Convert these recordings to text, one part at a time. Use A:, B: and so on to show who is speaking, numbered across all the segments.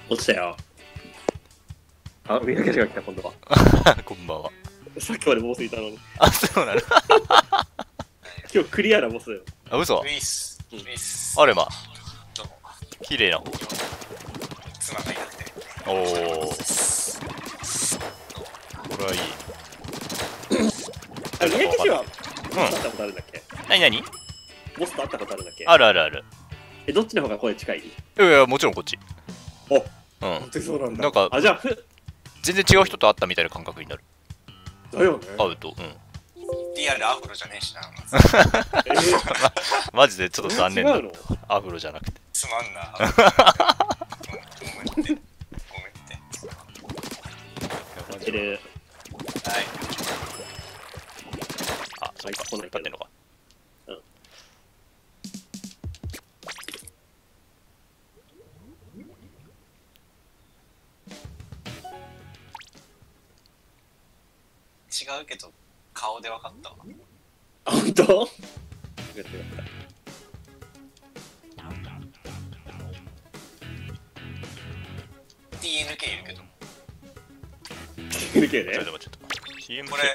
A: 落ちたよ。あ、見かけが来た、今度は。
B: こんばんは。
A: さっきまでボスいたのに。
B: あ、そうなの。
A: 今日クリアなボスだよ。
B: あ、嘘。
C: ウィス。ウィス。
B: あれま。
C: どうも。
B: 綺麗な方。
C: 妻がいなくて。
B: おお。これはいい。
A: あ、三宅氏は、
B: うん。
A: 会ったことあるんだっけ？
B: なになに？
A: ボスと会ったことあるんだっけ？
B: あるあるある。
A: え、どっちの方が声近い？
B: いやいや、もちろんこっち。
A: お、
B: うん。
A: 本当にそうなんだ。
B: なんか、
A: あ、じゃあ、
B: 全然違う人と会ったみたいな感覚になる。
A: だよね。
B: 会うと。うん。
C: リアルアフロじゃねえしな。
B: マジでちょっと残念だ
A: 違うの？。
B: アフロじゃなくて。
C: つまんな。ごめんって。ごめんって。
A: いる。
C: はい。
B: あ、そうか、こんなに勝ってんのか。
A: うん。
C: 違うけど、顔で分かったわ。
A: あ、本当？よかったよかった。
C: TNK いるけど。
A: TNK ね。
B: ちょっと待って、ちょっと待って。CM
C: これ、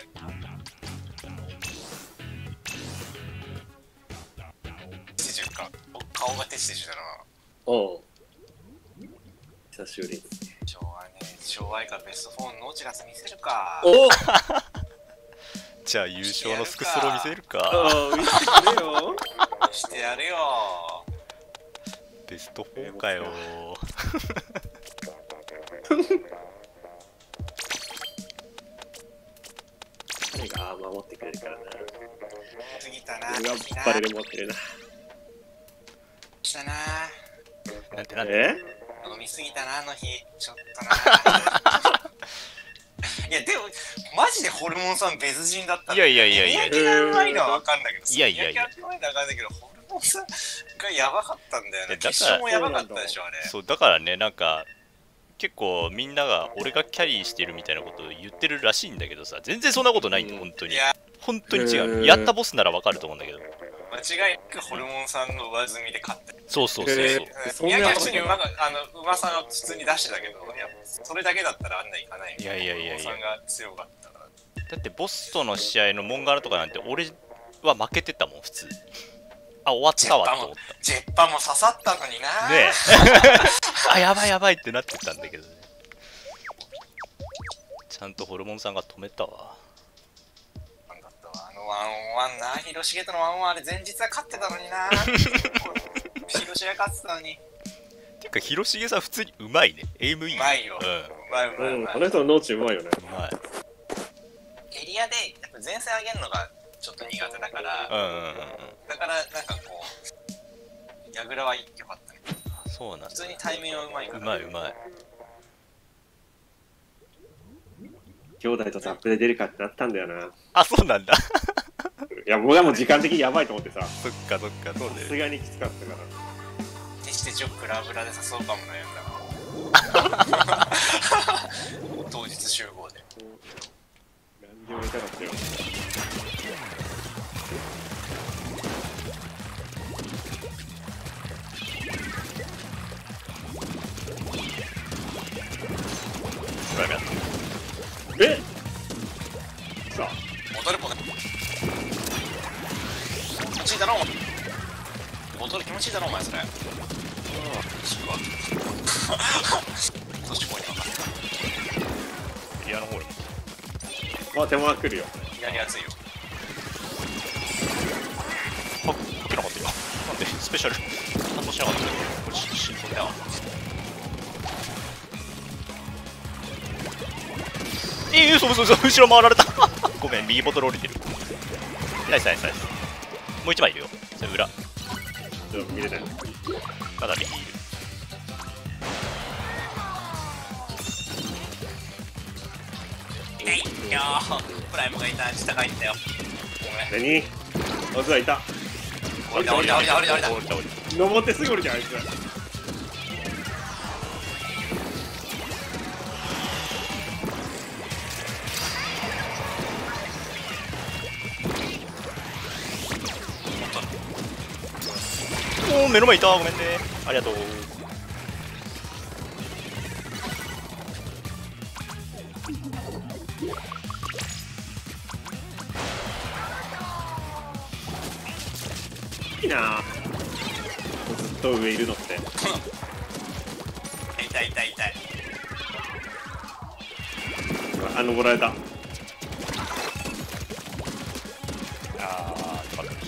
C: テチュか。顔がテチテチュだな。
A: おう。久しぶり。
C: 昭和ね、昭和以下ベスト4の落ちが見せるか。
A: おお。
B: じゃあ優勝のスクスロ見せるか。
A: ああ、見せてくれよ。
C: してやるよ。
B: ベスト4かよ。
A: 誰が守ってくれるからな。
C: 過ぎたな。
A: 俺がバレル持ってるな。
C: したな。
B: なんてなんて。
A: え？
C: 飲みすぎたな、あの日。ちょっとな。いや、でも、マジでホルモンさん別人だったんだよ。
B: いやいやいやいや
C: 宮城がうまいのは分かんないけど、
B: いやいやいや
C: 宮城がうまいのは分かんないけど、ホルモンさんがやばかったんだよね。
B: だから
C: 決勝もやばかったでしょ、あれ。
B: そう、だからね、なんか、結構みんなが俺がキャリーしてるみたいなことを言ってるらしいんだけどさ、全然そんなことないんだよ、本当に。
C: いや、
B: 本当に違う。やったボスならわかると思うんだけど。
C: 間違いなくホルモンさんの上積みで勝った。
B: そうそうそうそう。
A: そんな
C: 宮城は普通にうまさが普通に出してたけど、いや、それだけだったらあんないかないよ。
B: いやいやいやいや
C: ホルモンさんが強かったから。
B: だってボスとの試合のモンガラとかなんて俺は負けてたもん、普通。あ、終わったわと思っ
C: ジェッパも刺さったのにな。
B: た。ねえ。あ、やばいやばいってなってたんだけどね。ちゃんとホルモンさんが止めたわ。
C: なんだったわ、あのワンオンワンな、広重とのワンオンワンあれ前日は勝ってたのにな。広重が勝ってたのに。
B: ていうか、広重さん普通にうまいね。エイムいい。
C: うまいよ。
B: うん。
C: うまいうまいう
A: ん、
C: まい。
A: あの人のノーチうまいよね。
B: うまい。
C: エリアでやっぱ前線上げるのがちょっと苦手だから、
B: うんうんうんうん。
C: だからなんかこう、矢倉は良かったね。
B: そうなんだ。
C: 普通に対面はうまいから。
B: うまいうまい。
A: 兄弟とザップで出るかってなったんだよな。
B: あ、そうなんだ。
A: いや、僕はもう時間的にやばいと思ってさ、
B: そっかそっか、そうだ
A: さ
B: よね。
A: すがにきつかったから。
C: テチテチをクラブラで誘うかも悩んだな。当日集合で。
A: 何でも痛かったよ。
B: これやっ
A: え？さあ、
C: ボトルポケ気持ちいいだろお前。ボトル気持ちいいだろお前それ。年子は年子に分かった。
B: た。リアの方に。
A: まあ手間来るよ。
C: 左熱いよ。
B: かけなかったよ。なんでスペシャル反応しなかったよ。これ死んだな。そう後ろ回られた。ごめん、右ボトル降りてる。ナイスナイスナイス。もう一枚いるよ。それ裏。
A: ちょっと見れない。
B: まだ右いる。
C: いやー、プライムがいた下がいんだよ。ごめん。
A: 何？オズはいた。
C: 降りた降りた降りた降りた降りた。
B: 降りた降りた。
A: 登ってすぐ降りたあいつ。
B: おー、目の前いた。ごめんね。ありがとう。
A: いいな。ずっと上いるのって。
C: 痛い痛い痛い。
A: あ、登られた。
B: ああ、分かった。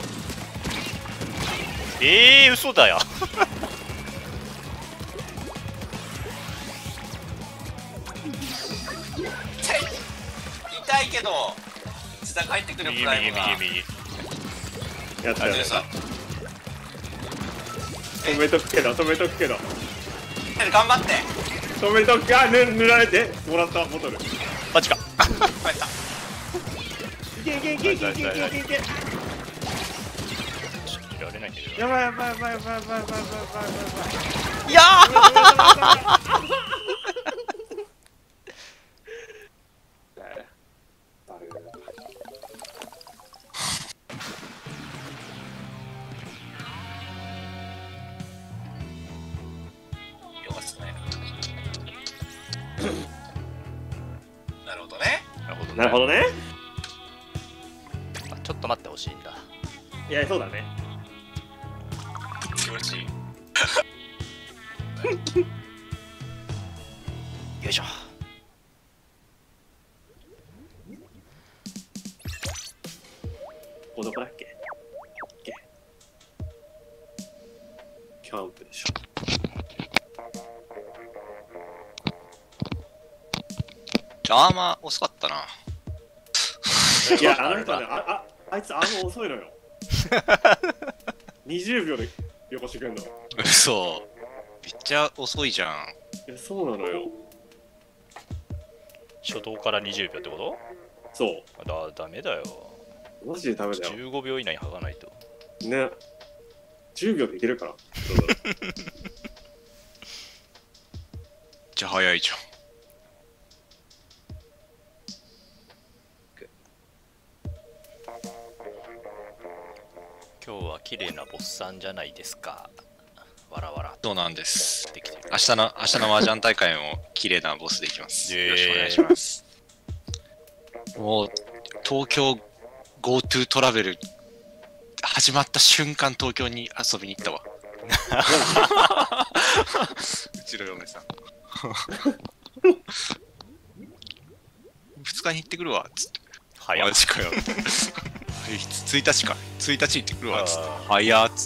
B: 嘘だよ。
C: 痛いけど下帰ってくるプライムが
B: 右。
A: やったやった。
C: さ
A: 止めとくけど。
C: 頑張って
A: 止めとくか。塗られてもらったボトル。
B: マジか。
C: こうやった
A: いけ。
B: ちょっとやれないんだけど。
A: やばい。
B: いや
C: よかったね。なるほどね。
A: なるほどね。
B: ちょっと待ってほしいんだ。
A: いや、そうだね。
C: 気持ちいい。
B: よいしょ。
A: ここどこだっけ。キャンプでしょ。
C: じゃあアーマー遅かったな。
A: いや、あの人ね、あいつ遅いのよ。20秒でよこしてくんの。
C: 嘘。めっちゃ遅いじゃん。
A: いや、そうなのよ。
B: 初動から20秒ってこ
A: そ
B: と？ダメだよ。
A: う。マジでダメだよ。
B: 15秒以内に剥がないと。
A: ね。10秒でいけるから。
C: じゃあ早いじゃん。
B: 今日は綺麗なボッサンじゃないですか。わらわら
C: そうなんです。
B: できてる。
C: 明日の麻雀大会も綺麗なボスでいきます。
B: イエーイ
C: よろしくお願いします。もう東京 GoTo トラベル始まった瞬間東京に遊びに行ったわ。うちの嫁さん。2日に行ってくるわっつって。
B: 早っ。
C: マジかよ。1日か。1日行ってくるわっつって。
B: あー
C: 早っつって。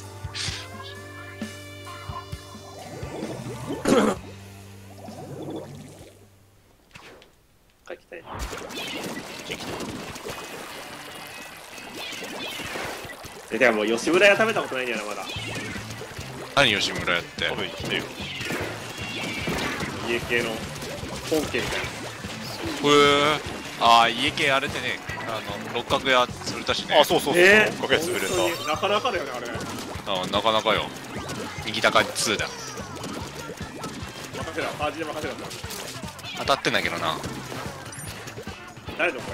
A: 書きたい。でももう吉村屋食べたことないんだよな、まだ。
C: 何吉村やって。
B: 食べに来てよ。
A: 家系の本家みたいな。
C: ああ、家系あれでね、六角屋潰れたしね。
B: あ、そうそうそう。1ヶ月売れた。
A: 本当になかなかだよね、あれ。
C: あなかなかよ。右高2だ。
A: 任せろ、パージで任せろ。
C: 当たってんだけどな。
A: 誰の声？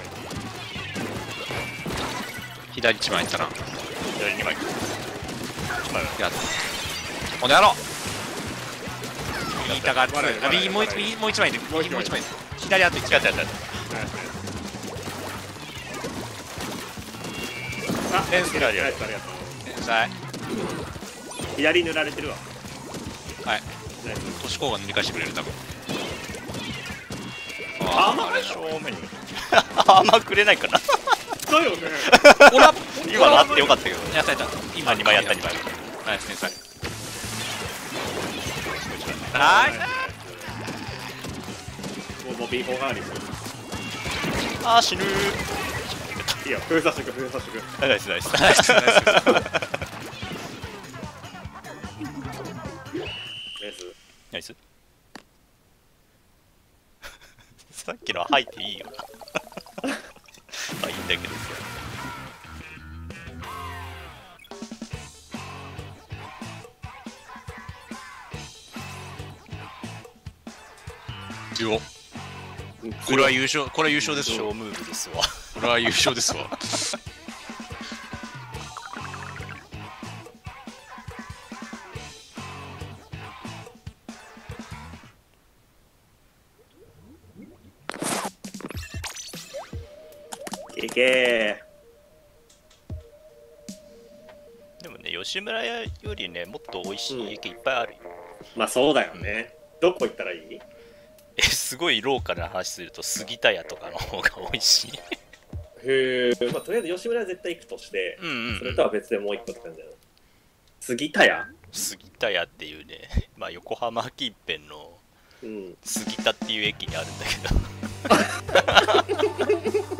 C: 左1枚いったな。
B: 左2枚。1枚。
C: やっこの野郎右高2。右もう1枚いる。右もう1枚いる。左あと1枚。
B: やった。
A: あ、
B: 天才
A: ありがとう。
C: 天才。
A: 左塗られてるわ。
C: はい。
A: ナイス。
C: 都市工が塗り返してくれる、多分。
A: あ
C: れでしょ。
B: 正面に。あんまくれないかな。
A: だよね。
C: ほら
B: 今のあってよかったけど。
C: やった。今
B: 2枚やった2枚。
C: ナイス天才。
B: ナイ
A: もうビーフォーガーリー。
B: あー死ぬー。
A: いいよ、封鎖してく。
B: ナイス。
C: ナイス。
B: ナイス。さっきのは吐いていいよな。まあいいんだけどさ。
C: よ。これは優勝ですわ。
B: 小ムーブですわ。
C: これは優勝ですわ。
A: いけ
B: でもね、吉村屋よりね、もっと美味しい家系いっぱいあるよ。
A: ー。まあそうだよね。どこ行ったらいい？
B: すごいローカルな話すると、杉田屋とかの方が美味しい。
A: へえ。まあとりあえず吉村屋絶対行くとして、
B: うんうん、
A: それとは別でもう一個って感じだよ。杉田屋？
B: 杉田屋っていうね、まあ横浜近辺の
A: うん。
B: 杉田っていう駅にあるんだけど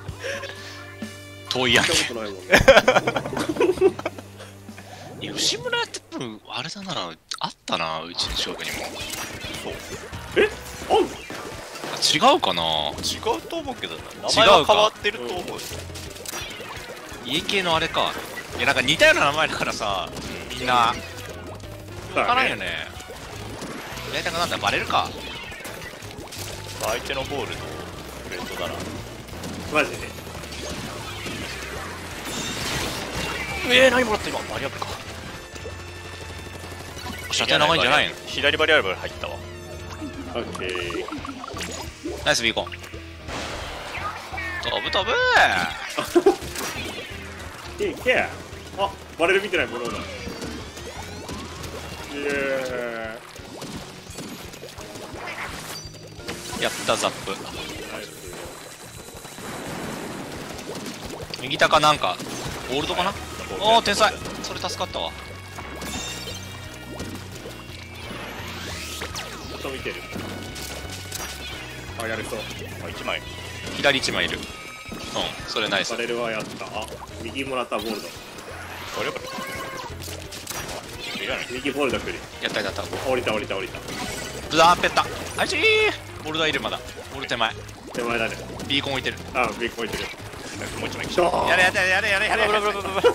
C: 遠いやん
A: 行ったことないもんね。
C: 吉村屋って多分あれだな、あったな、うちの勝負にも。
B: そう
A: あんの？
C: 違うかな。
B: 違うと思うけどな、名前は変わってると思うよ。
C: 家系のあれか。いやなんか似たような名前だからさ、みんな分からんよね。大体なんだバレるか。
B: 相手のボールのプレートだな。
A: マジで。
B: 何もらった今。バリアブルか。
C: 射程長いんじゃないの。
B: 左バリアブル入ったわ。
A: オッケー。
C: ナイスビーコン。飛ぶ飛ぶ
A: いけ。あ、バレル見てないものだ。イエ
C: やったザップ。
A: ーイ。ナイス。
C: 右高なんかゴールドかな。おお天才。それ助かったわ。
A: ちょっと見てる。あ、やれそう。
B: 1枚。
C: 左1枚いる。それナイス。
A: バレルはやった。あ、右もらったボールド。
B: バリアブルか。いらない。
A: 右ボールド来る。
C: やったやった。
A: 降りた降りた降りた。
C: ブザーペッタ。あいちー。ボールドいるまだ。ボール手前。
A: 手前だね。
C: ビーコン置いてる。
A: あ、ビッグ置いてる。
B: もう1枚来
A: きたー。
C: やれやれやれやれやれやれ。
B: ブラブラブラブラ。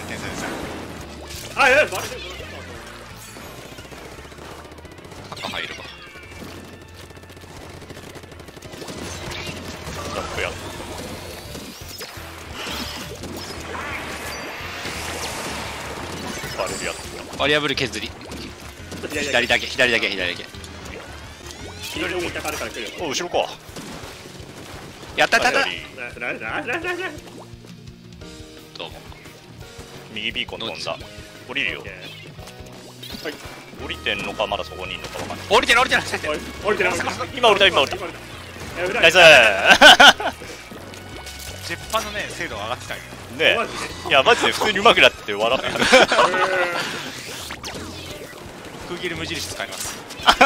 A: あ、やばい、バレル。
C: 赤入るわ。
B: ラップや。バレルやった。
C: バリアブル削り。左だけ左だけ左だけ。
A: 左にいたから来るよ。
B: お、後ろか。
C: やったやったやっ
A: ナイスナイスナイスナイスナイス。
C: た。どうも。
B: 右ビーコン飛んだ。降りるよ。
A: はい。
B: 降りてんのかまだそこにいんのかわかんない。
C: 降りてる降りてる。
A: 降りてる。
B: 今降りた今降りた。ナイス。
C: ジェッパのね精度が上がってたんよ。
B: ねえ。いやマジで普通に上手くなって笑ってる。
C: 空切る無印使います。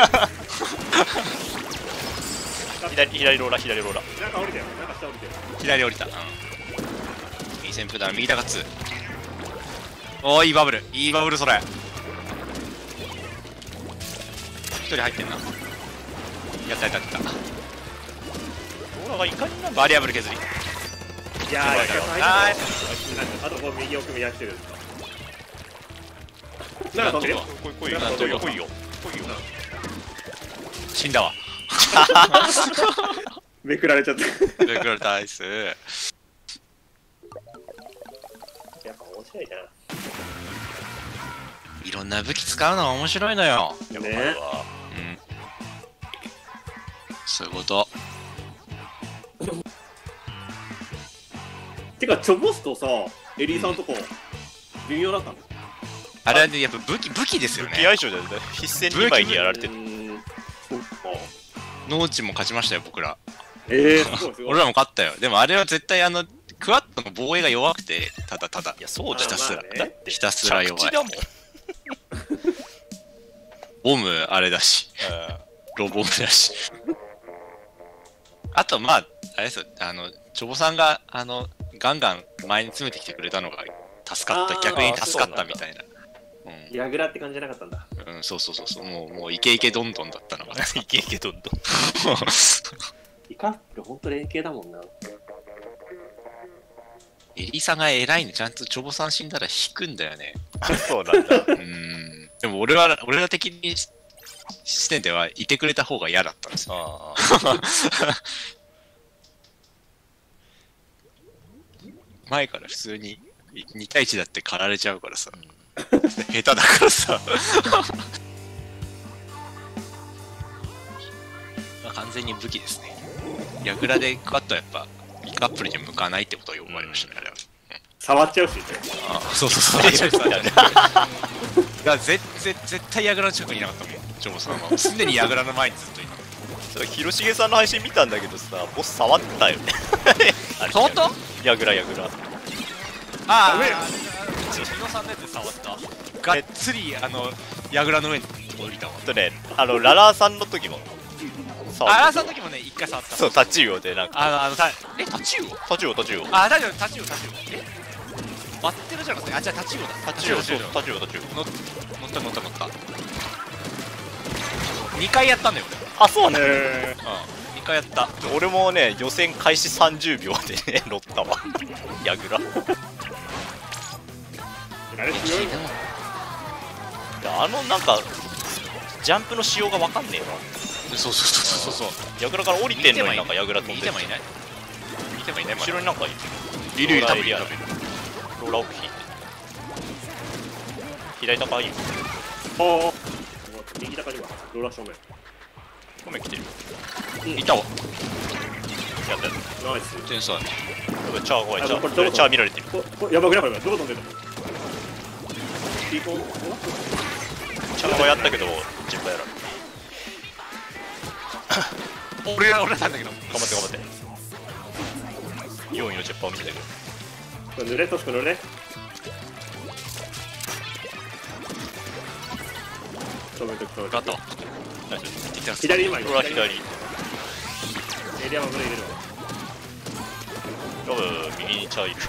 B: 左ローラ左ローラ。
A: なんか降りてる。なんか下降りてる。
C: 左降りた。いい旋風だな。右高2。おーいいバブルいいバブルそれ。一人入ってんな。やったやったやった。
B: ローラがいかになんだ。
C: バリアブル削り。
A: いやー、
C: はい
A: あとこう右奥目やってる。なんか飛んでるよ。
B: 来いよ来いよ来いよ来いよ。
C: 死んだわ。
A: めくられちゃった。
C: レクラルタイス。
A: やっぱ面白いな。
C: いろんな武器使うのは面白いのよ。
B: やっぱ
A: ね
C: うん。そういうこと。
A: てか、チョボスとさ、エリーさんとこ、微妙だったの。
C: あれはねやっぱ武器ですよ
B: 武
C: ね。
B: 器相性だよね。必戦2枚にやられてる。
A: そっか。
C: 農地も勝ちましたよ僕ら。
A: すごいすごい。
C: 俺らも勝ったよ。でもあれは絶対クワッドの防衛が弱くてただただ
B: いやそうだよ。
C: ひたすら、
A: まあね
B: だって
C: ひたすら弱い。
B: 着地だもん。
C: ボムあれだしロボムだし。あとまああれですよチョボさんがガンガン前に詰めてきてくれたのが助かった。
A: あー
C: 逆に助かったみたいな。
A: ヤグラって感じじゃなかったんだ。
C: うん、そうそうそうそう。もうイケイケどんどんだったのが。
B: いけいけどんどん。
A: イカップほんと連携だもんな。
C: エリーさんが偉いね。ちゃんとチョボさん死んだら引くんだよね。
B: そうなんだ。
C: でも俺ら的に視点ではいてくれた方が嫌だったんですよ。
B: あ
C: 前から普通に2対1だって狩られちゃうからさ。下手だからさ。まあ完全に武器ですね。ヤグラでクワッとやっぱカップルには向かないってことを呼ばれましたね、あれは。
A: 触っちゃうしね。
C: あそうそうそう。絶対矢倉の近くにいなかったもん、ジョボさんは。常に矢倉の前にずっといた。
B: 広重さんの配信見たんだけどさ、ボス触ったよね。
C: 触った？
B: やぐらやぐら。
C: ああ、
A: ダメよ
C: 日野さんのやつで触った。がっつり矢倉の上に降りたわ。
B: ね、ララーさんの時も触った。
C: あらさんの時もね、一回触った。
B: そう、タチウオでなんか。
C: タチウオ？
B: タチウオ、タチウオ。
C: あ、タチウオ。バッテルじゃなくて、あ、じゃあタチウオだ。
B: タチウオ、そう、タチウオ、タチウオ。
C: 乗った。2回やったんだよ、
B: あ、そうね。
C: 俺。2回やった。
B: 俺もね、予選開始30秒でね、乗ったわ。やぐら。
A: あれ強いの？
B: なんか、ジャンプの仕様がわかんねえわ。
C: そう。
B: やぐらから降りてんのになんかやぐら飛んでる。
C: 見てもいない。
B: 後ろになんかいる。
C: いる、
B: ローラー
C: 多分いる。
B: ローラー奥引いて。左高いよ。
A: ああ。右高にはローラー正面。
B: ごめん来てる。
C: いたわ。
B: やったや
A: ナイス。
C: 天才。
B: った。チャー怖い、チャ
A: これどこ
B: ー。チャー見られてる。
A: やばくないこれ。どこ飛んでんの？ピーコン？
B: チャーはやったけど、10回やられる。
C: 俺なんだけど。
B: 頑張って。4位の10パーを見てたけど。
A: これ濡れとしく濡れ。止めて。
C: ガット。
B: ナイス。
A: 左今。
B: ローラー左。
A: エリアはこれ入れるわ。
B: ロブ、右にチャーいる。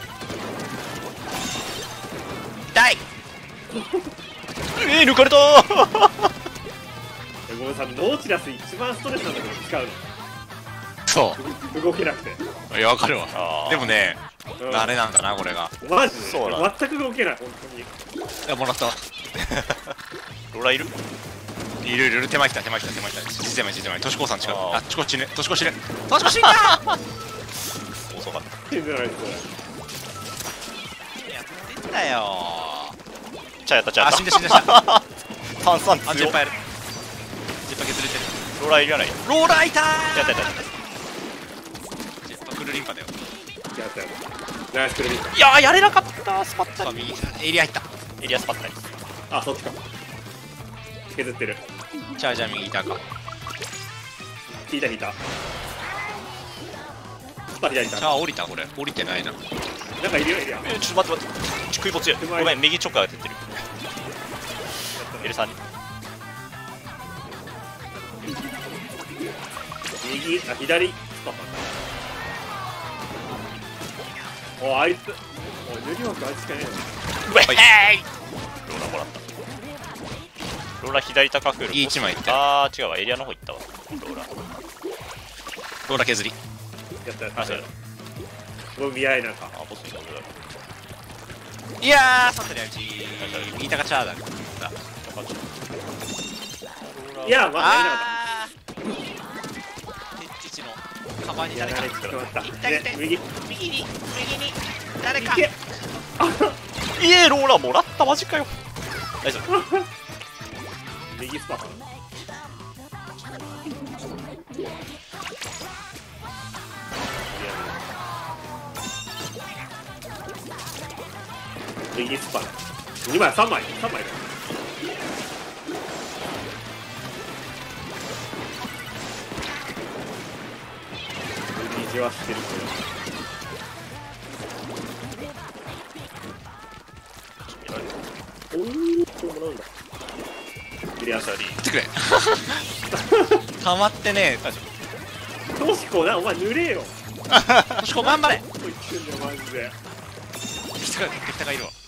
C: 痛い。
B: 抜かれたー。
A: ごめんさ、ノーチラス一番ストレスなんだけど使う
C: そ
A: の。動けなくて。
C: う。いや、わかるわ。
B: あー
C: でもね、
A: うん
C: 慣れなんだな、これが。
A: マジで
B: そうな
A: 全く動けない、本当に。
C: いや、もらったわ。
B: ローラーいる。
C: いる、手前来た。実手前。年子さん近く。
B: あー
C: あ、年子死ぬ。年越しんだ
B: 遅かった。
A: 信じられない
C: やってんだよ
B: チャーやった、チャーや
C: あ、
B: った。
C: 死んだ。
B: 炭酸
C: あ、ジ
B: 強っ。
C: ェッパーやる。ジェッパー削れてる。
B: ローラーいらない。
C: ローラーいた
B: やった。
C: ジェッパークルリンパだよ。
A: やったよ。ナイスクレミット。
B: いやー、やれなかったスパッタリ。
C: 右、エリア入った。
B: エリアスパッタリ。
A: あ、そっちか。削ってる。
C: じゃあ右いたか。
A: 引いた。スパ左いた。
C: じゃあ降りたこれ。降りてないな。
A: なんかいるよ、エリア。
B: ちょっと待って。食いぼつや。ごめん、右チョッカーが出てる。L3。
A: 右、あ、左。スパお、あいつ。お、塗り枠あいつしかねえの。
B: ウェイローラーもらった。ローラー左高くより。
C: いい1枚いって。
B: あー、違うわ。エリアの方行ったわ。ローラー。
C: ローラー削り。
A: やった。
B: あ、そうや。
A: すごい見合いなんか。
B: あ、ボスのローラー。
C: いやー、サントリーうち。右高チャーだ。
A: いや、まだやりなかっ
C: あー。テッチチのカバンに
A: た。や
C: 誰か。
A: られてしまった。
C: いった
A: ね、右。
C: 右に誰か。
A: いけ。
B: いえ、ローラーもらったマジかよ。大丈夫。
A: 右スパかな。右スパ2枚3枚だ。右はしてるけど。おお、これもらうんだ。クリアしたり。
C: ってくれ。溜まってねえ。
A: トシコな、お前濡れよ。
C: トシコ頑張れ。
A: こいつんだよ、マジで。
C: 敵がいるわ。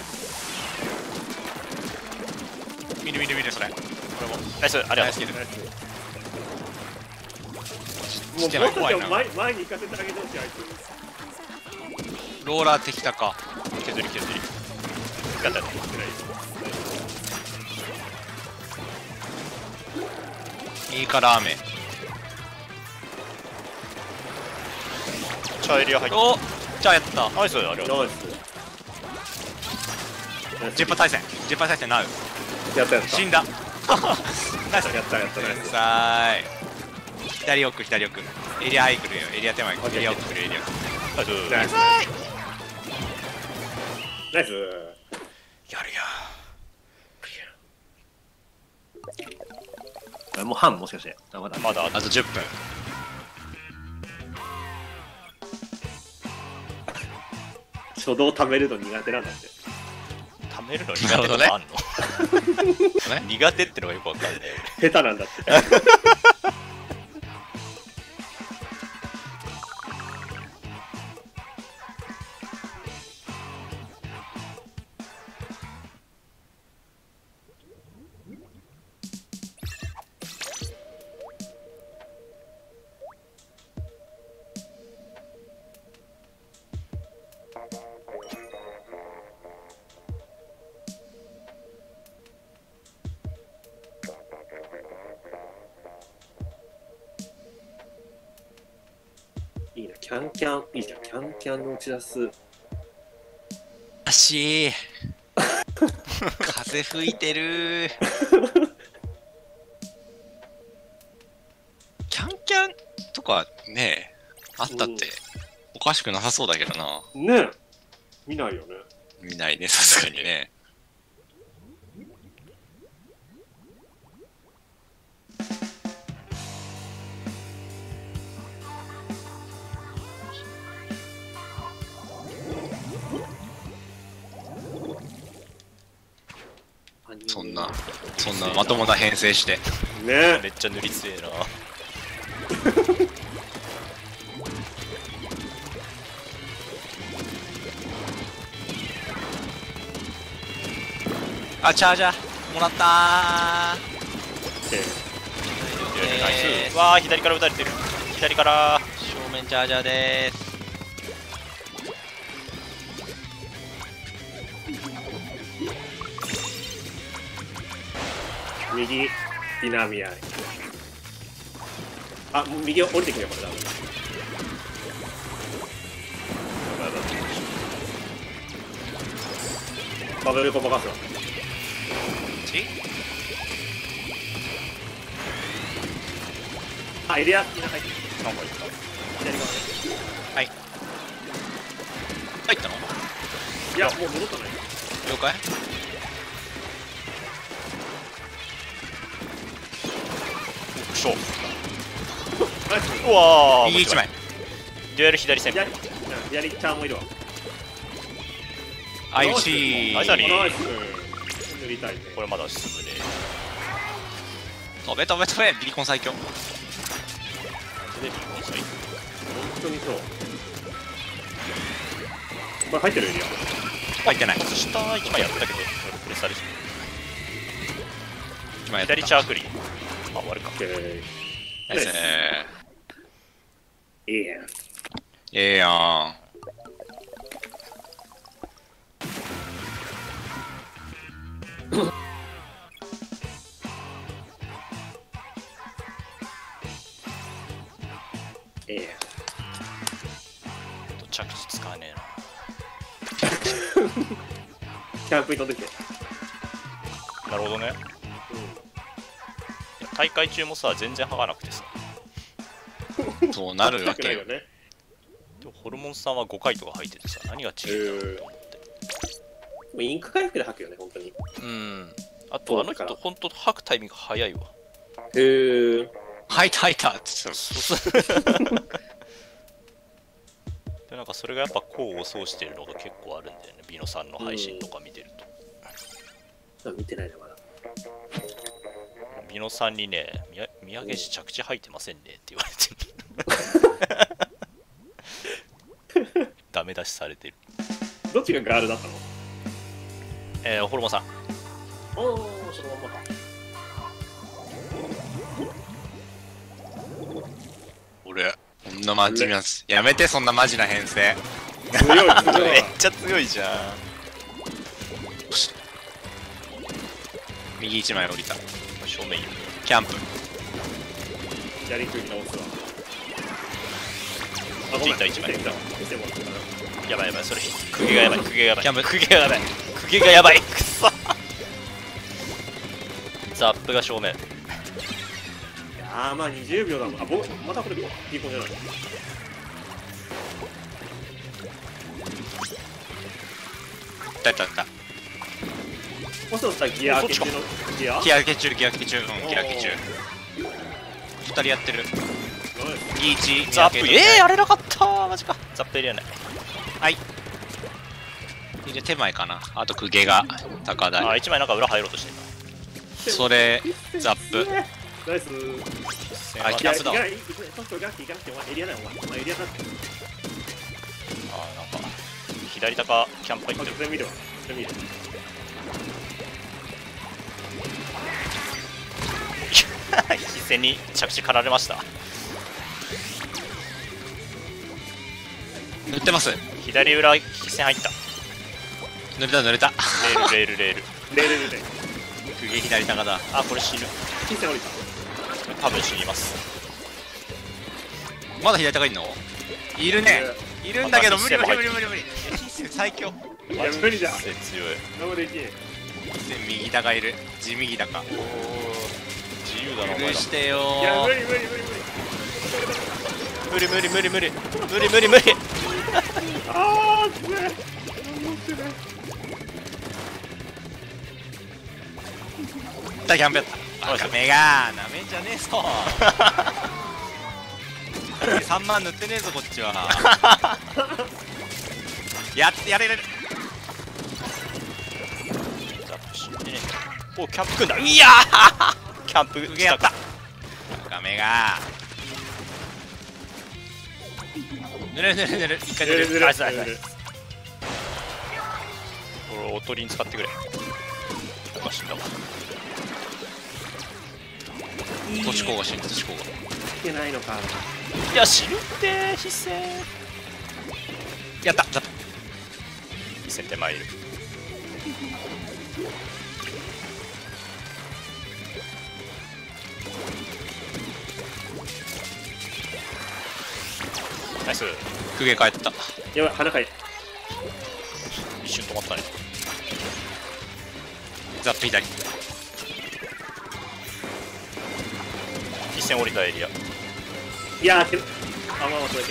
C: 見るそれ。これも。
B: ナイス、ありがとう。
C: ナイスキル。
A: もう
C: ちっちゃいの
A: 僕た
C: 怖いな。
A: ちを前に行かせてあげてほしい、あいつ。
C: ローラー敵高。
B: 削り。やった。
C: 右から雨。
B: チャーエリア入った。
C: お、じゃあやった。
B: ナイス、ありがとう。
A: ナイス。
C: ジェッパー対戦なう。
A: やった。
C: 死んだ。ナイス。
A: やった。ナイス。
C: さーい。 左奥左奥。エリア入ってくるよ。エリア手前。エリア奥来るエリア。
A: ナイスナイス。
B: やるや
A: もう半もしかして。あ、まだ。
B: まだ
C: あと10分。
A: 初動貯めるの苦手なんだって。
B: 貯めるの苦手とかあんの苦手ってのがよくわかんないよ
A: 下手なんだって。いいな、キャンキャン、いいじゃん、キャンキャンの打ち出す。
C: 足風吹いてるキャンキャンとかねあったっておかしくなさそうだけどな。
A: ねえ、見ないよね。
C: 見ないね、さすがにね。そんなまともな編成して
A: ね
B: めっちゃ塗りつえな
C: あ、チャージャーもらった
A: え。
B: ナイス。わあ、左から撃たれてる。左から
C: 正面チャージャーでーす。
A: 右、ディナミア。あ、もう右降りてくるよ、これだ。バブルコボカスよ。あ、エリア、みんな入ってる。
B: なんかいった。
A: 左側ね。
C: はい入ったの？
A: いや、もう戻ったね。
C: 了解。
B: くしょ。
A: ナイス。
B: うわー、
C: 右1枚。
B: デュエル左線。
A: 左、左、チャーもいるわ。
C: あ、うち
B: ナイスナイス
A: ナイス。塗りたいね。
B: これまだ進むね。
C: 飛べ飛べ飛べビリコン最強。
B: で、ビーコンサイ
A: 本当にそう。これ入ってるエリア。
C: 入ってない。
B: ト。下1枚やったけど、プレスされて
C: 1枚やった
B: 左チャークリーン。あ、終わるか。
A: オッケー。
C: ナイス。
A: いいやん。
C: ええやん。
A: いいやん。
B: 着地使わねえな。
A: キャンプに飛んできて。
B: なるほどね。大会中もさ、全然剥がなくてさ。
C: そうなるわけよ。
A: よね。
B: でもホルモンさんは5回とか入っててさ、何が違うんだろうと思って。
A: もうインク回復で吐くよね、本当に。
B: うん。あと、あの人、ほんと吐くタイミング早いわ。
A: へえ。
C: 入った入ったって言ってた。
B: で、なんかそれがやっぱ功を奏してるのが結構あるんだよね。ビノさんの配信とか見てると。
A: 見てないな、まだ。
B: ビノさんにね、宮城市着地入ってませんねって言われてる。ダメ出しされてる。
A: どっちがガールだったの？
B: ホルモンさん。
A: おお、そのままか。
C: 俺、こんなマジなす。やめて、そんなマジな編成。
A: 強い、強い。
B: めっちゃ強いじゃん。
C: 右1枚降りた。
B: 正面いる。
C: キャンプ。
A: 左食い直すわ。あ、
B: こっち行った一枚
A: 見てもらってかな。
B: やばいやばい、それ、公家がやばい、公家がやばい。
C: キャンプ
B: 公家がやばい。公家がやばい。くそ。ザップが正面。
A: やああ、まあ20秒だもん。あ、またこれ、ピーコンじゃない。
C: だっただった。
A: もうそろそろギア開け中のギア
C: ギア開け中、ギア開け中、うん、ギア開け中。2人やってる。ギーチ、
B: ザップ、あれなかったー、マジか。ザップエリアない。
C: はい。で、手前かな。あと、公家が高台。
B: あ、1枚なんか裏入ろうとしてる
C: それ、ザップ。
A: ナイス。
C: あ、キャップだ。
A: そうそう、ガッキー行かなくて、お前エリアだよ、お前エリアだって。
B: あ、なんか、左高キャンプ入ってる。
A: それ見るわ。それ見る。
B: 必戦に着地かられました。
C: 塗ってます。
B: 左裏必戦入った。
C: 塗れた塗れた。
B: レール。
A: レール。
C: 公家左高だ。
B: あ、これ死ぬ。
A: 金線降りた。
B: 多分死にます。
C: まだ左高いんの？いるね。いるんだけど無理。最強。
A: いや、無理じゃん。
B: 強い。
A: どこで行け。
C: 右高いる。地右高。
B: 自由だな、お前ら。
C: してよー。
A: いや、無理。
B: 無理。
A: あー、すげえ。
C: キャンプやった。バカめがなめんじゃねえぞ。3万塗ってねえぞこっちは。やれる。
B: お、キャンプ組んだ。いやーキャンプ
C: 受けやった。バカめが塗れる。一回塗れる。
B: ナイス。これおとりに使ってくれ。なんか死んだわ。
C: 土地工が死んだ。
A: いけないのか。
B: いや、死ぬって必戦。
C: やった。
B: 必戦手前いる。ナイス。
C: 公家帰った。
A: やばい、鼻かい。
B: 一瞬止まったね。
C: ザップ左。
B: 必戦降りたエリア。
A: いやー、あ、まあ、それだ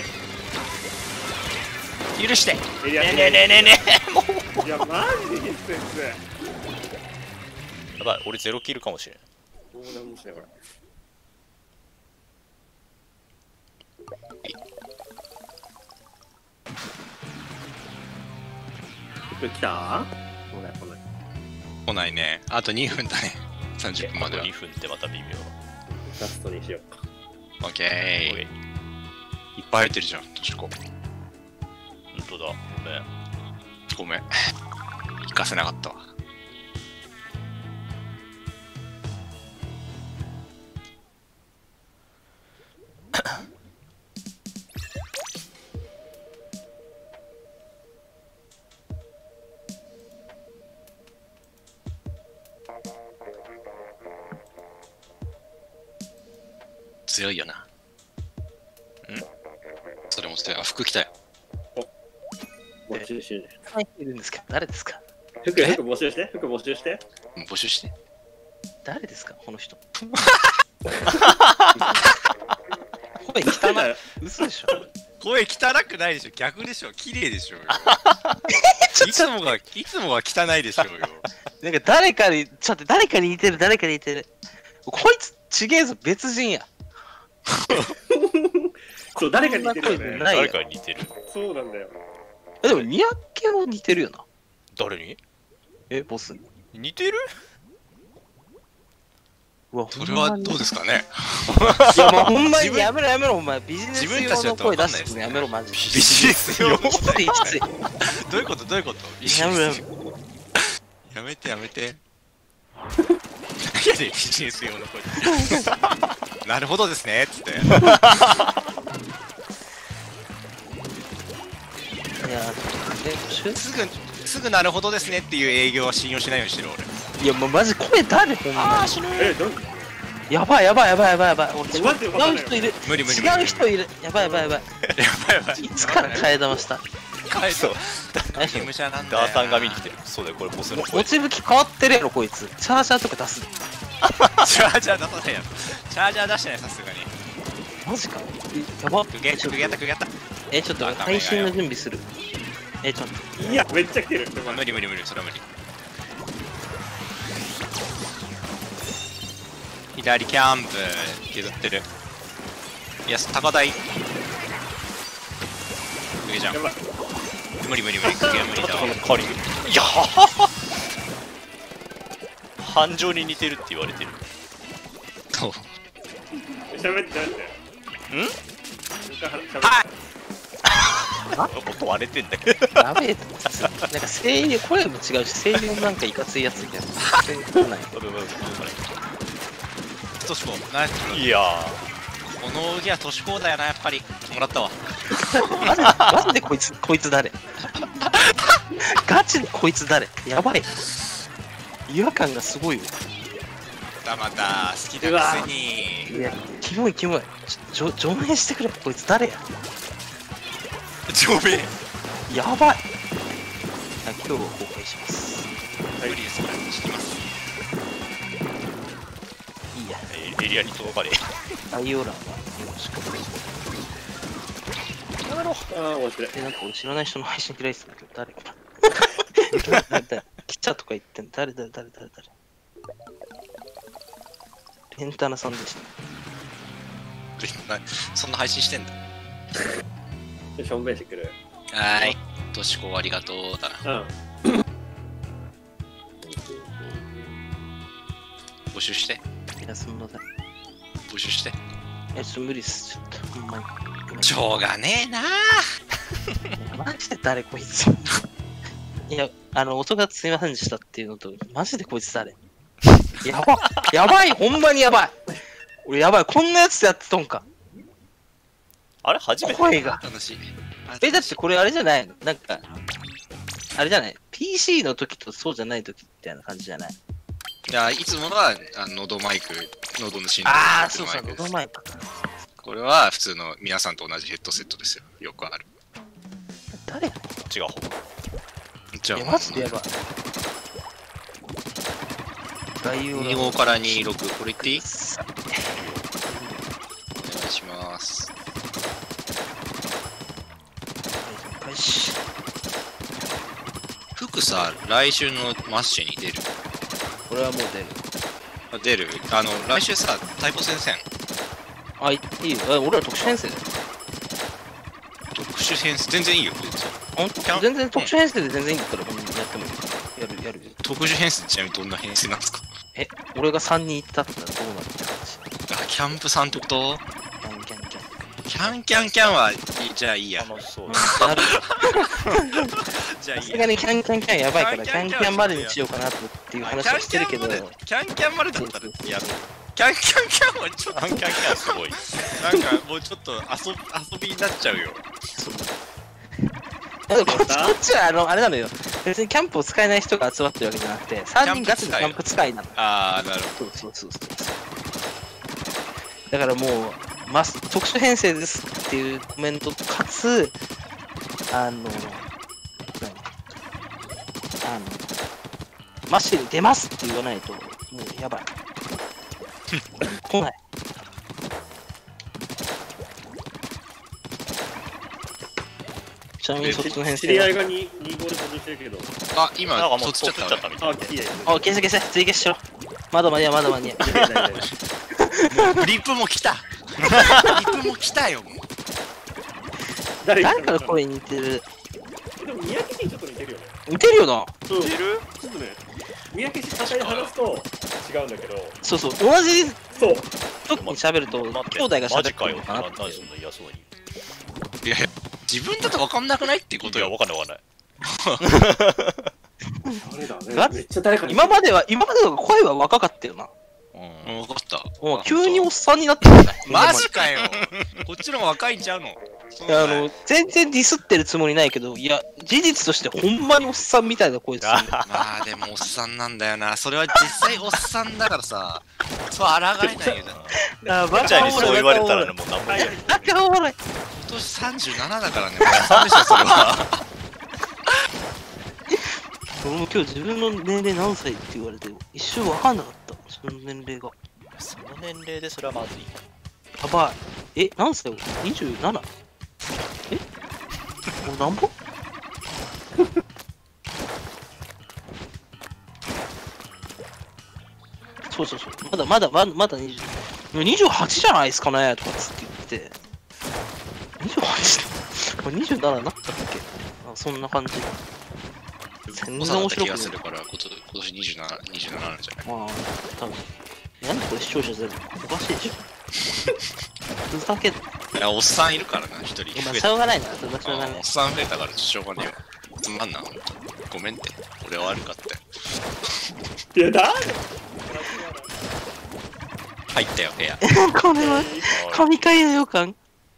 A: け。
C: 許して。
A: エリア
B: ねえもう。
A: いや、マジで必戦っす。
B: やばい、俺ゼロキルかもしれん。
A: もう何もしない、これ。来た？
C: 来ないね。あと2分だね。30分までは。
B: 2分ってまた微妙。
A: ラストにしようか。
C: オッケー。いっぱい入ってるじゃん。土地工。
B: 本当だ。
C: ごめん。行かせなかったわ。強いよな。それも強い。あ、服着たよ。
A: 募集してる。
D: いるんですけど、誰ですか？
A: 服募集して。
C: 募集して。
D: 誰ですかこの人。声汚い。嘘でしょ。
C: 声汚くないでしょ。逆でしょ。綺麗でしょうよ。いつもが汚いでしょうよ。
D: なんか誰かに似てる。こいつちげえぞ、別人や。
A: そう、誰かに似てるよね。
B: 誰かに似てる。
A: そうなんだよ。
D: でも、ニヤッケも似てるよな。
B: 誰に？
D: ボスに。
B: 似てる？
D: うわ、
C: それはどうですかね。
D: いや、もうほんまにやめろ、お前。ビジネス用の声出してくのやめろ、マジで。
C: ビジネス用。
D: きつい。
C: どういうこと
D: やめろ。
C: やめて。何やでビジネス用の声。なるほどですねっつって。
D: いや、
C: すぐなるほどですねっていう営業は信用しないようにしてる俺。
D: いや、もうマジ声誰ほんまに。
B: 死ぬ。
D: やばい。俺違う人いる。
C: 無理。
D: 違う人いる。やばい。いつから替え玉した？
B: そう。
C: 事務所なんだよ。
B: ダーさんが見に来てる。そうだよ、これボスの声。
D: モチブキ変わってるやろ、こいつ。チャージャーとか出す。
C: チャージャー出さないやろ。チャージャー出してない、さすがに。
D: マジか。やば。
C: くげやった。
D: ちょっと配信の準備する。ちょっと待って。
A: いや、めっちゃ来てる。
C: 無理、それは無理。左キャンプ削ってる。いや、高台。くげじゃん。
A: やばい。
C: 無理、くげ無理だわ。
B: この狩りいや繁盛に似てるって言われてる。
C: そう。
A: 喋って。
B: 音割れてんだけど。
D: やべえ。なんか声優、声も違うし、声優もなんかいかついやつみたいな。
C: トシコ、ナイス。
B: いや
C: このギアトシコだよな、やっぱり。もらったわ。
D: マジでこいつ誰ガチでこいつ誰やばい。違和感がすごいよ。
C: また好きだくせに。
D: いや、キモい。上面してくれ。こいつ誰や
C: 上面
D: やばい。今日は公開します。
C: 無理です、これ。知ってます。
D: いいや。
B: エリアに届かね
D: 概要欄はよろしく。
B: やめろ。
A: 面白い。
D: なんか俺知らない人の配信開いてたんだけど、誰キチャとか言ってんの誰レンタナさんでした。
C: そんな配信してんだ。
A: しょんべんしてくる。
C: はーい。トシコありがとうだな。募集して。
D: いや、そんなだ。
C: 募集して。
D: ちょっと無理っす。ちょっと、ほんまに。
C: しょうがねえな。
D: マジで誰こいつ。いや、音がすいませんでしたっていうのと、マジでこいつ誰やばい、ほんまにやばい。俺やばい、こんなやつやってとんか。
B: あれ初めて
D: 声が。
C: 楽しい。
D: だってこれあれじゃないのなんか、あれじゃない ?PC の時とそうじゃない時みたいな感じじゃない
C: いや、いつものは喉マイク、喉の振動。
D: ああ、そうそう、喉マイク。
C: これは普通の皆さんと同じヘッドセットですよ。よくある。
D: 誰
B: 違う方。
C: じゃあ、
D: マジでやばい。
C: 2号から26、これ言っていい？お願いします。服さ、来週のマッシュに出る。
D: これはもう
C: 出る。来週さ、タイプ戦線。
D: いいよ。俺ら特殊編成だよ。
C: 特殊編成、全然いいよ。
D: 全然特殊編成で全然いいんだったら、やってもいい。やるよ。
C: 特殊編成ってちなみにどんな編成なんですか？
D: 俺が3人行ったってどうなるって話。
C: キャンプさんってこと？
D: キャン
C: キャンは、じゃあいいや。
B: 楽しそう。
C: じゃあいいや。
D: さすがにキャンやばいから、キャンまでにしようかなっていう話はしてるけど。
C: キャンまでだったらやろう。キャンはちょっと、
B: キャンすごい。
C: なんかもうちょっと遊びになっちゃうよ。
D: こっちはあれなのよ。別にキャンプを使えない人が集まってるわけじゃなくて、3人ガチでキャンプ使いなの。
C: ああ、なるほど。
D: そう。だからもう、特殊編成ですっていうコメントかつ、マッシュに出ますって言わないと、もうやばい。来ない。ちなみにそっちの編成は。
A: 知り合いが2号で補充してるけど。
C: 今、
B: なんかもう
C: そっちちゃったね。
A: いいや。
D: 消せ、追加しろ。まだ間に合う。
C: もうリップも来た。リップも来たよ、もう。
A: 誰
D: から声似てる。
A: でも、三宅氏にちょっと似てるよね。
D: 似てるよな。
A: 似てるちょっとね、三宅氏単体で話すと違うんだけど。
D: そう、同じ
A: そう。
D: 時に喋ると、兄弟が喋ってるのかなって。
B: 何そんな嫌そうに。
C: いや、自分だと分かんなくないってことよ。
B: わかんない。
A: 誰だね。めっちゃ誰か
D: 今までの声は若かったよな。
C: 分かった。
D: もう急におっさんになってるね。
C: マジかよ。こっちの方が若いんちゃうの？
D: 全然ディスってるつもりないけど、いや、事実としてほんまにおっさんみたいな声でする。
C: まあでもおっさんなんだよな。それは実際おっさんだからさ、そう抗えないよな。
B: バチャにそう言われたらね、もう何も言えない。
D: バカおもろい。
C: 今年37だからね、おっさんでしょ、それは。
D: 俺も今日自分の年齢何歳って言われて、一瞬わかんなかった。 その年齢が。
B: その年齢でそれはまずい。
D: やばい。何歳 ?27? もうなんぼそう。まだ20。28じゃないですかねとかつって言って。28? これ27になったっけ？そんな感じ。全然面白くない。
C: 気がするから、今年27なんじゃない？
D: まあ、多分。なんでこれ視聴者ゼロ？おかしいでしょ。ふざけんな。
C: いや、おっさんいるからな、一人。
D: まあ、しょうがないな。それはしょうがない
C: おっ。さん増えたからしょうがねえよ。つまんな。ごめんって。俺は悪かったよ。
A: いや、だ
C: 入ったよ、部屋。
D: これは、神回の予感。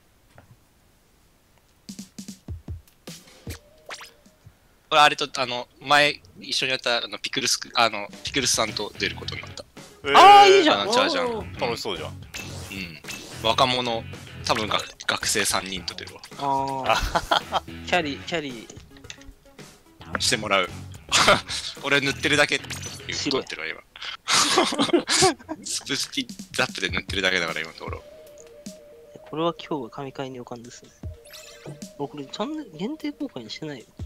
C: これあれと、前一緒にやったピクルスさんと出ることになった。
D: ああ、いいじゃん。
C: チャージャン。
B: 楽しそうじゃん。
C: うん。若者、多分学生3人と出るわ。
D: ああ。キャリー。
C: してもらう。俺塗ってるだけっていうことやってるわ、今。スプスティザップで塗ってるだけだから、今のところ。
D: これは今日は神回の予感ですね。これチャンネル限定公開にしてないよ。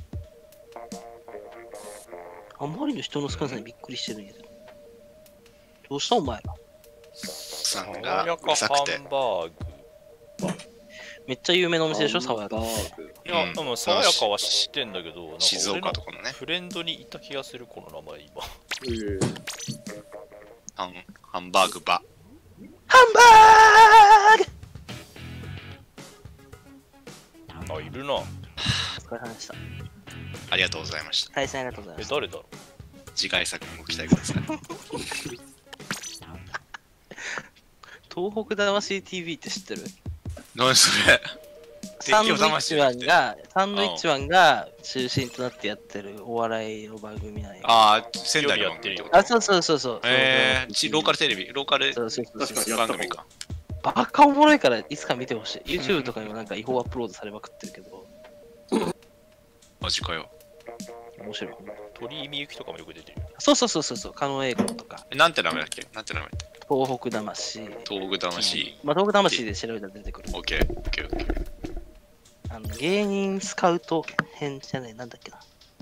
D: あまりの人の少なさにびっくりしてるんやけど。どうしたお前ら。
C: さん
B: 爽
C: がう
B: やか
C: るさくて
B: ハン。バーグ。
D: めっちゃ有名なお店でしょ、爽やか。
B: いや、
C: うん
B: でも爽やかは知ってんだけど、なんか
C: 静
B: 俺の
C: 岡とかのね。
B: フレンドにいた気がする、この名前今。
C: ハンバーグバ。
D: ハンバーグ
B: あ、いるな。
D: お疲れ様でした。
C: ありがとうございました。
D: 対戦ありがとうございました。
B: 誰だろ
C: 次回作にご期待ください。
D: 東北魂 TV って知ってる？
C: 何それ？
D: サンドイッチマンが中心となってやってるお笑いの番組なんや。
C: ああ、仙台の
B: 夜やってるよ
C: 番
D: そう。ロ
C: ーカルテレビ、ローカル
D: そう
A: 確かに
C: 番組か。
D: バカおもろいからいつか見てほしい。YouTube とかにもなんか違法アップロードされまくってるけど、
C: マジかよ。
D: 面白い。
B: 鳥居みゆきとかもよく出てるよ。
D: そう、狩野英孝とか、
C: なんて名前だっけ？なんて名前だっ
D: 東北魂。
C: け？東北魂。
D: まあ、東北魂で調べたら出てくる。
C: オッケー、オッケー、オッケー。
D: 芸人スカウト編じゃない、なんだっけな。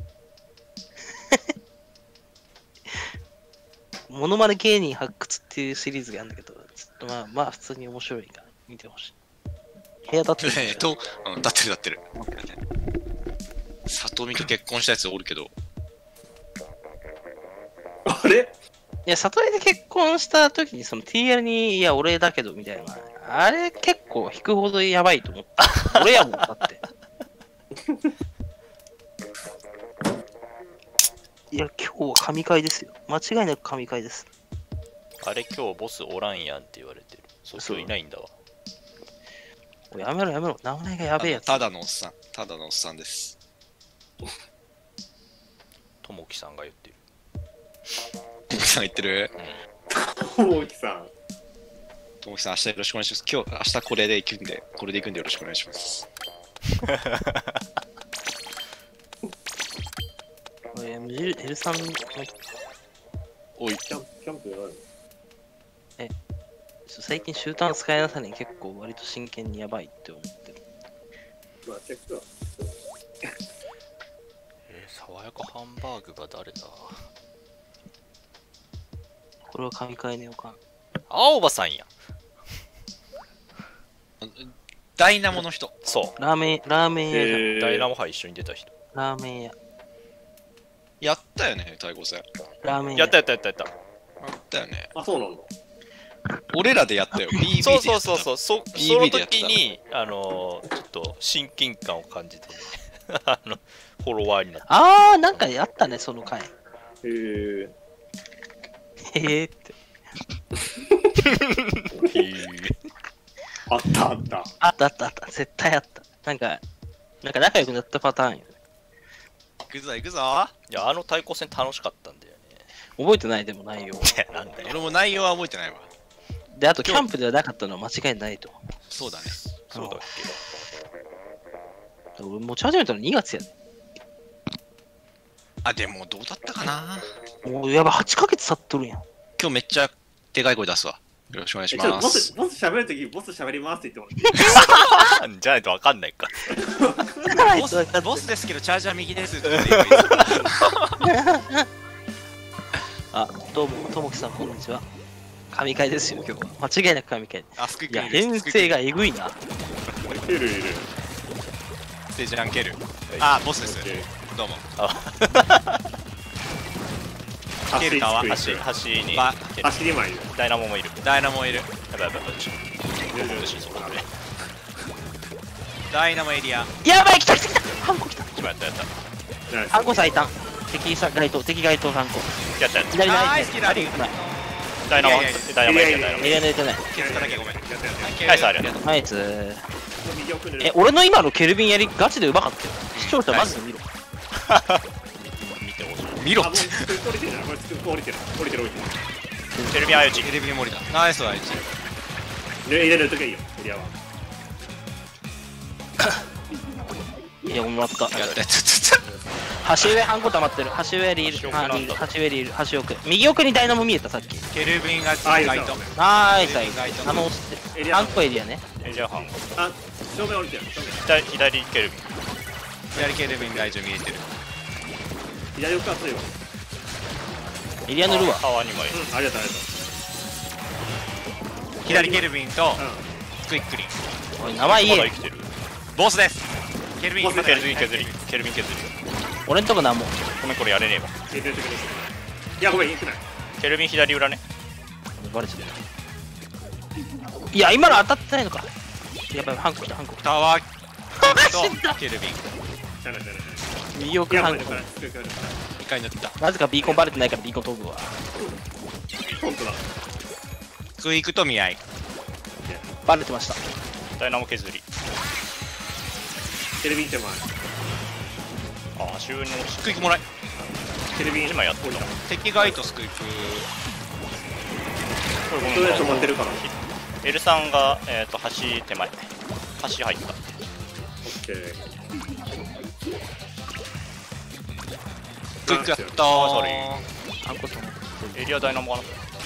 D: モノマネ芸人発掘っていうシリーズがあるんだけど、ちょっとまあ普通に面白いから見てほしい。部屋立ってる。
C: 立ってる。里見と結婚したやつおるけど、
A: あれ
D: いや、里見で結婚した時にその TL に、いや、俺だけどみたいな。あれ結構引くほどやばいと思った。俺やもん、だって。いや、今日は神回ですよ。間違いなく神回です。
B: あれ今日ボスおらんやんって言われてる。そういないんだわ。
D: おいやめろ。名前がやべえやつ。
C: ただのおっさんです。
B: ともきさんが言ってる。
C: ともきさん言ってる？
A: ともきさん。
C: ともきさん、明日よろしくお願いします。明日これで行くんでよろしくお願いします。
D: おい、エルさんの
C: おい、
A: キャンプやる
D: 最近集団使いなさに結構割と真剣にやばいって思ってる。
A: まあ、チェックは。
B: 爽やかハンバーグが誰だ？
D: これは神回の予感。
B: 青葉さんや。
C: ダイナモの人。
B: そう。
D: ラーメン屋じゃん。
B: ダイナモ杯一緒に出た人。
D: ラーメン屋。
C: やったよね、対抗戦。
D: ラーメン屋。
B: やった。
C: やったよね。
A: あ、そうなんだ。
C: 俺らでやったよ。BB でやった。
B: そう。その
C: BB でやった
B: 時に、ちょっと親近感を感じてね。フォロワーになった。
D: なんかやったね、その回。
A: へえ。
D: へえって。
A: あった。
D: あった。絶対あった。なんか仲良くなったパターンよね。
C: 行くぞ。
B: いや、対抗戦楽しかったんだよね。
D: 覚えてないでもないよ。
B: いや、なんだよ。
C: 俺も内容は覚えてないわ。
D: で、あとキャンプではなかったのは間違いないと。
C: そうだね。
B: そうだっ
D: 俺持ち始めたの2月やで。
C: あ、でもどうだったかな。
D: もうやばい、8ヶ月経っとるやん。
C: 今日めっちゃでかい声出すわ。よろしくお願いし
A: ちょっとボ
C: ます
A: ス。喋るとき、ボス喋りますって言って
B: じゃないとわかんないか。
C: ボスですけど、チャージャー右ですって
D: あ、どうも、ともきさん、こんにちは。神回ですよ、今日は。間違いなく神回。
C: あ、スクイッ
D: いや、
C: クです
D: 編成がえぐいな。
A: もん。いるいる。
C: ステージランケル。あ、ボスです。どうも。ケル川
B: 橋に
C: ば
A: 走り前いる。
B: ダイナモもいる。
C: ダイナモいる。
B: やばいやばいやばい。そこで。
C: ダイナモエリア。
D: やばい、来た来た来たハンコ来た。
B: 一番やったやった。
D: ハンコ最短。敵街頭ハンコ。
B: やったやった。
D: 左
C: ナ
D: ない
C: イスキラリ
B: ダイナモ
C: いやいや
B: ダイナモエリアダイナモ
D: エリア抜いてない。
C: 気づかなきゃごめん。
B: ナイスありがとう。
D: ナイス。
A: 右奥にいる。
D: 俺の今のケルビンやりガチでうまかったよ。視聴者マジで見ろ。
B: 見てほしい。
C: 見ろ
A: あ、もう降りてるな。これ降りてる。降りてる。
B: テレビ相打ち。
C: テレビメモリだ。ナイスは1。
A: 入れるときはいいよ。エリアは。
D: いや、もらった。
C: やったやった。
D: 橋上ハンコ溜まってる。橋上リール。橋上リール。橋奥。右奥にダイナモ見えた、さっき。
C: ケルビンが
A: あ、いい
C: ガイト。
D: ナイス。
C: ガイト。
D: ハンコエリアね。
B: エリアハンコ。
A: あ、正面降りてる。正面。
B: 左ケルビン。
C: 左ケルビンが一応見えてる。
A: 左奥熱いよ。
D: エリア塗るわ。
B: 川にもいる。
A: ありがとうありが
C: 左ケルビンと
A: とう。
C: スクイックリン。
D: おい、名前言え。
B: まだ生きてる。
C: ボスです。ケルビン
B: ケルビン削り。ケルビン削り。
D: 俺んとこなんも。
B: ごめんこれやれねえわ。
A: 入れてくれる。いや、ごめん、いくない。
B: ケルビン左裏ね。
D: バレちゃった。いや、今の当たってないのか。やばい、ハンコ来た、ハンコ来た。
C: タワー
D: 死んだ
C: とケルビン。
A: じゃないじゃない。
D: 右奥
A: いや、
D: ハンコ。
A: これ作る
C: 2回塗った。
D: なぜかビーコンバレてないからビーコン飛ぶわ。
A: 本当だ。
C: スクイックと見合い。
D: バレてました。
B: ダイナモ削り。
A: テレビ手前。
B: ああ、周囲の
C: スクイックもらい。
A: テレビ
B: 今やってるな。
C: 敵ガイトスクイック。
B: これご
A: それで止ま
B: めん。
A: ってるから。
B: L さんが橋手前。橋入った。
A: オッケー。
C: スクイックやった
B: あ
D: ハンコと。
B: エリアダイナモかな。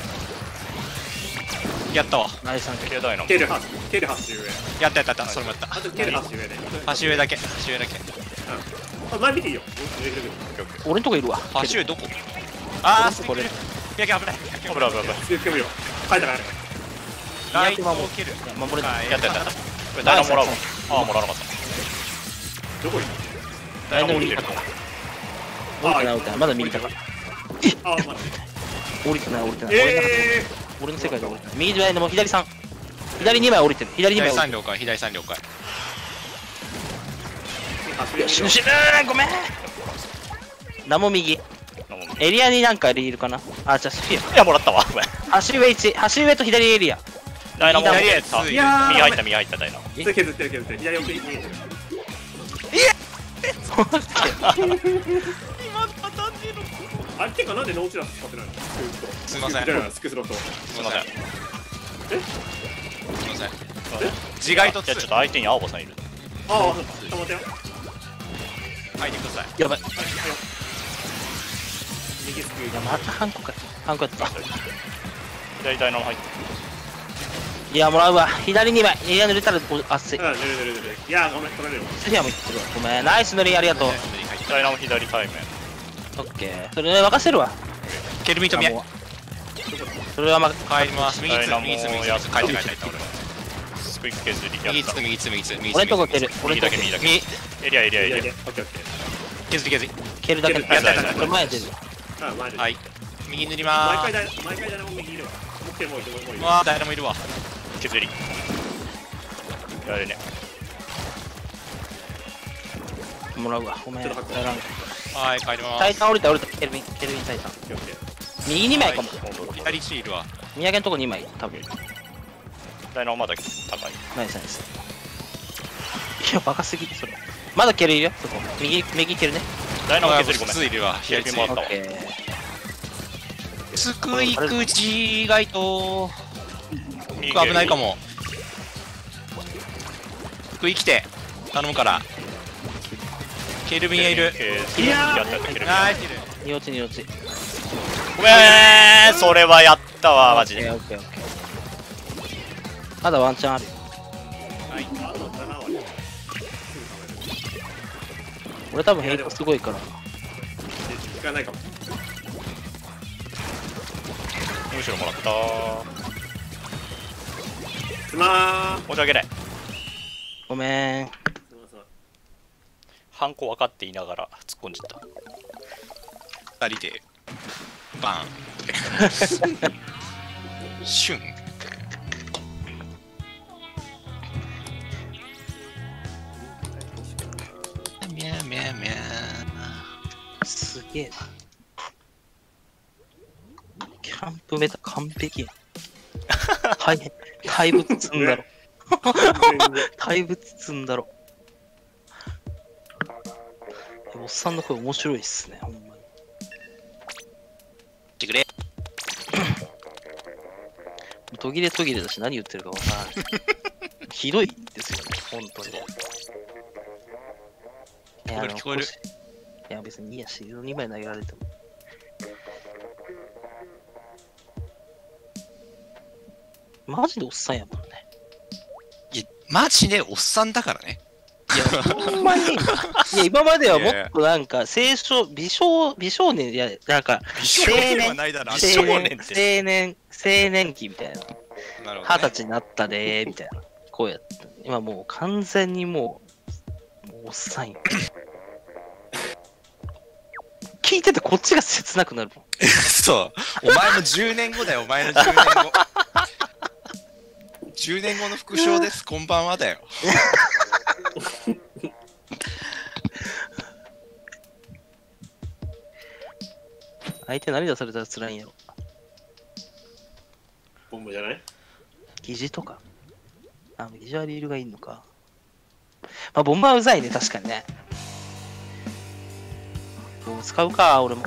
C: やったわ。
D: ナイスハンコ。
B: エリアダイナモ。
A: ケル8、ケル8上。
C: やったやったやった。それもやった。
A: あとケル8上で。
C: 橋上だけ。橋上だけ。
A: あ、前見ていいよ。
D: 俺んとこいるわ。
C: 橋上どこあー、スクイ
D: これ
C: ック。いやいや危ない。
B: 危ない危ない危ない。
A: スクープよ。書いたから。
C: ライトを蹴る。
D: 守れない。
C: はい
B: やったやった。これダイナモもらうわ。ああ、もらわなかった。
A: どこ行っ
B: ダイナモ降りてる。
D: 降りてない降りてない。まだ右だから。
A: た？あ、待って。
D: 降りてない降りてない。俺の世界で降りてない。右じゃないのも左3。左2枚降りてる。左2枚
C: 左
D: 降りてる。
C: 3了解、左3了解。
D: よしよし、ごめん。ナモ右。エリアになんかリールかな。あ、じゃあスフィ
B: いや、もらったわ。ごめん。
D: ア。橋上1。橋上と左エリア。
B: ダイナモ
C: 左へ
B: 右
C: つい
B: 入った右入ったダイナモ。
A: 削ってる削ってる。左奥に見えてる。あれってかなんでノーチラス使ってないの？
C: すいません。
A: じゃあスクスロット。
B: すいません。
C: すいません。自害と
B: じゃあちょっ
C: 2。
B: と相手に青葉さんいる。
A: ああ、止まったよ。
C: 入ってください。
D: やばい。
A: 右スク
D: いや、またハンコか。ハンコやった。
B: 左ダイナモ入って
D: いや、もらうわ。左2枚。エリア濡れたら熱い。
A: うん、ぬるぬるぬる。いや、ごめん、取られるわ。
D: スフィアもいってるわ。ごめん。ナイス塗りありがとう。
B: ダイナモ左対面。
D: オッケー。それね、任せるわ。
C: ケルビンと見合い。
D: それはま、
C: 帰ります。右つ、右つ、右つ。帰って帰って帰って。
B: スクイック削り。
C: 右つ、
B: やった。
C: 右つ、右つ、右つ。
D: 俺んとこ蹴る。俺んとこ
B: 右だけ右だけ。
C: 右、
B: エリアエリアエリア。
A: オッケーオッケー。
C: 削り削り。
D: 蹴るだけ。
A: 蹴るやったやった
D: これ前出る。
A: あ、前で。
C: はい。右塗りまーす。
A: 毎回だな、右いるわ。もう一回もういる、もういる。
C: わー、誰もいるわ。
B: 削り。やれね。
D: もらうわ。ごめん。やらん。
C: はい、帰りま
D: タイ
C: ーす。
D: タン降りた降りた。ケルビンタイタン。
A: オッケーオッケー。
D: 右2枚かも。
C: 左1いるわ。
D: 土産のとこ2枚。多分。
B: ダイナモまだ高い。
D: ナイスナイス。いや、バカすぎそれ。まだ蹴れるよ、そこ。右蹴るね。
B: ダイナモ削りごめん。
C: ついるわ。左ついる
B: 左もらったわ。
D: オッケー。
C: スクイクジガイト。
B: 右
C: 危ないかも。スクイ来て。頼むから。ケルビンいる。
B: いややったやったケルビン。
C: ナイスいる。
D: 2落ち2落ち。
B: ごめん、それはやったわマジで。
D: オッケーオッケー。まだワンチャンあるよ。
A: あと7割。
D: 俺多分ヘイトすごいから。
A: 聞かないかも。
B: むしろもらった
A: すまーん。
B: 申し訳ない。
D: ごめん。
A: すまんすまん。
B: ハンコ分かっていながら突っ込んじゃった。
C: 二人でバーンシュン。ミャーミャーミャ
D: すげえな。キャンプメタ完璧や。大変。大仏積んだろ。大仏積んだろ。おっさんの声面白いっすね、ほんまに。
C: てくれ。
D: 途切れ途切れだし何言ってるかわからない。ひどいですよね、本当に。いや
C: 聞こえる。
D: いや、別にいいやし、2枚投げられても。マジでおっさんやもんね。
C: いや、マジでおっさんだからね。
D: いや、ほんまに。いや、今まではもっとなんか、美少年、いや、なんか、
C: 少年はないだろ。
B: 美少年って
D: 青年期みたいな。
C: なるほどね
D: 20歳になったでー、みたいな。こうやって。今もう完全にもうおっさんよ。聞いててこっちが切なくなるもん。
C: そう。お前の10年後だよ、お前の10年後。10年後の副将です、こんばんはだよ。
D: 相手涙されたら辛いんやろ。
A: ボンボじゃない？
D: 疑似とか。あ、疑似はリールがいいのか。まあ、ボンバーうざいね、確かにね。ボム使うか、俺も。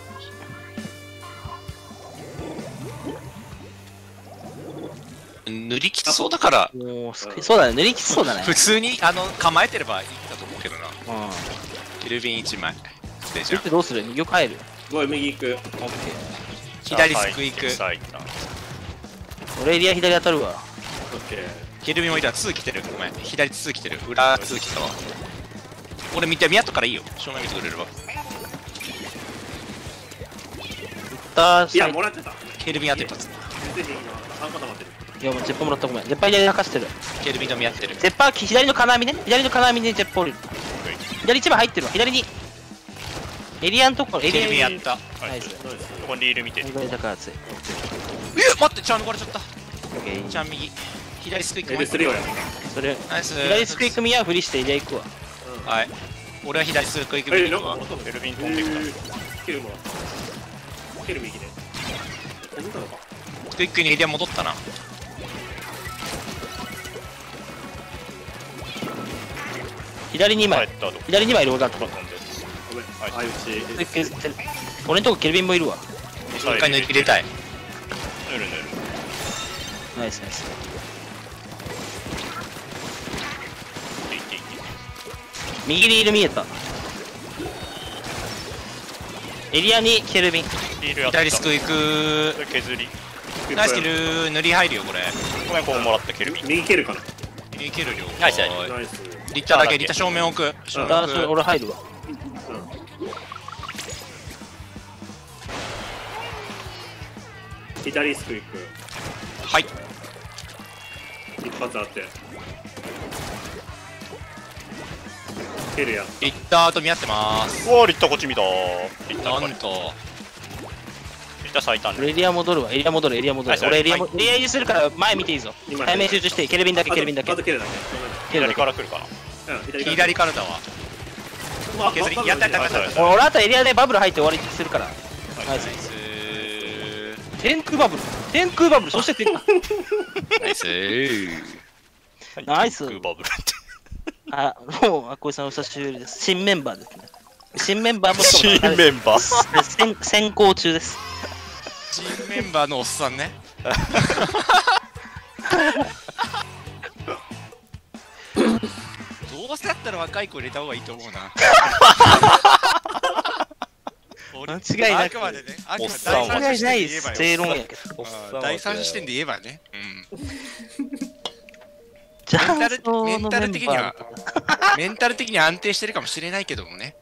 C: 塗りきつそうだから、
D: もう、そうだね、塗りきつそうだね。
C: 普通に構えてればいいんだと思うけどな。
D: うん。
C: ケルビン1枚。でじゃん
D: それってどうする？右を変える？
A: ごめん、右行く。
D: オッケー。
C: 左スクイック。
B: さあいった
D: 俺エリア左当たるわ。
A: オッケー。
C: ケルビンもいたら2来てる。ごめん。左2来てる。裏2来たわ。俺見て、見合ったからいいよ。正面見てくれれば。
A: いや、もらってた。
C: ケルビン当てた。
A: 全然右のハンコ溜まってる。
D: いや、もうジェッパもらったごめん。ジェッパ左に任してる。
C: ケルビンと見合ってる。
D: ジェッパ左の金網ね。左の金網にジェッパ降りる。左一枚入ってるわ。左に。エリアのところ、エ
C: ケ
D: リアに。
C: ルビンやった。
D: ナイス。
B: ここにリール見てる。
D: 左だから熱い。
C: 待って、ちゃん抜かれちゃった。
D: オッケー。
C: ちゃん右。左スクイック。
A: L3 をやる。
D: それ、
C: ナイス。
D: 左スクイック見やふりしてエリア行くわ。
C: はい。俺は左スクイック右行くわ。
B: エルビン飛んでくた。
A: ケルもらった。ケル右で。飛んでたのか。
C: スクイックにエリア戻ったな。
D: 左2枚。
B: 帰ったとこ
D: 左2枚ローガンとか。
B: 飛んでる。
A: ごめん。
B: はい
A: あ、うち。
D: 俺んとこケルビンもいるわ。
C: 一回抜き入れたい。
B: ぬるぬる。
D: ナイスナイス。
B: いっていって。
D: 右にいる見えた。エリアにケルビン。
B: リールやった。
C: 左スクイック。
B: 削り。
C: ナイスキル。塗り入るよ、これ。
B: ごめん、ここもらったケルビン。
A: 右蹴るかな。
C: 塗り切る量。
B: ナイスナイ
A: ナイス。
C: リッターだけ、リッター正面置く。正面
D: あ、それ
C: 置く。
D: 俺入るわ。
A: 左スクイック。
C: はい。
A: 一発あって。蹴るや。
C: リッターと見合ってます。
B: うわー、リッターこっち見た。リッター
C: なんと。
B: リッター最短
D: 俺エリア戻るわ。エリア戻る、エリア戻る。
B: はい
D: 俺エリアも、エリア入りするから前見ていいぞ。
A: 今
D: 対面集中して、ケルビンだけ、ケルビンだけ
A: あ。と蹴るだけ。
B: 左
D: ケルだけ。
B: から来るかな。
A: うん、
C: 左からだわ。削りやったやったやったやった。
D: 俺あとエリアでバブル入って終わりにするから。ナイス。天空バブル。天空バブル。そして天空。
C: ナイス
D: ナイス
B: クーバブルって。
D: あ、もう、あこいさんお久しぶりです。新メンバーですね。新メンバーも
B: 新メンバー。
D: 先行中です。
C: 新メンバーのおっさんね。どうせだったら若い子入れた方がいいと思うな。 俺
D: 間違いなく
C: あくまでね、あくまで
B: おっさんは
C: 第三
D: 間違いないです。
C: 視点で言えばよ
D: 正論やけど。
B: おっさんは
C: 第三視点で言えばね。
D: ジャン
C: メン
D: ソーの
C: タル的には
D: メンバー
C: メンタル的に安定してるかもしれないけどもね。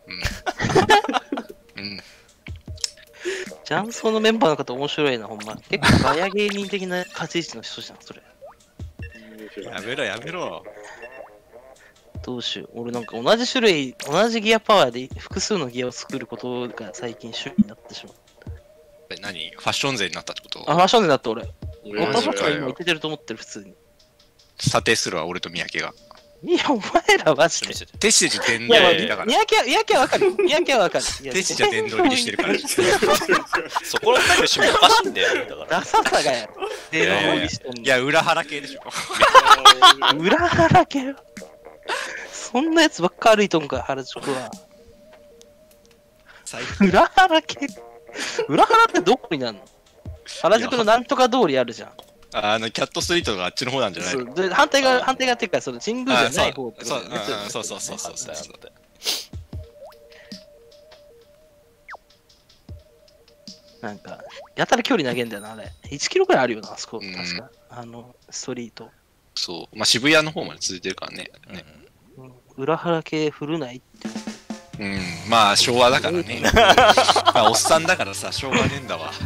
D: ジャンソーのメンバーの方面白いな、ほんま。結構ガヤ芸人的な立ち位置の人じゃん、それ。
C: やめろやめろ。
D: どうしよう。俺なんか同じ種類、同じギアパワーで複数のギアを作ることが最近趣味になってしまう。
C: 何ファッション勢になったってこと
D: あ、ファッションでなって俺。
A: 俺
D: 男
C: マジかよ
D: とか今いけてると思ってる、普通に。
C: 査定するわ、俺と三宅が。
D: いや、お前らマジで
B: 見。せて。
C: テシジ殿
D: いや、まあ
C: 堂入りだから。
D: 三宅はわかる。三宅はわかる。いや
C: テシジは殿堂入りしてるから。
B: そこら辺の趣味おかしいんだよね、だから。
D: ダサさがやろ。
C: いやいやいや
D: 殿堂入りしてんの
C: いや、裏腹系でしょ。
D: 裏腹けよ。そんなやつばっか歩いとんか、原宿は。
C: 最近
D: 裏原け裏原ってどこになるの？原宿のなんとか通りあるじゃん。
C: キャットストリートがあっちの方なんじゃないの？
D: そうで反対側っていうか、その神宮じゃない方ってことだよね
C: そうそうそうそうそう。
D: なんか、やたら距離投げんだよな、あれ。1キロくらいあるよな、あそこ。
C: うん
D: 確か。ストリート。
C: そう。まあ、渋谷の方まで続いてるからね。
D: うん裏腹系振るないって。
C: まあ、昭和だからね。まあ、おっさんだからさ、しょうがねえんだわ。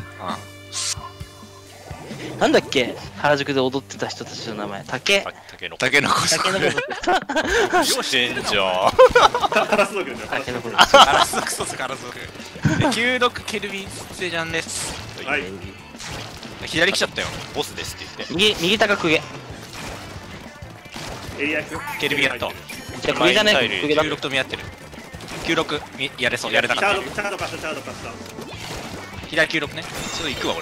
D: なんだっけ原宿で踊ってた人たちの名前。竹
B: 竹の子。
C: タケノコさん。
D: 竹の子だ
B: してんじゃん。
A: カラスのけどね。
D: 竹の子だ
C: ガラスクソスガラスク。96ケルビンスジャンです。
A: はい。
C: 左来ちゃったよ。
B: ボスですって言って。
D: 右高公家。
A: エリアク。
C: ケルビンやった。
D: じゃあ公家じゃない
B: マインタイル
D: 公家だ。
C: 96と見合ってる。96やれそう、やれた
A: チ
C: かった。
A: ャード、チャード勝った、チャード勝った。
C: 左96ね。それ行くわ、俺。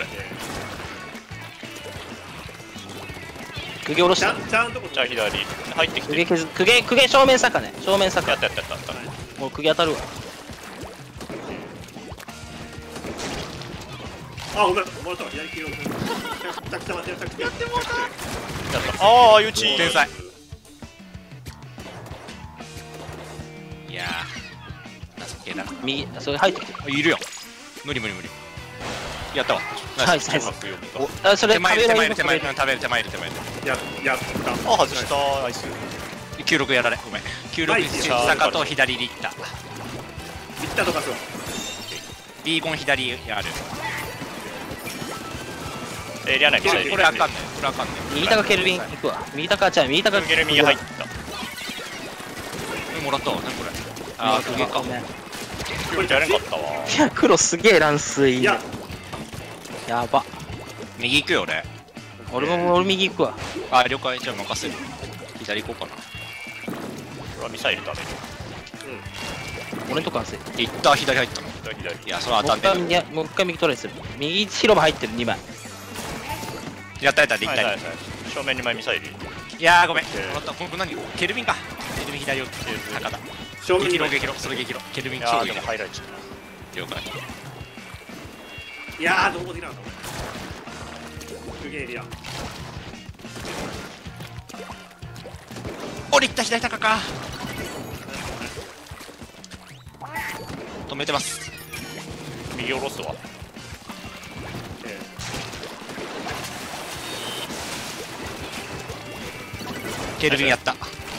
D: 公家下ろした。
A: ちゃんとこ
B: じゃあ左入ってきて。
D: 公家正面坂ね。正面坂
B: やっ。たやったやったやった。
D: もう公家当たるわ。
A: あ、ごめん、もらったわ、左黄色。着地待って、着地やってもらった。
B: ああ、いうち。
C: 天才。いやー、情けな。
D: 右、それ入ってきてる。
C: いるよ。無理無理無理。やったわ。
D: はい、
B: 中
D: はい。
B: 学読みか。
D: あ、それ
C: 手前いる手前いる
D: 食べる
C: 手前いる手前いる手前いる。
A: やった。
B: あ、外した。ナイス。
C: 96やられ。ごめん。96坂と左に行った。
A: 行ったとかそう。
C: B ゴン左やる。
B: リアナミサイル。
C: これあかんね。これあかんね。
D: 右高ケルビン行くわ。右高じゃあ右高
B: ゲルミが入った。
C: もらったわ。何これ。あー、
D: 公
C: 公家か。
B: これやれんかったわ。
D: いや、黒すげえ乱水
A: いや、
D: やば。
C: 右行くよ、俺。
D: 俺右行くわ。
C: あ、了解。じゃあ任せる。左行こうかな。
B: これはミサイル食べる。
D: 俺んとこ焦る。
C: 行った、左入ったの。
B: 左。
C: いや、それは当たんね
D: いや、もう一回右トライする。右広場入ってる2枚。
C: え。やったやった、で行った。
B: はいはいはい。正面2枚ミサイル。
C: いやー、ごめん。もらった。これ何ケルビンか。ケルビン左を高だ。
A: 正面に
C: 激ロ、激ロ。それ激ロ。ケルビン
B: いやーで
C: 超激ロ。
B: もハイライト。
C: 了解。
A: いやー、どこできなかった。すげえエリア。
C: 俺行った左高か。止めてます。
B: 右下ろすわ。
C: ケルビンやった。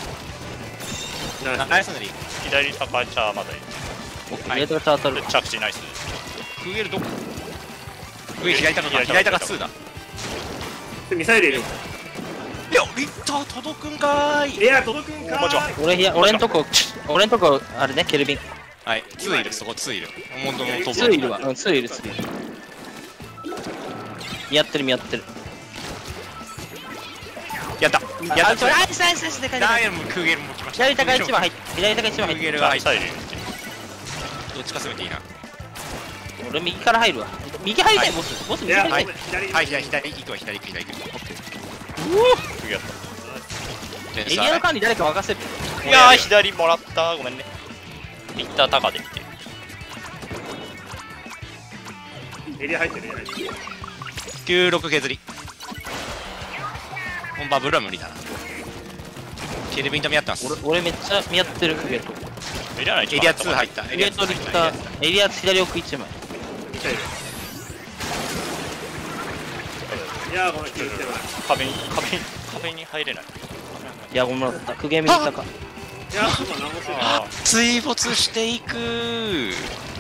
C: ナイスなり。
B: 左高いチャーまだい
D: 右高当たる
B: る。。着地ナイス。
C: クーエルどこ上左高か。左高2だ。
A: ミサイルいる。
C: いや、リッター届くんかーい。
A: いや、届くんか
B: お待ちは
A: ー。
D: 俺んとこ、あれね、ケルビン。
C: はい、2いる、そこ2いる。本当のトップ。
D: 2いるわ。うん、2いる、2いる。見合ってる、見合ってる。
C: やった。やった。
D: ナイスナイスナイスでかいでかい。
C: ダイヤもクーゲルも来ました。
D: 左高1番入って、左高1番
C: クー
D: 入って。
C: ゲルが入って。
B: ミサイル。
C: どっちか攻めていいな。
D: 俺右から入るわ。右入りたい、ボス。ボス
A: いや、
D: 右入りたい。
A: ごめん、左。
C: はい、左行くわ、左行く。
B: 次やった。
C: 天
D: エリアの
C: 才。
D: 管理誰か任せる。
B: いやー左もらったごめんね。リッター高でって。
A: エリア入ってる、エリア入ってる。
C: 96削り。本バブルは無理だな。ケルビンと見合ってます。
D: 俺めっちゃ見合ってる、クゲと。
B: エリアナ
C: エリア2入った。
D: クゲとリッター、エリア左奥1枚。
A: 2回目。いやー、ごめん、気をつけろ。
B: 壁に入れない。
D: いや、ごめんなさい。苦言見たか。
A: いやー、今何もしてない。
B: あ
C: 水没していく。
B: 逃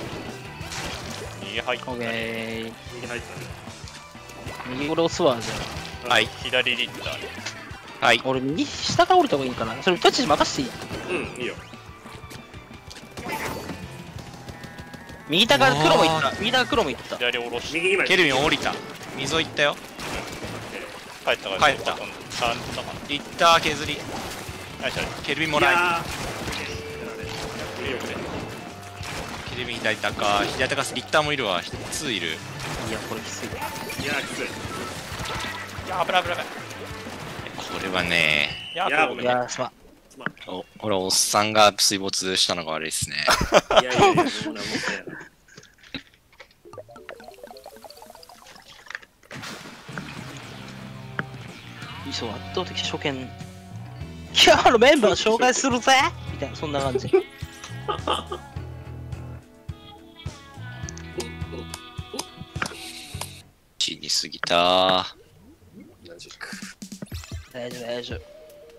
B: げ入った
D: オッケー。
A: 右入ったね。
D: 右俺押すわ、じゃ
C: はい
B: 左リッターで
C: はい
D: あ。俺右下から降りた方がいいかな。それ、タッチ任せていい？
A: うん、いいよ。
D: 右手から黒もいった。右手から黒もいった。
B: 左下ろして
A: 右2枚。
C: ケルビン降りた。溝行ったよ。
B: 帰った
C: 帰った
B: ちゃんとか
C: 行った削り。
B: な
C: ケルビンもらい。
A: いや
B: いいよこれ
C: ケルビン左高。左高すリッターもいるわ。2いる。
D: いや、これきつい。
A: ー、いやー、きつい。
B: いや危ない危ない危ない
C: これはね、
B: いや
A: いやごめん
D: いやー、すまん。
C: 俺おっさんが水没したのが悪いですね。
A: いやいやいや、もう何もしてない。
D: そう、圧倒的初見。今日のメンバー紹介するぜみたいな、そんな感じ。
C: 死にすぎた。
A: マジか。
D: 大丈夫、大丈夫。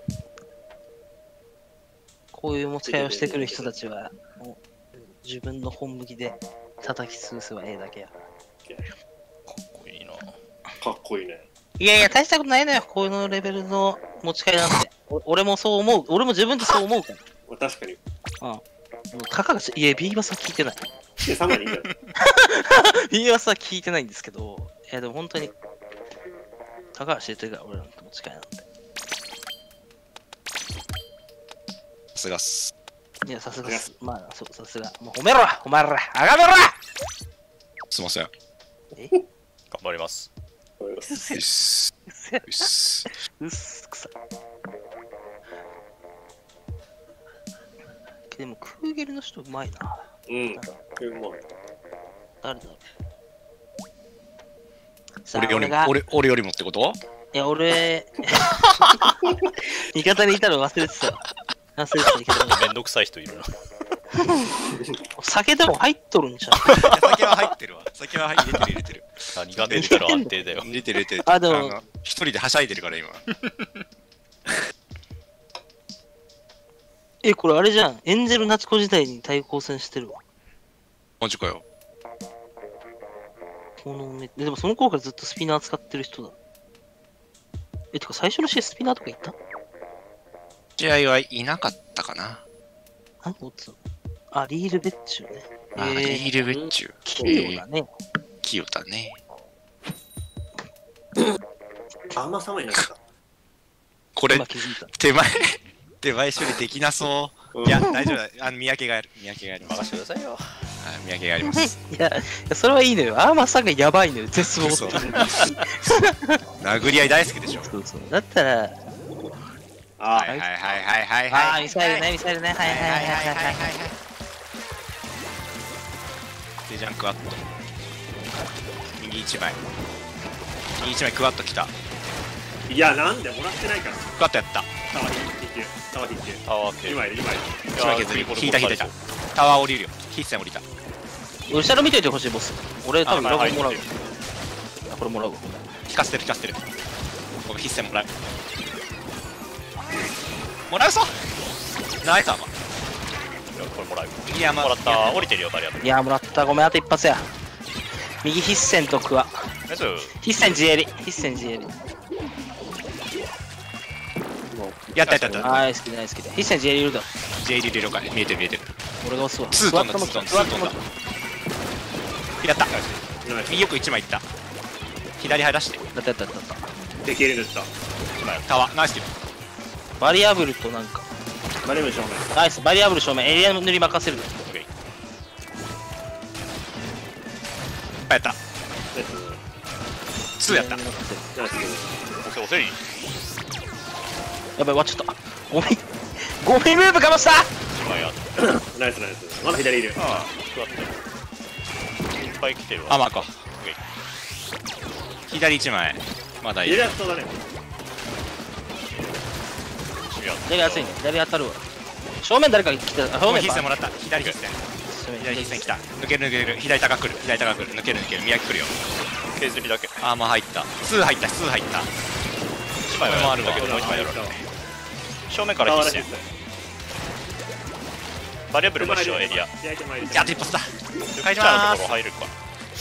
D: こういう持ち替えをしてくる人たちは、もう自分の本向きで叩き潰せばええだけや。
B: かっこいいな
A: かっこいいね。
D: いやいや、大したことないのよ、こういうのレベルの持ち替えなんて。俺もそう思う。俺も自分でそう思うから。
A: まあ、確かに。
D: もうたかがいや、ビーバスは聞いてない。
A: で、3枚にいいんだよ。
D: ビーバスは聞いてないんですけど、いや、でも本当に、たかが知れてるから、俺らの持ち替えなんて。
C: さすがっす。
D: いや、さすがっす。まあ、そう、さすが。もう褒めろお前らあがめろ
C: すいません。
B: 頑張ります
A: 思います。
C: うっす。うっす。
D: うっすくさ。でも、クーゲルの人うまいな。
A: うん。うまい。
D: 誰だろう。さあ
C: 俺より
D: が
C: も、俺よりもってこと？
D: いや、俺、味方にいたの忘れてた。忘れてたけど、
B: めんどくさい人いるな
D: 酒でも入っとるんちゃう。
C: 酒は入ってるわ。酒は入れてる。
B: 何がメンタル安定だよ
C: 入れてる。
D: あでも
C: 一人ではしゃいでるから今。
D: これあれじゃん。エンジェル夏子時代に対抗戦してるわ。
C: マジかよ。
D: このでもその頃からずっとスピナー使ってる人だ。てか最初の試合スピナーとかいた？
C: 試合はいなかったかな。
D: 何持つの？あ、リールベッチュね。
C: リールベッチュ。
D: 器用だね。
C: 器用だね。
A: あんま3枚になっちゃった。
C: これ
D: 今気づいた。
C: 手前処理できなそう。いや、大丈夫だ。三宅がやる。三宅がやります。
B: 任せてくださいよ
C: 三宅がやります。
D: いや、それはいいのよ。アーマーさんがやばいのよ。絶望。
C: そう殴り合い大好きでしょ。
D: そうそう。だったら、
A: あ
C: はい
D: ああ、ミサイルね、ミサイルね。はいはいはいはいはい。
C: で、ジャンクワット。右1枚。右1枚クワット来た。
A: あ。いや、なんでもらってないから。
C: クワットやった。
A: タワー必球。タワー必球。
B: タワー系
A: 2枚、2枚。
C: 1枚削り。引いた。タワー降りるよ。必戦降りた。
D: 後ろ見といてほしい、ボス。俺多分裏
B: はい
D: 声もらうわ。これもらうわ。
C: 引かせてる。僕必戦もらう。もらうぞナイスアーマー。
B: これもらう
C: いや、ま
B: もらった降りてるよバリア
D: いや、もらった。ごめん、あと一発や。右必戦とクワ。
B: ナイス
D: 必戦自襟。必戦自襟。
C: やった。
D: ナイスキナイスキ必戦自襟いるだろ。
C: J リレ了解。見えてる。
D: 俺が押すわ。
C: ツートンだ
D: クワットも
C: ツートンだやった。
A: ナイス
C: 右奥1枚いった。左入らして。
D: やった。
A: で、消えるんだった。
C: タワーナイスキル。
D: バリアブルとなんか。
A: バレム正面。
D: ナイス。バリアブル正面。エリア塗り任せる。
C: やった。
A: ナイス。
C: 2やった。
A: ナイス。
B: おせり
D: やばい、終わっちゃった。ゴミムーブかました
B: 1枚あって
A: ナイス、ナイス。まだ左いる。
B: ああ食わってるいっぱい来てるわ
C: アーマーか。左1枚。まだいる。
A: 左やっそうだね。
D: 左熱いね。左当たるわ。正面誰か来てた。正面
C: 必戦もらった。左必戦。 左必線来た。抜ける抜ける。左高くる。左高くる。抜ける抜ける。宮城来るよ。
B: 削りだけ
C: アーマー入った。2入った。2入った。
B: 1枚はやるんだけどもう1枚やられる正面から必戦バリアブルも一緒エリア
C: やっと一発だ。
B: 帰りのところ入るか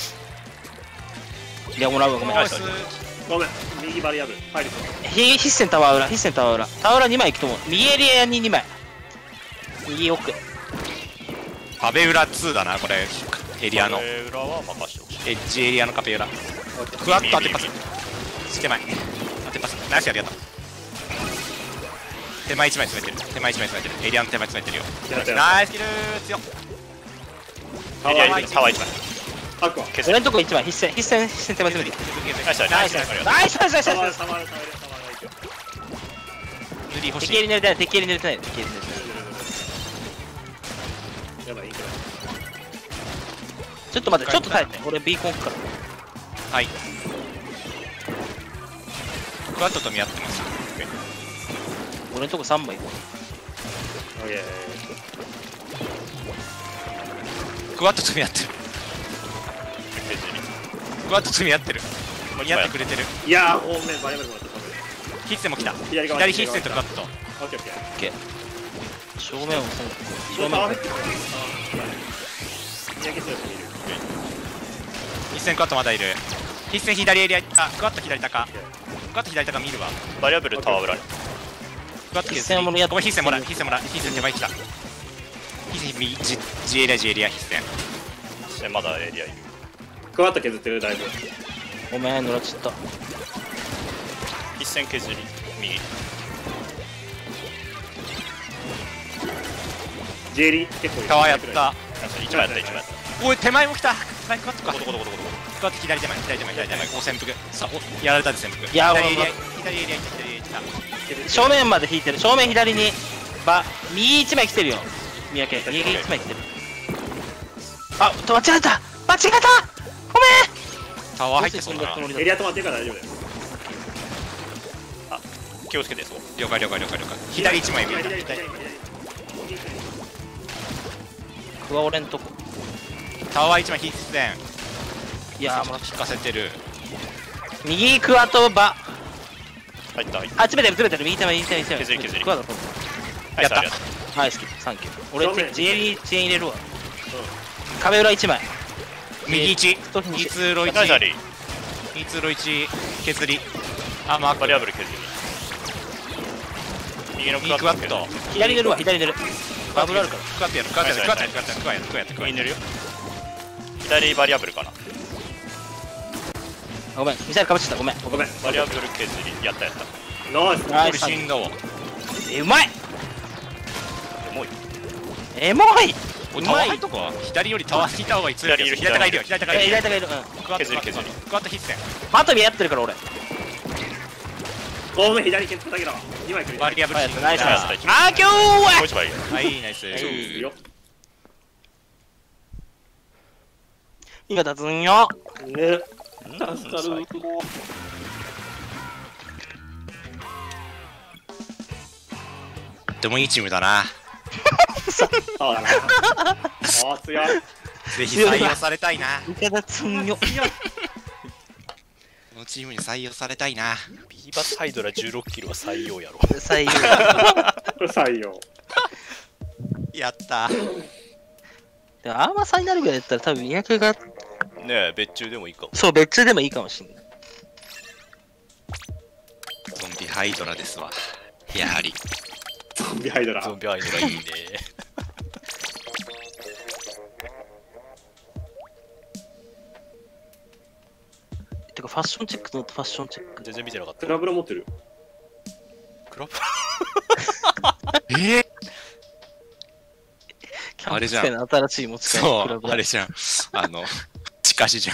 D: いや、もらうわ、ごめん。
B: ナイス
A: ごめん、右バリアブル入ると
D: 必戦タワー裏、必戦タワー裏。タワー裏2枚行くと思う。右エリアに2枚。右奥。
C: 壁裏2だな、これ。エリアの。
B: 壁裏は任してほしい
C: エッジエリアの壁裏。ふわっと当てパス。手前。当てパス。ナイスありがとう。手前1枚詰めてる。手前1枚詰めてる。エリアの手前詰めてるよ。
A: やったや
C: ナイスキルー強っ。
B: エリアにタワー1枚
A: アクア
B: 削り
D: 俺のとこ1枚。必戦手前詰めてる。
B: ナイスナイスナイスナイス
D: ナイスナイスナイス
A: タワー
D: ナイス。
A: タワータワータワー
C: 塗り欲しい。
D: 敵エリ寝れてない、敵エリ寝れてない。敵エリ寝れてない。
A: やばいいいくら
D: ちょっと待って、ちょっと耐えて。俺ビーコン置くから。
C: はい。クワットと見合ってます。
D: 俺のとこ3枚行こ
A: オッケー
C: クワットと見合ってる。
B: 削り
C: クワットと見合ってる。見合ってくれてる。
A: いやー、方面バリアブルもらった
C: ヒッセンも来た。
A: 左側
C: 左ヒッセンとクワット。
A: オッケーオッケー
D: う。正面をそう。正面を
A: タワー入ってる三宅強く見る
C: ヒッセンクワットまだいる。ヒッセン左エリア。あ、クワット左高。クワット左高見るわ。
B: バリアブルタワー裏に
C: クワット
D: ヒッセンもやっ
C: ごめんヒッセンもらう。ヒッセンもらう。ヒッセン手前来た。ヒッセン右、G エリア、G エリア、ヒッセン。
B: でまだエリアいる
A: クワッと削ってるだいぶ
D: ごめん、乗らちゃった。
B: 一線削り右
A: ジェリー結構いる
C: タワーやった。
B: 1枚やった1枚やった
C: おい、手前も来た。手前クワットか。
B: どこどこどこどこ
C: クワット左手前、左手前、左手前。お、潜伏。さあ、お、やられたで潜伏。
D: いや
C: 左エリア、
D: ま
C: 左エリア、左エリア来た。
D: 正面まで引いてる。正面左に右1枚来てるよ。三宅右1枚来てる。あ、間違えた間違えた。ご
C: タワー入ってそうだな。
A: エリア止まってるから大丈夫だよ
B: 気をつけてそう
C: 了解了解了解了解。左1枚見えた。
A: 左左左
D: クワ俺んとこ。
C: タワー1枚ヒッセン。
D: いやー、もら
C: 引かせてる。
D: 右クワとバ。
B: 入った入っ
D: あ、詰めてる詰めてる。右手前右手前右手前。
B: 削り削り
D: クワだと。
B: た
C: やった
B: ナイスありがとう
D: ナイスキル、サンキュー。俺
A: 正面
D: ジエリ遅延入れるわ。壁裏1枚。
C: 右1。
D: 太に
C: 2通路1。
B: ナイスあり
C: 2通路1。削り。あ、マーク。
B: バリアブル削り右のクワット
C: 右クワット。
D: 左寝るわ、左寝る。バブルあるから。
C: クワットやる。クワットやる。クワットやる。クワットやる。クワットやる。クワットやる。
B: 右に塗るよ左バリアブルかな
D: ごめん、ミサイルかぶっちゃった。ごめん。
A: ごめん
B: バリアブル削りやったやった
A: ナイス
C: これ
D: ナイス。
C: 死んだわ。
D: うまい
B: 重い
D: エモい
C: おい、タワー入っとこは左よりタワーにいた方がいい。強いけど左高いるよ。左高いるよ。
D: 左高いる。うん。
C: クワット
B: 削り削り
C: クワット必戦。
D: バトミやってるから俺。
A: ごめん左削っただけだわ2枚くれ
C: バリアブル死んだ。
D: ナイス
B: ナイスナイス
D: あー、今日
B: もう
D: は
B: 一枚いる
C: はい、ナイス。
A: いいよ
D: 今立つんよ。
A: ね
B: うん
A: 助かる
C: でもいいチームだな。
A: そうだなあ強い
C: ぜひ採用されたいな。
D: 今立つんよ。
C: このチームに採用されたいな。
B: ビーバスハイドラ16キロは採用やろ
D: 採用。
A: 採用
C: やった。
D: でもアーマーさんになるぐらいだったら多分200が、
B: ねえ別注でもいいかも
D: そう、別注でもいいかもしんない。
C: ゾンビハイドラですわ。やはり。
A: ゾンビハイドラ
B: ゾンビハイドラいいね
D: てかファッションチェックとファッションチェック。
B: 全然見てなかった
A: クラブラ持ってる
B: クラブ
D: キャンプ
C: あれじゃん
D: スペの新しい持ち帰り
C: そ
D: クラブ
C: う、あれじゃん。地下紙じゃん。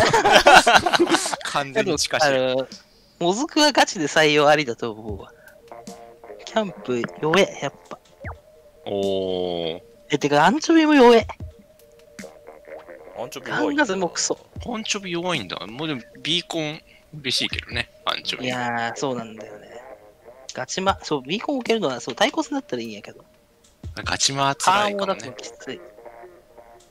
C: 完全に地下紙。
D: もずくはガチで採用ありだと思うわ。キャンプ弱え、やっぱ。
C: おー。
D: てか、アンチョビも弱え。
B: アンチョビ
D: ガンガゼもクソ。
C: アンチョビ弱いんだ。もうでもビーコン嬉しいけどね、アンチョビ。
D: いやー、そうなんだよね。ガチマ、そう、ビーコン置けるのは、そう、対抗戦だったらいいんやけど。
C: ガチマは
D: カーンをだと
C: 辛いかもね。
D: きつい。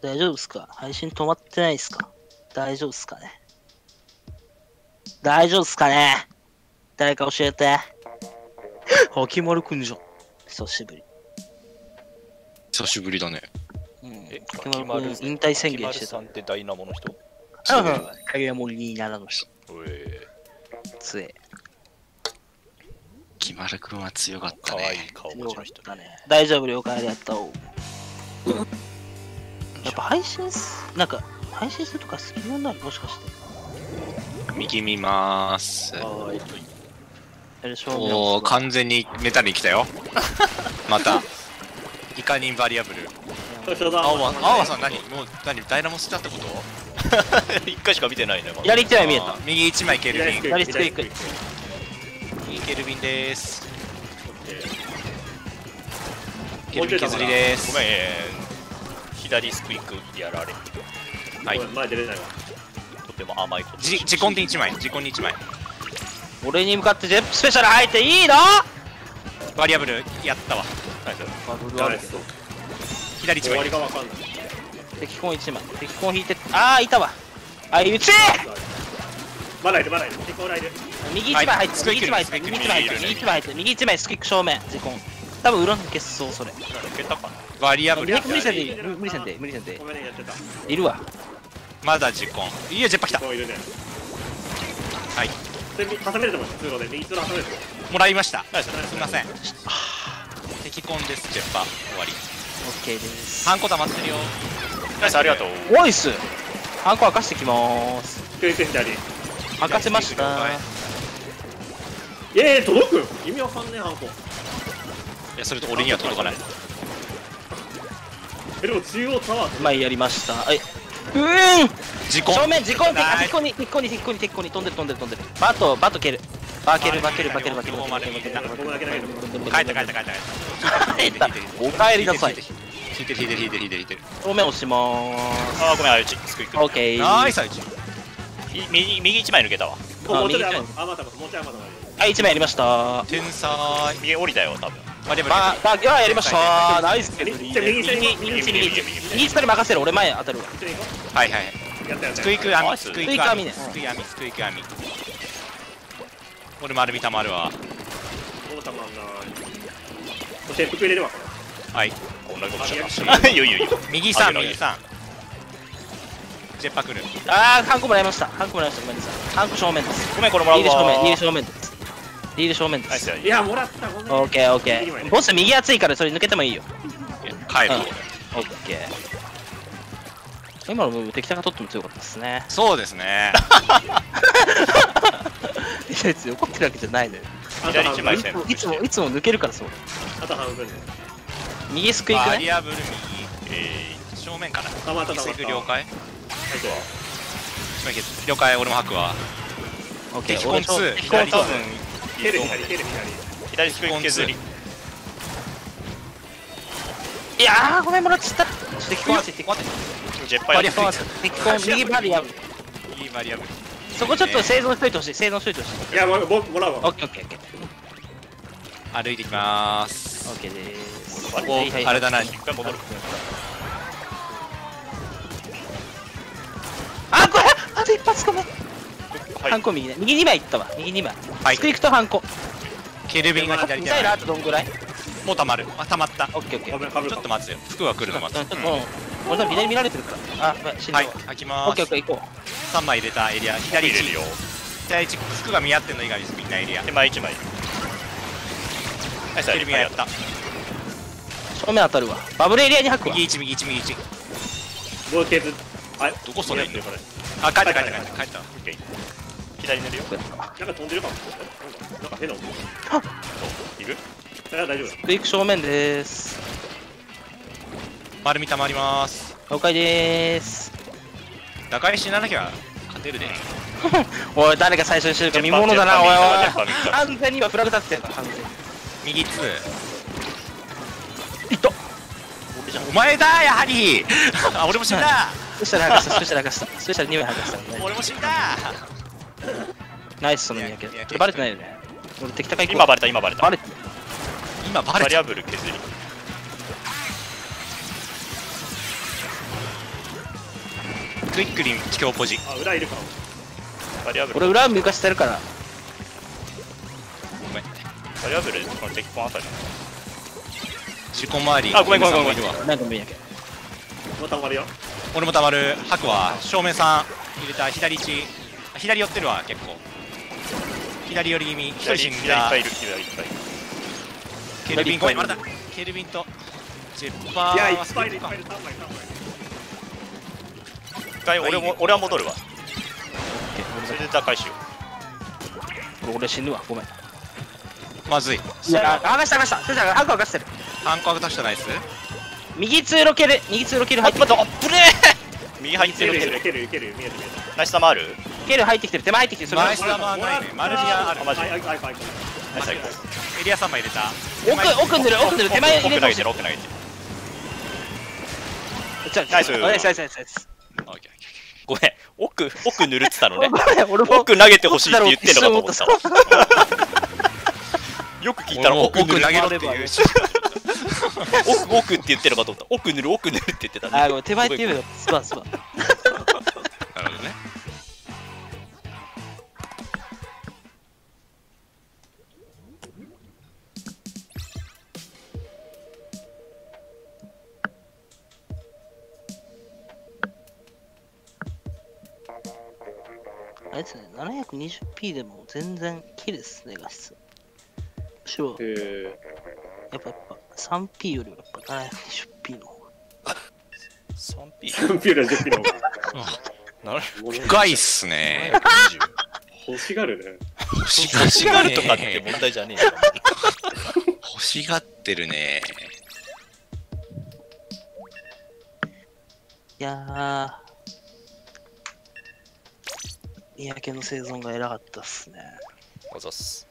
D: 大丈夫っすか？配信止まってないっすか？大丈夫っすかね？大丈夫っすかね？誰か教えて。秋丸くんじゃん。久しぶり。
C: 久しぶりだね。
D: 秋丸くん引退宣言してた。
B: さんってダイナモの人？
D: 影森にならの人。
B: え
D: つえ。
C: 木丸くんは強かった
B: かわいい
C: ね。
B: 顔持ちの人。
D: 大丈夫了解ありがとう。やっぱ配信するとか好きなんだろもしかして。
C: 右見まーす。
B: はーい。
C: おー、完全にメタルに来たよ。また。イカニンバリアブル。青葉さん何ダイナモスだってこと？
B: 一回しか見てないね。まだ
D: 左手は見えた。
C: 右1枚ケルビン。
D: 左スクイック。
C: 右ケルビンでーす。ケルビン削りでーす。
B: ごめん、左スクイックやられ。
C: はい。
A: 前出れないわ。
B: とても甘いこと。
C: ジコンで1枚。ジコンに1枚。
D: 俺に向かってジェップスペシャル入っていいの？
C: バリアブルやったわ。左1
A: 終わり
C: 枚。
A: がわかんない。
D: 敵コン1枚。敵コン引いて、いたわ。うち
A: まだいる、まだいる。結構いる。
D: 右1枚入ってる、
C: スクイック
D: 右1枚入ってる、右1枚入ってる、右1枚入ってる、右1枚スクイック正面、ジコン。多分裏抜けそう、それ。
B: 抜けたかな。
C: バリアブル。
D: 無理せんでいい、無理せんでいい、無理せんでいい
A: ご。めんね、やってた。
D: いるわ。
C: まだジコン。いや、ジェッパ来た。
A: こういるね。
C: はい。
A: で、挟めると思う。通路で。右通路挟めると思う。
C: もらいました。
A: ナイス
C: すみません。敵コンです、ジェッパ。終わり。
D: オッケーです。
C: ハンコ溜まってるよ。
B: ナイス、ありがとう。
D: おいっす。ハンコ明かしてきまーす。
A: クイック左。
D: 明かせました。
A: 届く意味わかんねえ、ハンコ。
C: いや、それと俺には届かない。
A: でも中央タワー
D: 前やりました。
C: ジコン。
D: 正面、敵コンに飛んでる。バト蹴る。バケル。
C: ごめんだけだけど。帰った。
D: お帰りなさい。
C: 引いてる。
D: 正面押しまーす。
B: ごめん、あれ、スクイック。
D: オッケー。
C: ナイス、
B: 右1枚抜けたわ。
A: もうちょい余ったもん、もうちょい余ったもん。
D: はい、1枚やりました。
C: 天才。
B: 右降りたよ、多分。
C: バリアブル。
D: やりましたナイス。
A: 右
D: 右下に任せる。俺前当たるわ。
C: はい。
A: やったやった。
C: スクイック網。
D: スクイック網ね。
C: スクイック網。俺丸見たまるわ。
A: もうたまんない。そして服入れるわ、これ。
C: はい。
B: こんなことしちゃった。いいよ。
C: 右3。ジェッパ来る。
D: ハンコもらいました。ごめんなさい。ハンコ正面です。
B: ごめん、これもらうわ。
D: リール正面です。
B: ナイスや
A: いや、もらった、ごめん。
D: オッケー。ボス右熱いからそれ抜けてもいいよ。
C: 帰る。
D: オッケー。今のムーブ敵さんが取っても強かったですね。
C: そうですね。
D: 別に怒ってるわけじゃないのよ。
B: 左1枚線。
D: いつも抜けるからそう。
A: あと半分で。
D: 右スクイックね。
C: バリアブル右。正面かな。
A: たまった。
C: 了解。
A: あとは。
C: 了解、俺も吐くわ。
D: オッケー。
C: 敵コン2。
B: 左多分。
A: 蹴る
B: 左スクイック削り。
D: いやー、ごめん、もらっちゃった。敵コン
B: ジェッパーやって
D: 敵コン、右バリアブル。
C: 右バリアブル。
D: そこちょっと生存しといてほしい。
A: いや、もらうわ。
D: オッケー。
C: 歩いてきまーす。
D: オッケーでーす。
C: ここ、あれだな。
B: 一回戻る。
D: これあと一発ごめん。
B: はい
D: ハンコ右ね。右2枚いったわ。右2枚。
C: はい
D: スクイックとハンコ。
C: ケルビンが左手
D: ミサイルあとどんぐらい？
C: もう溜まる。溜まった。
D: オッケー。
C: ちょっと待つよ。服が来るの待つ。
D: 俺多分左見られてるから。死んだ
C: はい
D: わ。、
C: 開きま
D: オッケー
C: ーす。
D: 行こ
C: 3枚入れたエリア。左1。
B: 入れるよ。
C: 左1、服が見合ってんの以外ですみんなエリア。
B: 手前1枚。ナイス、
C: ケルビンがやった。
D: う。正面当たるわ。バブルエリアに吐くわ。
C: 右1。
A: もう削る。
C: どこそれいんの
B: これ。
C: あ、帰った。
B: 左寝るよ。
A: なんか飛んでるかも。なんか変な音。
B: いる？
A: いや、大丈夫だ。
D: スクイック正面でーす。
C: 丸み溜まりまーす。
D: 了解でーす。
C: 打開しなきゃ勝てるで。
D: おい、誰が最初にしてるか見ものだな、おいおい。完全に今フラグ立ってるから、完全に。
C: 右2。
D: いっと。
C: お前だやはりあ、俺も死んだ
D: スペシャル剥がした、スペシャル2枚剥がした。
C: 俺も死んだ
D: ナイス、その三宅。バレてないよね。俺敵高い
B: 今バレた。
D: バレて
C: 今バ
B: バリア
C: レた。
B: ブル削り。
C: クイックリン強ポジ。
A: あ、裏いるか。
B: バリアブル
D: 俺裏向かしてるから。
C: ごめん。
B: バリアブルこの敵ポンあたり
C: シコ回り。
B: あごめんごめんごめん
C: いるわ
D: なんかもいいやけ。
A: もうたまるよ。
C: 俺もたまる。ハクは正面さん入れた。左1。左寄ってるわ結構。左寄り気味。一人死んだ
B: 左いっぱ。いいる左いっぱいいる
C: ケルビンごめんまだ。ケルビンとジェッパ
A: いや、い
C: ーは
A: っぱいいる、いっぱいいる、3枚、3枚。
B: 一回俺は戻るわそれで打開しよ
D: 俺死ぬわ、ごめん。
C: まずい。
D: いや、剥がした、剥がした。そしたら、ハク剥がしてる。
C: ハンコアグ出したナイス。
D: 右通路蹴る、右通路蹴る入ってきてる。
B: ブレー右入ってる
A: いける、いける、いける、見える、見える。
B: ナイス玉ある
D: 蹴る入ってきてる、手前入ってきてる。それ
C: ナイス玉はないね。マルディアある。
B: マジ
A: はい、はい、はい。
B: ナイス最高
C: エリア3枚入れた。
D: 奥塗る、奥塗る、手前入れてほしい
B: 奥投げてる。奥投げてる
D: ナイス。ナイス、ナイス、ナイス。
C: オッケー
B: ごめん奥塗るってたのね
D: ごめん、俺も。
B: 奥投げてほしいって言ってんのかと思ったわよく聞いたら奥塗る
C: 奥投げろっていう。
B: 奥って言ってるのかと思った奥塗るって言ってたね
D: あ、ごめん、手前って言うの。スパン、スパン。
C: なるほどね。
D: あれですね、720p でも全然綺麗ですね、画質。むしろ、やっぱ 3p よりもやっぱ 720p の方が。
B: 3P
A: 3ピューラ10ピの方が。
B: なる
C: 深いっすね。
A: 欲しがるね。
C: 欲し
B: 欲しがるとかって問題じゃねえよ
C: 欲しがってるね。
D: いやー、三宅の生存が偉かったっすね。
B: あざっす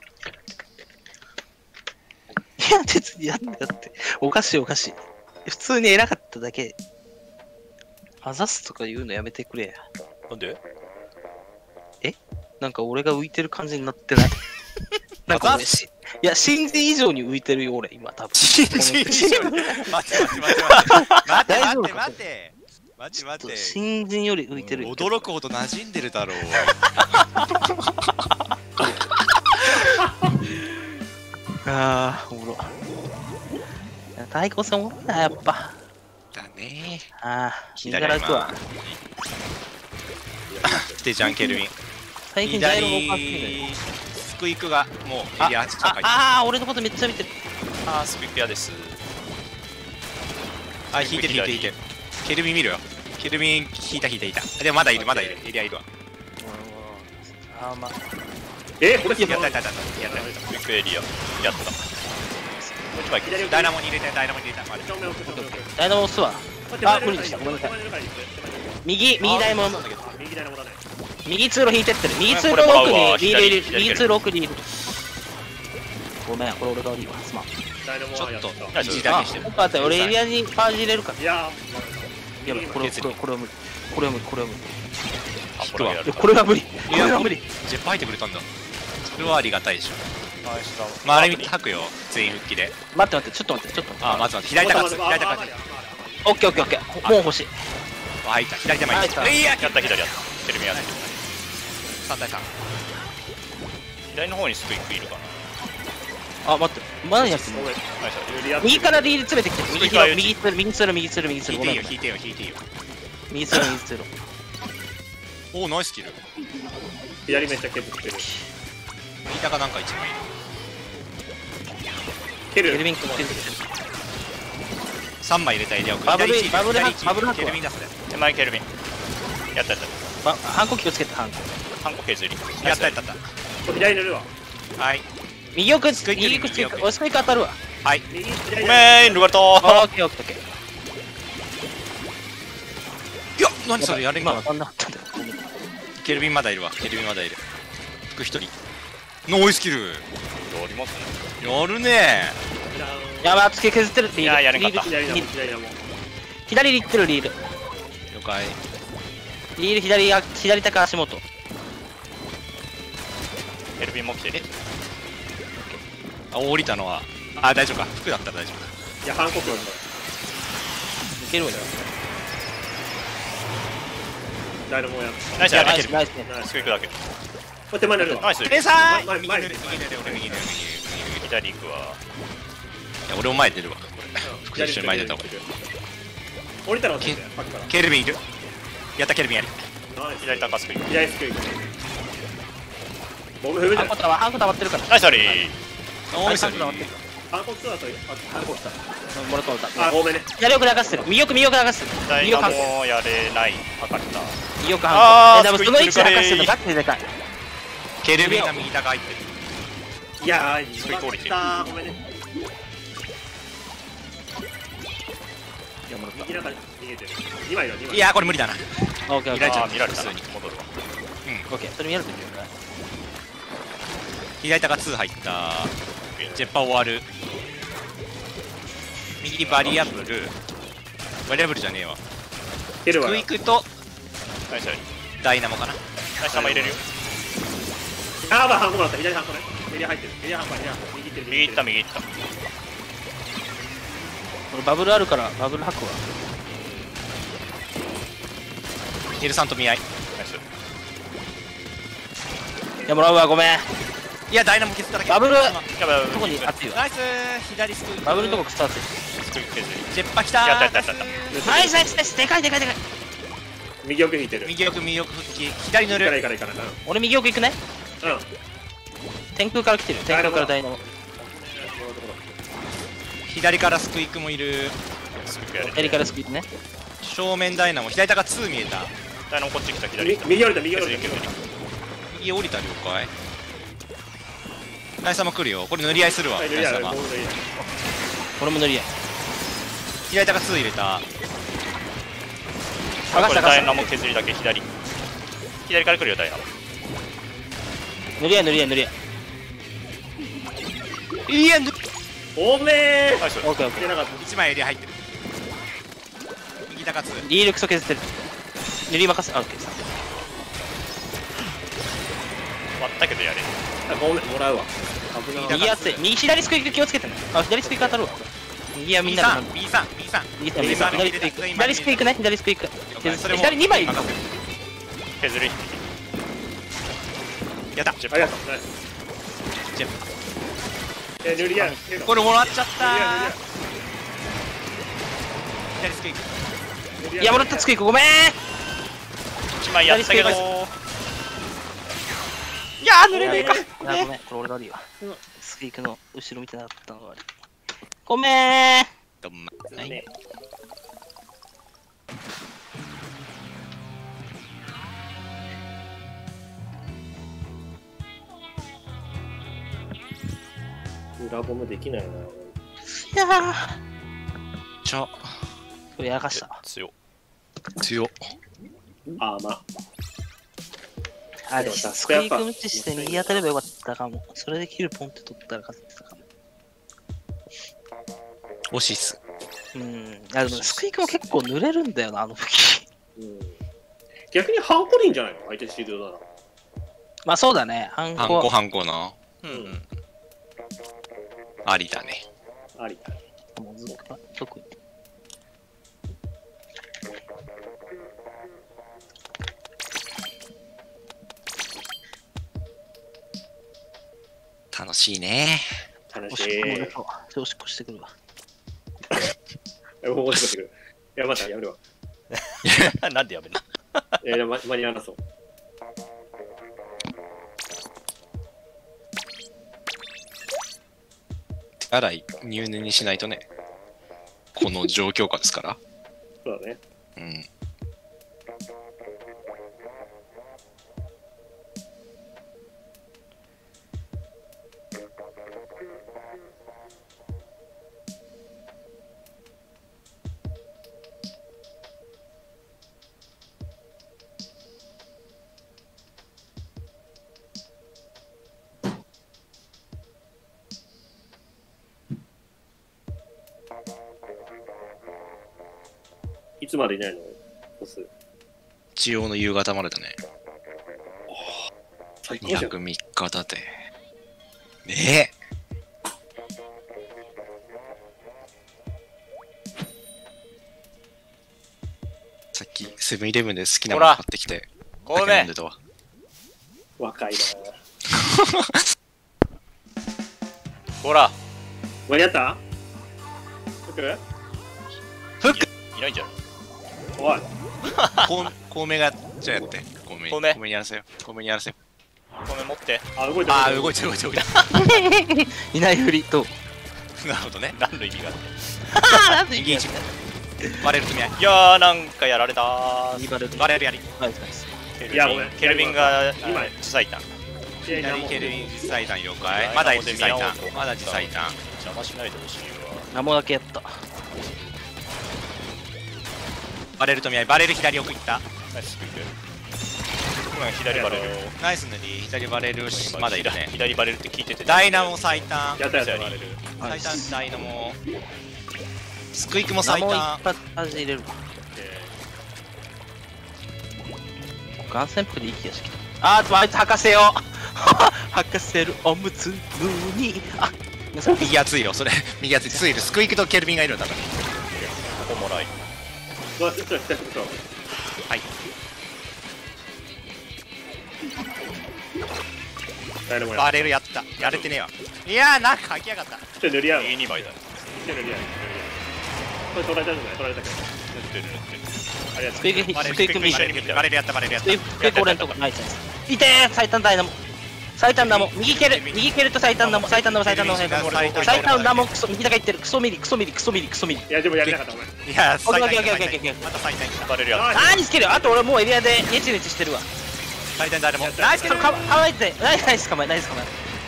D: いや、別にやんなよって。おかしいおかしい。普通に偉かっただけ。あざすとか言うのやめてくれや。
B: なんで
D: なんか俺が浮いてる感じになってない。なんか俺いや、新人以上に浮いてるよ、俺、今、多分。
C: 新人以上に待って待って待って待って
D: 大丈夫か
C: 待って待って待って待って。
D: 新人より浮いてる。
C: 驚くほど馴染んでるだろう。
D: ああ、おもろ。いや太鼓さんおもろいな、やっぱ。
C: だね。
D: ああ、
C: 左
D: 右から行くわ。
C: 来てじゃんケルビン。
D: 最近大路が
C: 左スクイクがもうエリア8近く入ってる。
D: 俺のことめっちゃ見てる。
B: あースピピアです
C: あ、引いてる引いてる引いてる。ケルビン見るよ。ケルビン引いた。でもまだいるまだいる。エリアいるわ。
D: あーまあ。
A: 俺
C: やったやったやったやった。
B: クイックエリアやったもう一枚
A: 左
C: ダイナモに入れてダイナモに入れた。まだ
A: 正面奥、正面奥。
D: ダイナモ押すわ。あ無理でしたごめんなさい右ダイナモ。
A: 右ダイナモだね。
D: 右通路引いてってる。右通路の奥にリールいる。右通路奥にいる。ごめん、これ俺が悪いわ。すまん。
A: ダイナモはやった。
B: ナイス
C: 一時だけしてる。
D: 待って、俺エリアにパージ入れるから。
A: いや
D: やばい、これは無理。これは無理。
B: あこれやる
D: これは無理。これは無理。
C: ジェッパ入ってくれたんだ。それはありがたいでしょ。
B: ナイスだ
C: まああれ見て吐くよ。全員復帰で。
D: 待って、ちょっと待って。
C: あ、まずは左手勝つ。左手勝つ。
D: オッケー。もう欲しい。
C: 入った。左手前に。
D: 入った
C: いや、
B: やった左やったテレビやって
C: 3対3。
B: 左の方にスクイックいるかな
D: あ、待って。何やってんの
B: ナイス
D: 右からリール詰めてきて。右通路。右通路。
C: 引い
D: ごめん。
C: ていいよ、引いていいよ。
D: 右通路。
C: おお、ナイスキル。
A: 左めっちゃ削ってる。
C: 右手がなんか一枚いる。
A: 蹴る。
D: ケルビン君って
C: 3枚入れたエリアを
D: バブル
C: 左一
D: バブル
C: 左一
D: バブルハックは
C: ケルビン出すね。
B: 手前ケルビンやった
D: ハンコ気をつけて、ハンコ。
B: ハンコ削り
C: やった。
A: 左塗るわ。
C: はい。
D: 右奥、
C: スクイック
D: 右口、
C: 右奥
D: 俺スクイック当たるわ。
C: はい。
A: 右、左。
B: ごめんルガルト
D: オッケー。
C: いや、何それやれんかな。
D: あんなかったんだよ。
C: ケルビンまだいるわ。服一人。ノイスキル。
B: やりますね
C: やるね。
D: やばい、つけ削ってるって
B: いややれんかった
A: 左だもん、左だもん。
D: 左に行ってるリール。
C: 了解。
D: リール左手か足元。
B: ケルビンも来てる
C: あ、降りたのは。あ、大丈夫か。服だったら大丈夫か。
A: いや、韓国なんだ。
D: いけるわよ。
A: ダイナモや
B: ナイスやる。
D: ナイスナイスね。
B: スクイックだけ。
A: これ手前になるわ
B: ナイス。
C: レーサー
A: 前
C: 右出る右出る俺右出る
B: 左行くわ。
C: いや俺も前出るわこれ福井一緒に前出た方がいい
A: 降りたら落ちてパックから
C: ケルビンいるやったケルビンやり
B: 左高スクイック。
A: 左スクイックボム踏めた
D: ハンコ溜まってるから。
B: ナイスあり。
C: おーいそれ
D: ハンコ溜まってる。
A: ハンコツだとハンコ来た
D: もらったもらった。
A: あごめんね
D: 左奥流してる。右奥流してる。
B: ダイナ
D: 右奥ハンコ。
B: もやれない。かかった。
D: 右奥ハンコ。でもその位置で
B: スクイック
D: 流してるのガチででかい。
C: ケルビンが右高入ってる
A: いやー
B: スクイック降りてる。
A: ごめんね
D: いやもらった。
A: 右中に逃げてる2枚だ2枚
C: いやーこれ無理だな
D: オッケーオッケー。
C: 見られちゃう
B: あー見られたな。
C: 普通に
B: 戻るわ。
D: オッケー。それ見られてるよね。
C: 左高2入ったジェッパー終わる右にバリアブルじゃねえわ
A: 蹴るわ
C: クイックと
B: ナイスあり。
C: ダイナモかな
B: ナイス玉入れるよ。
A: あーハンコだった左ハンコねエリア入ってるエリアハンコ右行ってる
B: 右行った右行った。
D: これバブルあるからバブルハックは。
C: エルさんと見合い
B: ナイス。
D: いやもらうわごめん。
C: いやダイナモ削っただけ
D: バブル
B: やばいやばい。
D: どこに熱いわ。
C: ナイス左スクイック
D: バブルのとこくそ熱い。
B: スクイック削り。
C: ジェッパー来たー
B: やったやったやったやっ
D: ナイスナイスナイス。でかいでかいでかい。
A: 右奥引いてる
C: 右奥復帰左塗
A: いかない
C: る
A: いかないいかない
D: 俺右奥行くね。
A: うん
D: 天空から来てる。天空からダイナモ。
C: 左からスクイックもいる
B: スクイックやれ。
D: 左からスピードね。
C: 正面ダイナモ左高2見えた
B: ダイナモこっち来た左。
A: 右降りた右降
B: 削
A: りた
B: り削り。
C: 右降りた了解ナイス様来るよこれ塗り合いするわナイス様
D: 俺も塗り合い。
C: 左高2入れた
D: 剥がした剥がした。
B: これダイナモ削りだけ左。左から来るよダイナモ。
D: 塗り合い塗り合い塗り合い。
C: いや塗
A: おめえ
B: ナイス。
D: オッケーオッケ
A: 出なかった
C: 1枚エリア入ってる右高2
D: ー。リールクソ削ってる。塗り任せ。あ、オッケーです。
B: 割ったけどやれ。
A: あごめんもらうわ危な
D: 右熱い。右左スクイック気をつけてね。あ、左スクイック当たるわ。右はみんなで。
C: B3
D: 右左スクイック。左スクイックね。左スクイック。左2枚いる。
B: 削り。
C: やった
A: ありがとうナイス
C: ジェッ
A: 塗り合い
C: これもらっちゃった
A: 塗
C: 左スクイック
D: いや、もらったスクイックごめん。
B: 1枚やったけど。
D: いやー、塗れねえか。ごめん、これ俺が悪いわ。スクイックの後ろ見てなかったのが悪い。ごめーん。
C: どんま
A: ね裏ボムできないな。
D: いやー。
C: ちょ
D: これやらかした。
B: 強っ。
C: 強っ
A: あーまあ。
D: あれ、スクイック無視して右当たればよかったかも。それでキルポンって取ったら勝ってたかも。
C: 惜しいっす
D: うん。いや、でもスクイックも結構濡れるんだよな、あの武器。
A: 逆にハンコでいいんじゃないの相手シールドなら。
D: まあそうだね。ハンコ。
C: ハンコな
B: うん。
C: ありだね
A: あり。
D: もうずっと特に。
C: 楽しいね
A: 楽
D: おしっこも
A: しい。
D: 出そう。おしっこしてくるわ。
A: 面白い。いや、またやめるわ。
B: なんでやめるの。
A: いや、間に合わなそう。
C: 手洗い入念にしないとねこの状況下ですから
A: そうだね。
C: うん
A: いつまでいないのボス。
C: 一応の夕方までだね
A: 最高じゃん。
C: 203日だってねえセブンイレブンで好きなもの買ってきて、
B: ごめん
C: だけ飲んでたわ。
A: 若いな。
B: ほら
A: 間に合った？来る？
B: いないんじゃない？
A: おい。
C: 孔明が、じゃあやって。孔明にやらせよ。孔明にやらせよ。
B: ごめん持って。
A: あ、動いてる。
C: あー、動いてる。
D: いないふりと。
C: なるほどね。
B: 何の意味がある
D: なんで
C: 右一バレる組合。
B: いやーなんかやられたー。
C: バレるやり。
D: はい、
A: いやごめん
B: ケルビンが
A: 今
B: 自裁弾。
C: 左ケルビン自裁弾了解。まだ自裁弾。まだ自裁弾。
B: 邪魔しないでほしいわ。
D: 名もだけやった。
C: バレる組合。バレる左奥行った。
B: ナイスクイック。今左バレる。
C: ナイス塗り。左バレるし、まだいるね。
B: 左バレるって聞いてて。
C: ダイナモ最短。
A: やったやつバレる。
C: 最短ダイナモ。スクイックも最
D: 名も
C: 短。
D: 一発味入れる。ガン旋風でいい気がしてきた。あいつ履かせよ履かせるおむつぬに。
C: 右熱いよ、それ。右熱い。ツイル。スクイックとケルビンがいるんだから。
B: ここもらい。
A: どうしてそう。
C: はい。
A: 誰もや。
C: バレルやった。やれてねえわ。いやー、なんか書きやがった。
A: ちょ塗り合う。
B: 右2枚だ。
A: 塗り合う。これ取られたんじゃない？取られたけど。
B: 塗ってる塗ってる。
A: ありがとう。
D: スクイック、スクイックミッション。
C: バレルやった、バレルやった。
D: スクイック俺んとこ。ナイスナイス。いてー最短ダイナモ。最短ダモ。右蹴ると最短ダモ。最短ダモ。最短ダモ。クソ、右だけいってる。クソミリ。
A: いやでもやりなかったごめん。
C: いやー、
D: オッ
C: 最
D: ケーオッケーオッケーオッ
C: 短
D: ケー。
C: また最短来た。
B: バレるやつ。
D: 何つけるよ。あと俺もうエリアでネチネチしてるわ。
C: 最短ダイナモ。
D: ナイスかわいて。ナイス構え。ナイス構え。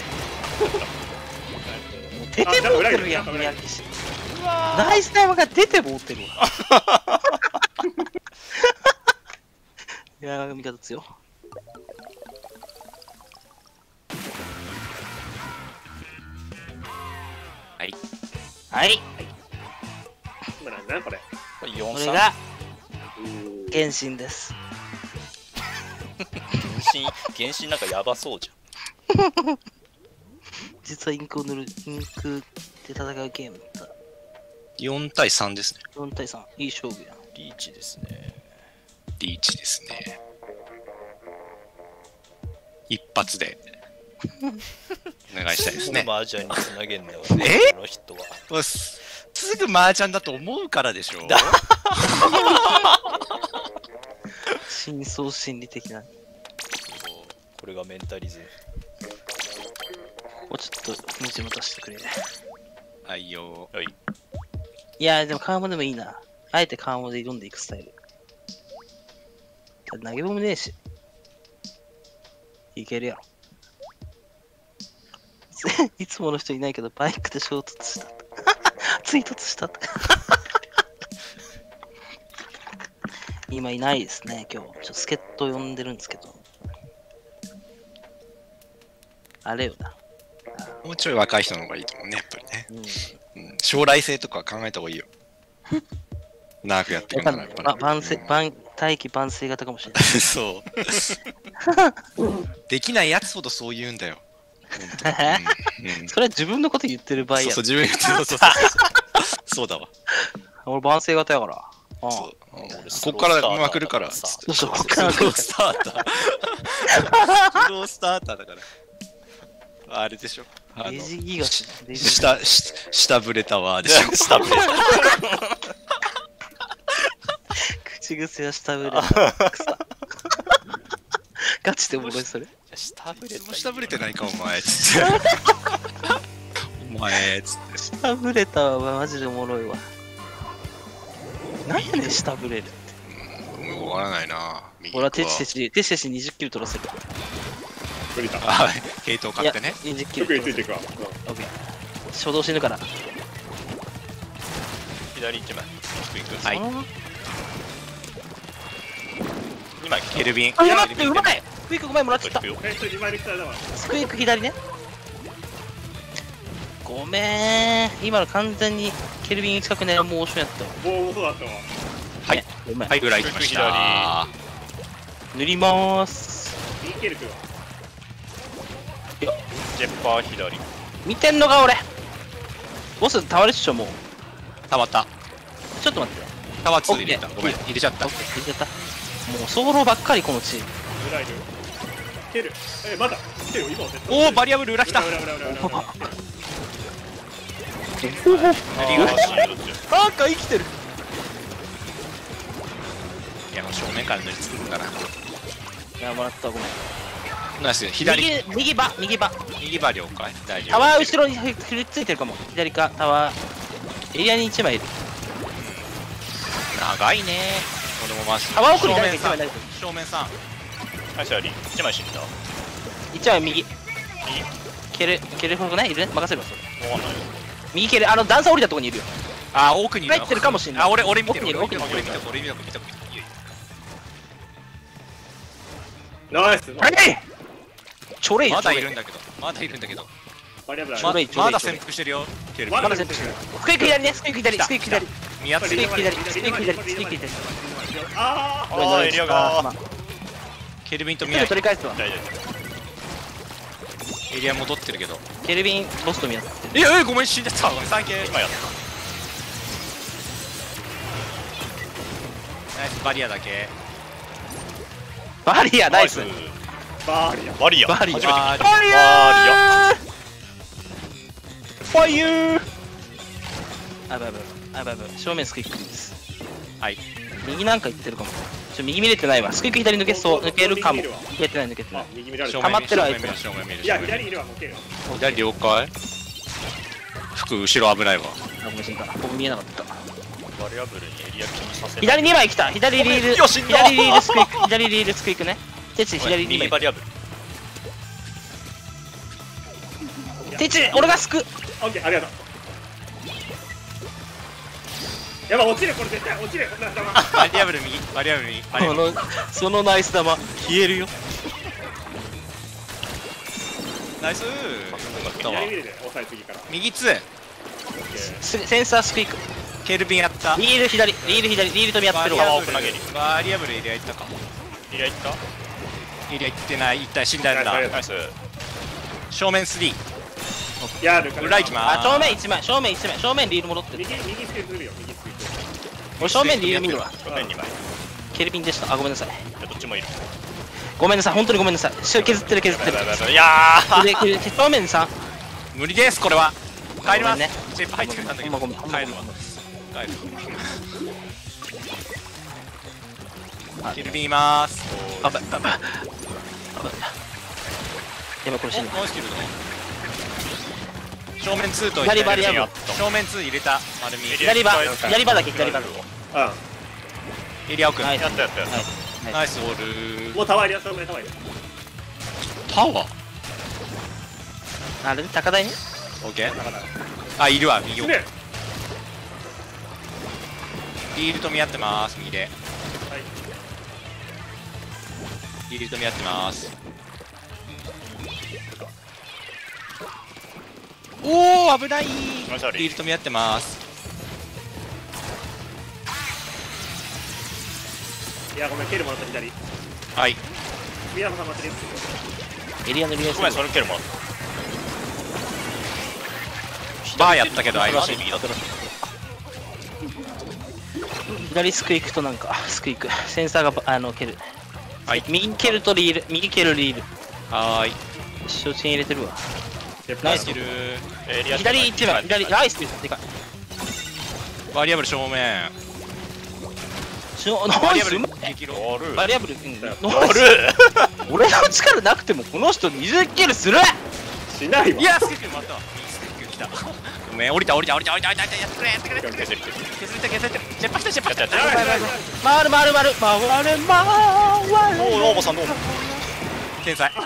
D: 出てもってるやん。ナイスタイムが出てもってるわ。いやー味方強。
C: はい。
D: はい。
A: 今なんだこれ。
D: こ
B: 4、
D: れ
B: 3。
D: が原神です。
B: 原神なんかやばそうじ
D: 実はインクで戦うゲームだった。
C: 4対3ですね。
D: 4対3、いい勝負や。
B: ゃん。リーチですね。
C: リーチですね。一発でお願いしたいですね。
B: マージャンにつなげんだよ
C: え
B: ね。この人は。
C: すぐ麻雀だと思うからでしょ。
D: 深層心理的な。
B: これがメンタリズム。
D: もうちょっとムチ持たせてくれ。
C: はいよ。
B: はい。
D: いやでもカーモでもいいな。あえてカーモで挑んでいくスタイル。投げボムねえし。いけるやろ。いつもの人いないけど、バイクで衝突した。追突した。今いないですね、今日。ちょっと助っ人呼んでるんですけど。あれよな。
C: もうちょい若い人の方がいいと思うね、やっぱりね。
D: うん。
C: 将来性とか考えた方がいいよ。長くやっていくならやっぱり。
D: 大器晩成型かもしれない。
C: そう。できないやつほどそう言うんだよ。
D: それは自分のこと言ってる場合や。
C: そう、自分言ってる。そうだわ。
D: 俺晩成型やから。
C: こっからまくるから。
D: そうそう、こっから
C: スロースターター。スロースターターだから。あれでしょ。
D: レジギガ
C: 下ブレたわでしょ。
B: 下ブレ
D: 口癖は下ブレた。ガチでおもろいそれ。
B: 下ブレた。
C: 下ブレてないかお前つって。お前つって。
D: 下ブレたはマジでおもろいわ。何やねん下ブレるって。
C: わからないな。
D: 俺はテチテチ20キル取らせる。
A: 無理だ。
C: はい、ヘイトを買ってね。
D: 20キル。
A: 特についていくわ。
D: オッケー。初動死ぬから。
B: 左1枚。
C: はい。
B: 2枚。
C: ケルビン。
D: あ、待って、うまい。スクイック5枚もらってきた。
A: 2枚できたらだわ。
D: スクイック左ね。ごめん。今の完全にケルビン近くね、モーションやったわ。
A: もうそうだったわ。
C: はい。はい、裏行きました。
D: 塗りまーす。
A: いけるくわ。
B: ジェッパー左。
D: 見てんのか俺。ボス倒れっしょもう。
C: たまった。
D: ちょっと待って。
C: タワ2入れた。ごめん、入れちゃった。
D: 入れちゃった。 もうソロばっかりこのチーム。
A: 裏いる。蹴る。まだ。来てよ、今は絶対。
C: おおバリアブル裏来た。
A: 裏。
B: あ
D: なんか生きてる。
C: いやもう正面から塗りつくんかな。
D: いや、もらった、ごめん。
C: ナイス。左
D: 右場。
C: 右バ了解。大丈夫。
D: タワー後ろに振りついてるかも。左か、タワー。エリアに1枚いる。
C: 長いね。俺もマジ。
D: タワー奥に誰か1
C: 正面さん
D: 枚誰か。
C: 正面さん。
B: ナイスあり1枚死んだ。
D: 1枚右。蹴るほどね、いるね。任せるわ、それ。
B: わかんないよ。
D: 右蹴る、段差降りたとこにいるよ。
C: あ奥にいる。
D: 入ってるかもしんない。
C: あ俺見てる。
D: 奥にいる
C: 俺見た。
A: ナイス。
D: ちょれい
C: まだいるんだけど。まだ
A: バリアブラ。
D: ちょろい
C: まだ潜伏してるよ。
A: ま
D: まだ全部してる。スクイック左ね、スクイック左。
C: 宮津
D: スクイック左。
A: あ
B: あエリアが
C: ケルビンと
D: すぐ
C: 宮津
D: 取り返すわ。
B: 大丈
C: エリア戻ってるけど。
D: ケルビン、ボスと宮津。
C: ごめん死んじゃった。ごめんサンキュー。
B: 夫今やっ
C: ナイスバリアだけ。
D: バリア、
B: た
D: ナイス。
A: バリア。
B: バリア
D: バリア
B: 初めて聞いた
C: バリ
D: ファイヤーファイヤーあばい。正面スクイックです。
C: はい。
D: 右なんか行ってるかも。右見れてないわ。スクイック左抜けそう。抜けるかも。抜けてない。
A: 右見られ
C: 正
A: た。
D: 溜まってる相手
C: 正面見る。
A: いや、左いるわ、もう蹴る。
C: 左了解。服後ろ危ないわ。
D: あ、ごめん、死んだ。僕見えなかった。
B: バリアブルにエリア気にさせない。
D: 左2枚来た。左リール。
B: よしんだ
D: 左リールスクイック。左リールスクイックね。テチ、左2枚。
B: 右バリアブル。
D: テチ、俺がスク。
A: オッケー、ありがとう。やばい、落ちる、これ絶対落ちる。
C: バリアブル右。バリアブル右。
D: そのナイス玉、消えるよ。
C: ナイス
A: 左見るで、押さえすぎから。
C: 右2。
D: センサースクイック。
C: ケルビンやった。
D: リール左、リールと見合ってるわ。
C: バリアブルエリア行ったかも。
B: エリア行った
C: エリア行ってない。一体死んだやつだ。
B: ナイス。
C: 正面3。
A: やる。
C: 裏行きます。
D: 正面1枚、正面リール戻ってる。
A: 右スクイックするよ、右スクイック。
D: 俺正面リール見るわ。
B: 正面2枚。
D: ケルビンでした。あ、ごめんなさい。
B: どっちもいる。
D: ごめんなさい、本当にごめんなさい。削ってる。
B: いやー
D: 正面3。
C: 無理ですこれは。帰ります。
D: ね。
C: チェップ入ってくれたんだけど。
D: ごめん。
C: 帰るわ。帰る。ケルビンいます。
D: あば。やばい、これ死ぬ。
C: ノースキルド。正面2と
D: 左バリアブル。
C: 正面2入れた。丸み。
D: 左場だけ、左場。
A: う
C: エリア奥。
D: はい
B: やった。
C: ナイスボール。
A: ん。もうタワーいるよ、正面タワーいる。
C: タワー
D: あれ高台ね。
C: オッケー。あ、いるわ、右奥。
A: ね。
C: リールと見合ってます、右で。
A: はい。
C: リールと見合ってます。おー、危ない。リールと見合ってます。
A: いや、ごめん、蹴るもらった左。
C: はい。
A: 宮野さん待ってる。
D: エリアの見合い
B: ごめんそれ蹴るもん。
C: バーやったけど、
B: 左
C: 相手
B: 右だった。
D: 左スクイックとなんか、スクイック。センサーが、蹴る。
C: はい。
D: 右蹴るとリール。右蹴るリール。
C: はーい。
D: 承知入れてるわ。
C: ナイスキル。
D: 左1枚、左、ナイスでかい。
C: バリアブル正面。
D: ナイス
C: 激ロ。
D: バリアブル、
B: やる
D: 俺の力なくてもこの人20キルする。
A: しないわ。
C: いや、スクイックまた。スクイック来た。ごめん、降りた。やってくれ。やってくれ。削れて。チェッパー来た。
B: やった。
D: 回る。
B: おー、さんどうも。
C: 天才。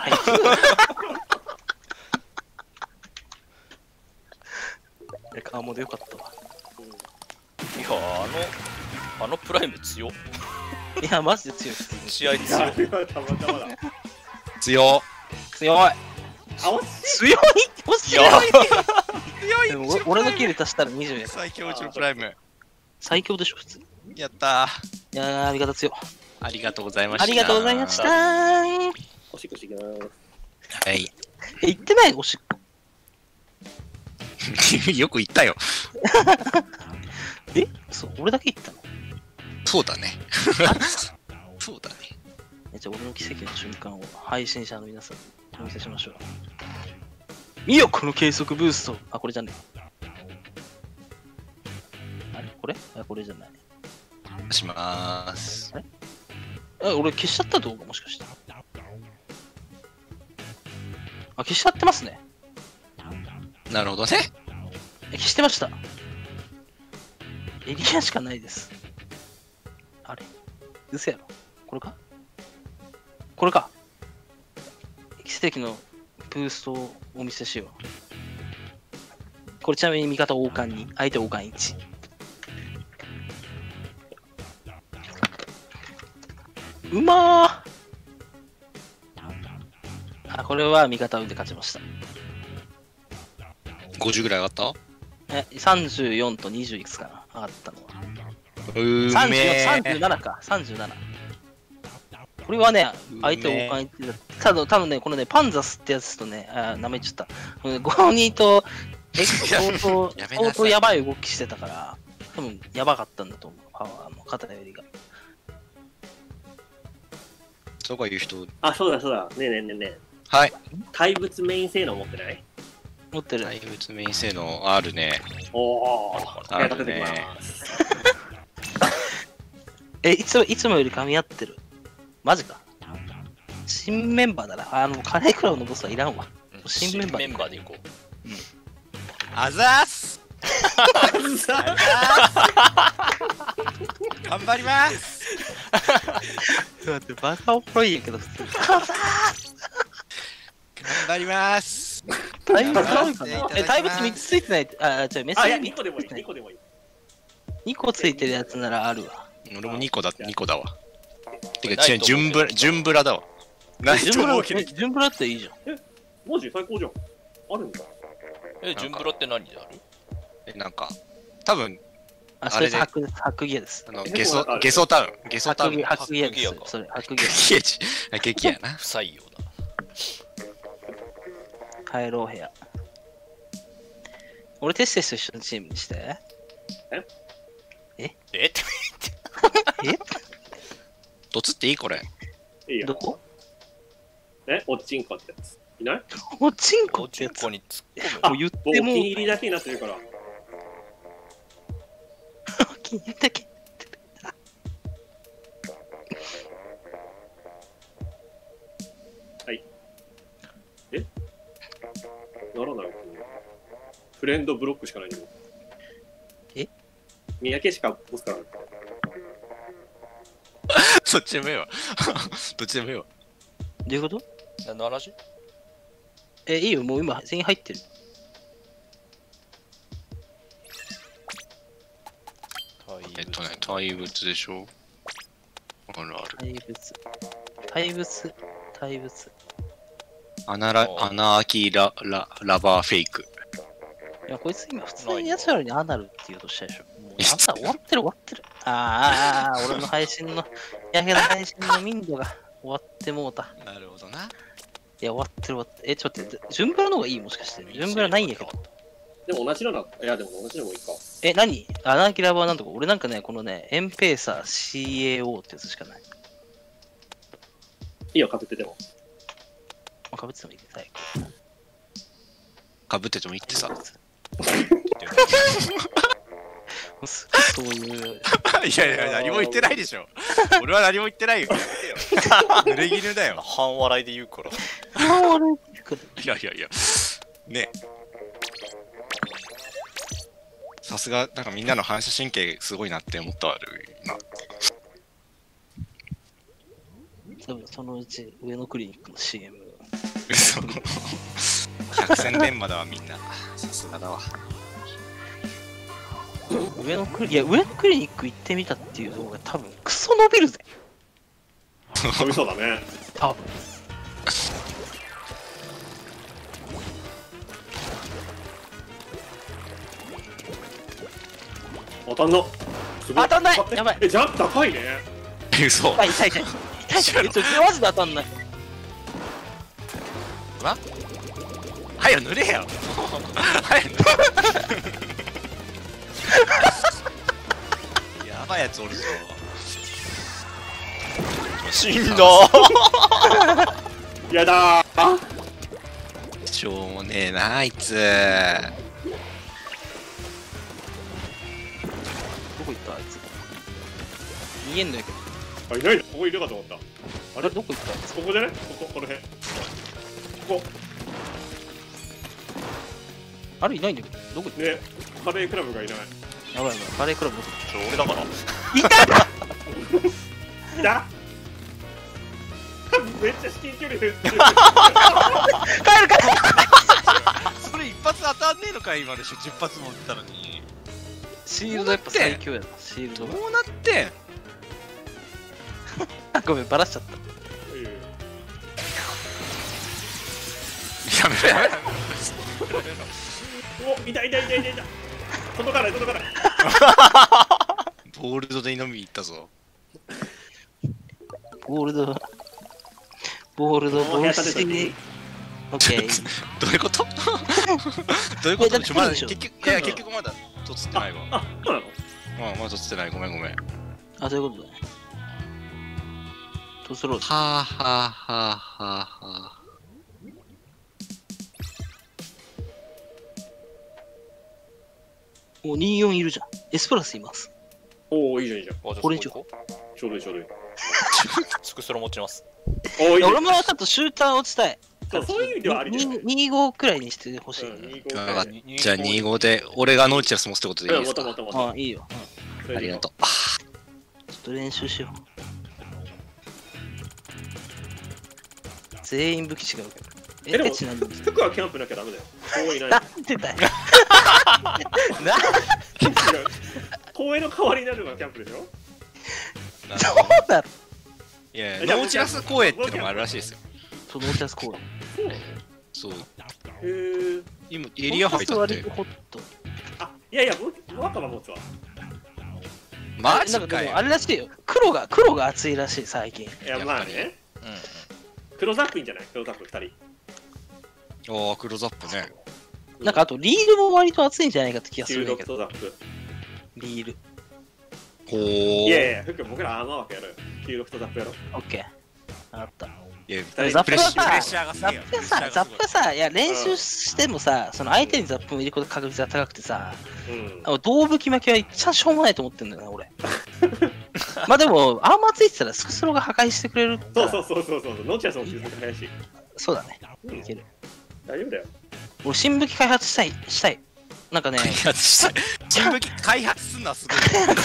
D: 顔もでよかったわ。
B: いやあのプライム強っ。
D: いや、マジで強い。
B: 試合強い。
A: たまたまだ。
C: 強。
D: 強い。
A: あ、
D: 強い。でも俺のキル足したら20や。
C: 最強中プライム。
D: 最強でしょ、普通。
C: やった
D: いやー、ありがた強。
C: ありがとうございました。
D: ありがとうございました。
A: おしっこしてきます。
C: はい。
D: 言ってないおしっこ。
C: よく言ったよ。
D: そう、俺だけ言ったの？
C: そうだね。 そうだね。
D: じゃあ俺の奇跡の瞬間を配信者の皆さんにお見せしましょう。見よこの計測ブースト。あ、これじゃねえ。あれこれこれじゃない。
C: しまーす。
D: 俺消しちゃった動画もしかして。消しちゃってますね。
C: なるほどね。
D: 消してました。エリアしかないです。あれ嘘やろこれかこれか。奇跡のブーストをお見せしよう。これちなみに味方王冠2、相手王冠1。うまー。これは味方運で勝ちました。
C: 50ぐらい上がった？
D: 34と20いくつかな上がったのは。37か、37。これはね、相手を置いてた多分ね、このね、パンザスってやつとね、名前言っちゃった。ゴニーと、相当やばい動きしてたから、多分やばかったんだと思う、パワーの肩よりが。
C: そうかいう人。
A: あ、そうだそうだ。ねえねえねえねえ。
C: はい。
A: 怪物メイン性能持ってない？
D: 持ってる。
C: 怪物メイン性能あるね。
A: おー、
C: あるね。
D: いつもより噛み合ってる。マジか。新メンバーだな。カレークラブのボスはいらんわ。新メンバー
B: でいこう。
C: あざーす。頑張ります。
D: 待って、バカおもろいんやけど、普通に。
C: 頑張ります。
D: タイムツあるかな？タイムツ3つついてない。メッセージ
A: 2個でもいい、2個でもいい。
D: 2個ついてるやつならあるわ。
C: 俺も2個だわ。てか、順ブラだわ。
D: 順ブラっていいじゃん。
A: マジ最高じゃん。あるんだ。
B: 順ブラって何である？
C: なんか、多分、
D: それ白ギアです。
C: ゲソタウン。
D: 白ギアです。それ、白ギア。
C: 激やな。
B: 不採用だ。
D: 帰ろう部屋。俺テステスと一緒のチームにして。
B: え
C: どつっていいこれ。
A: いいよ。
D: どこ？
A: おっちんこってやつ。いない？
D: おっちんこってやつ。
B: に突っ込む。
D: もう言って
A: もう。お気
D: も。
A: に入りだけになってるから。
D: お気に入りだけ。
A: はい。ならない。フレンドブロックしかないんだよ。三宅しかボスからない。
C: そっちでもええわ。どっちでもええわ。
D: どういうこと？
B: 何の話？
D: いいよ、もう今全員入ってる。
C: 怪物でしょ。あるある。
D: 怪物。ア
C: ナーキーラバーフェイク。
D: いや、こいつ今普通にやつらにアナルって言うとしたでしょ。もうあんた終わってる。俺の配信の、配信の民度が終わってもうた。
C: なるほどな。
D: いや、終わってる。ちょっと待って、順ブラの方がいいもしかして。順ブラないんやけど。
A: でも同じのな、いや、でも同じのもいいか。
D: 何？アナーキラバーなんとか、俺なんかね、このね、エンペーサー CAO ってやつしかない。
A: いいよ、かぶってても。
D: かぶっててもいいけど、
C: かぶっててもいいってさ。
D: そういう。
C: いや、何も言ってないでしょ。俺は何も言ってないよ。濡れ衣だよ。
B: 半笑いで言うから。
C: いや。ね。さすが、なんかみんなの反射神経すごいなって思ったわ、今。
D: 多分そのうち上野クリニックの CM。
C: 百戦錬磨だわ、みんな。さすがだわ。
D: 上野クリニック行ってみたっていう動画多分クソ伸びるぜ。
A: 伸びそうだね。
D: 多分。
A: 当たんな。
D: 当たんない。やばい。
A: ジャンプ高いね。
C: 嘘。
D: 痛い。マジで当たんない。
C: 早く塗れよ。早く塗れ。やばいやつおるぞ。
B: 死んだ
A: やだー。
C: しょうもねえなあいつ。
D: どこ行ったあいつ。逃げんのやけど。
A: あ、いないの。ここいるかと思った。
D: あれどこ行ったあいつ。
A: ここじゃね。この辺。ここ。
D: あれいないんだけど。どこ行った。
A: ね、カレークラブがいない。
D: やばいやばい。カレークラブどこ
B: 俺だから
A: いためっちゃ至近距離で撃ってる。
D: 帰る帰る。
C: それ一発当たんねえのか今でしょ。10発持ってたのに。
D: シールドやっぱ最強やな。シールドが。
C: どうなってん。
D: あ、ごめん、バラしちゃった。
C: やめろやめろ。
A: お、いた。届かない。
C: ボールドで飲みに行ったぞ。
D: ボールドボールシに。オッケー。
C: どういうことどういうこと
D: だって
C: まだ
D: 来るでしょ
C: 結局まだとつってないわ。
A: あ、そうなの。
C: まだとつってない。ごめん。
D: あ、そういうことだね。トスロード。
C: はあ。
D: お、24いるじゃん。エスプラスいます。
A: おー、いいじゃん。
D: これ以上
A: ちょうどいい。
B: スクスロ持ちます。
A: おー、いいじゃん。
D: 俺もちょっとシューター落ちたい。
A: そういう意味ではありですね。
D: 25くらいにしてほしい。
C: じゃあ25で俺がノーチラス持つってことでいいですか。
A: もと。
D: あ、いいよ。
C: ありがとう。
D: ちょっと練習しよう。全員武器違うけど。
A: でも
D: ちなみに。
A: 服はキャンプなきゃダメだよ。公園いない
D: なんでだよ。
A: 公園の代わりになるのがキャンプでしょ。
D: そうだ。
C: いやノーチラス公園ってのもあるらしいですよ。
D: そのノーチラス公園。
C: そう。
A: へー。
C: 今エリア入ったって。
D: ホット。
A: あ、いや、若葉持つわ。
C: マジ
D: なんか
C: かよ。
D: でもあれらしいよ。黒が熱いらしい最近。
A: いや、まあね。黒ザップいいんじゃない？黒ザップ2人。
C: おー、クローズアップね。
D: なんかあとリールも割と熱いんじゃないかって気がするんだけど。
A: 96とザップ。
D: リール。
C: ほー。
A: いや、服僕らアーマー枠やる。96とザップやろ。
D: オッケー。あった。
C: いや
A: ザ
D: ップはさ
C: プレッシャーがす
D: ザ
C: げえよ。
D: ップさ、いや練習してもさ、その相手にザップを入れること確率が高くてさ、胴武器負けは一番しょうもないと思ってんだよな、俺。まあでも、アーマーついてたらスクスロが破壊してくれるから。
A: そう。ノーチラスも傷つく早いし。
D: そうだね。いける。
A: 大丈夫だよ。
D: 俺、新武器開発したい。なんかね、
C: 開発したい。新武器開発すんのはすごい。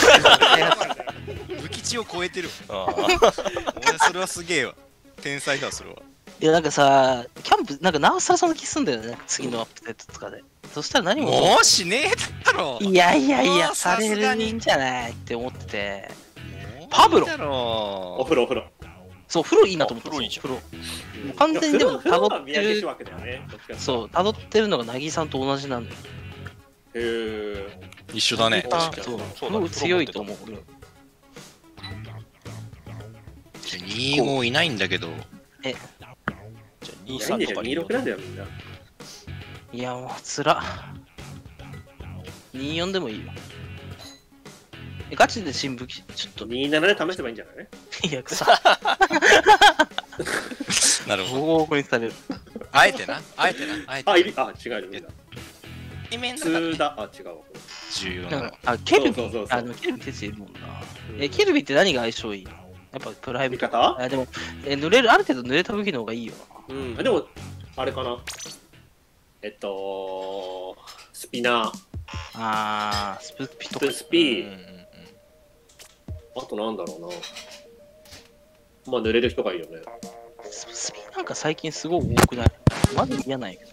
C: 武器値を超えてる。俺それはすげえわ。天才だそれは。
D: いやなんかさ、キャンプ、なんかなおさらそんな気すんだよね、次のアップデートとかで。そしたら何も。
C: もうしねえだろ。
D: いや、
C: もう
D: され
C: さすがに
D: るんじゃないって思ってて。
C: もう
D: パブロ
C: いいだろ
A: お風呂。
D: そう、風呂いいなと思って。
B: 風呂いいじゃん
D: 風呂。もう完全にでも
A: 風呂は
D: 辿ってる。
A: 宮城枠だよね。
D: そう、辿ってるのがなぎさんと同じなんだよ。
A: へー。
C: 一緒だね。
D: あ
C: 確か
D: そう、
B: そうだね
D: 強いと思う。俺
C: に。25いないんだけど。
B: じゃあ
A: いや、いい
B: 23
A: んだよ。
B: とかに
A: 26なんだよ、みんな。
D: いや、もうつら。24でもいいよ。ガチで新武器、ちょっと。
A: 27で試せばいいんじゃない？
D: いや、くさ。
C: なるほど。
D: ボコボコにされる。
C: あえてな。
A: あ、違うよ、みんな。
C: イメン
A: 普通だ。あ、違うわ。
C: 重要な。
D: あ、ケルビ
A: そう。
D: あ、でもケルビ鉄いるもんな。ケルビって何が相性いいの？やっぱプライベート。
A: 味方？
D: あ、でも、濡れる、ある程度濡れた武器の方がいいよな。
A: でも、あれかな。スピナー。
D: スプピとか。
A: スピあとなんだろうな。まあ、濡れる人がいいよね。
D: スピなんか最近すごい多くない？まだ嫌ないけ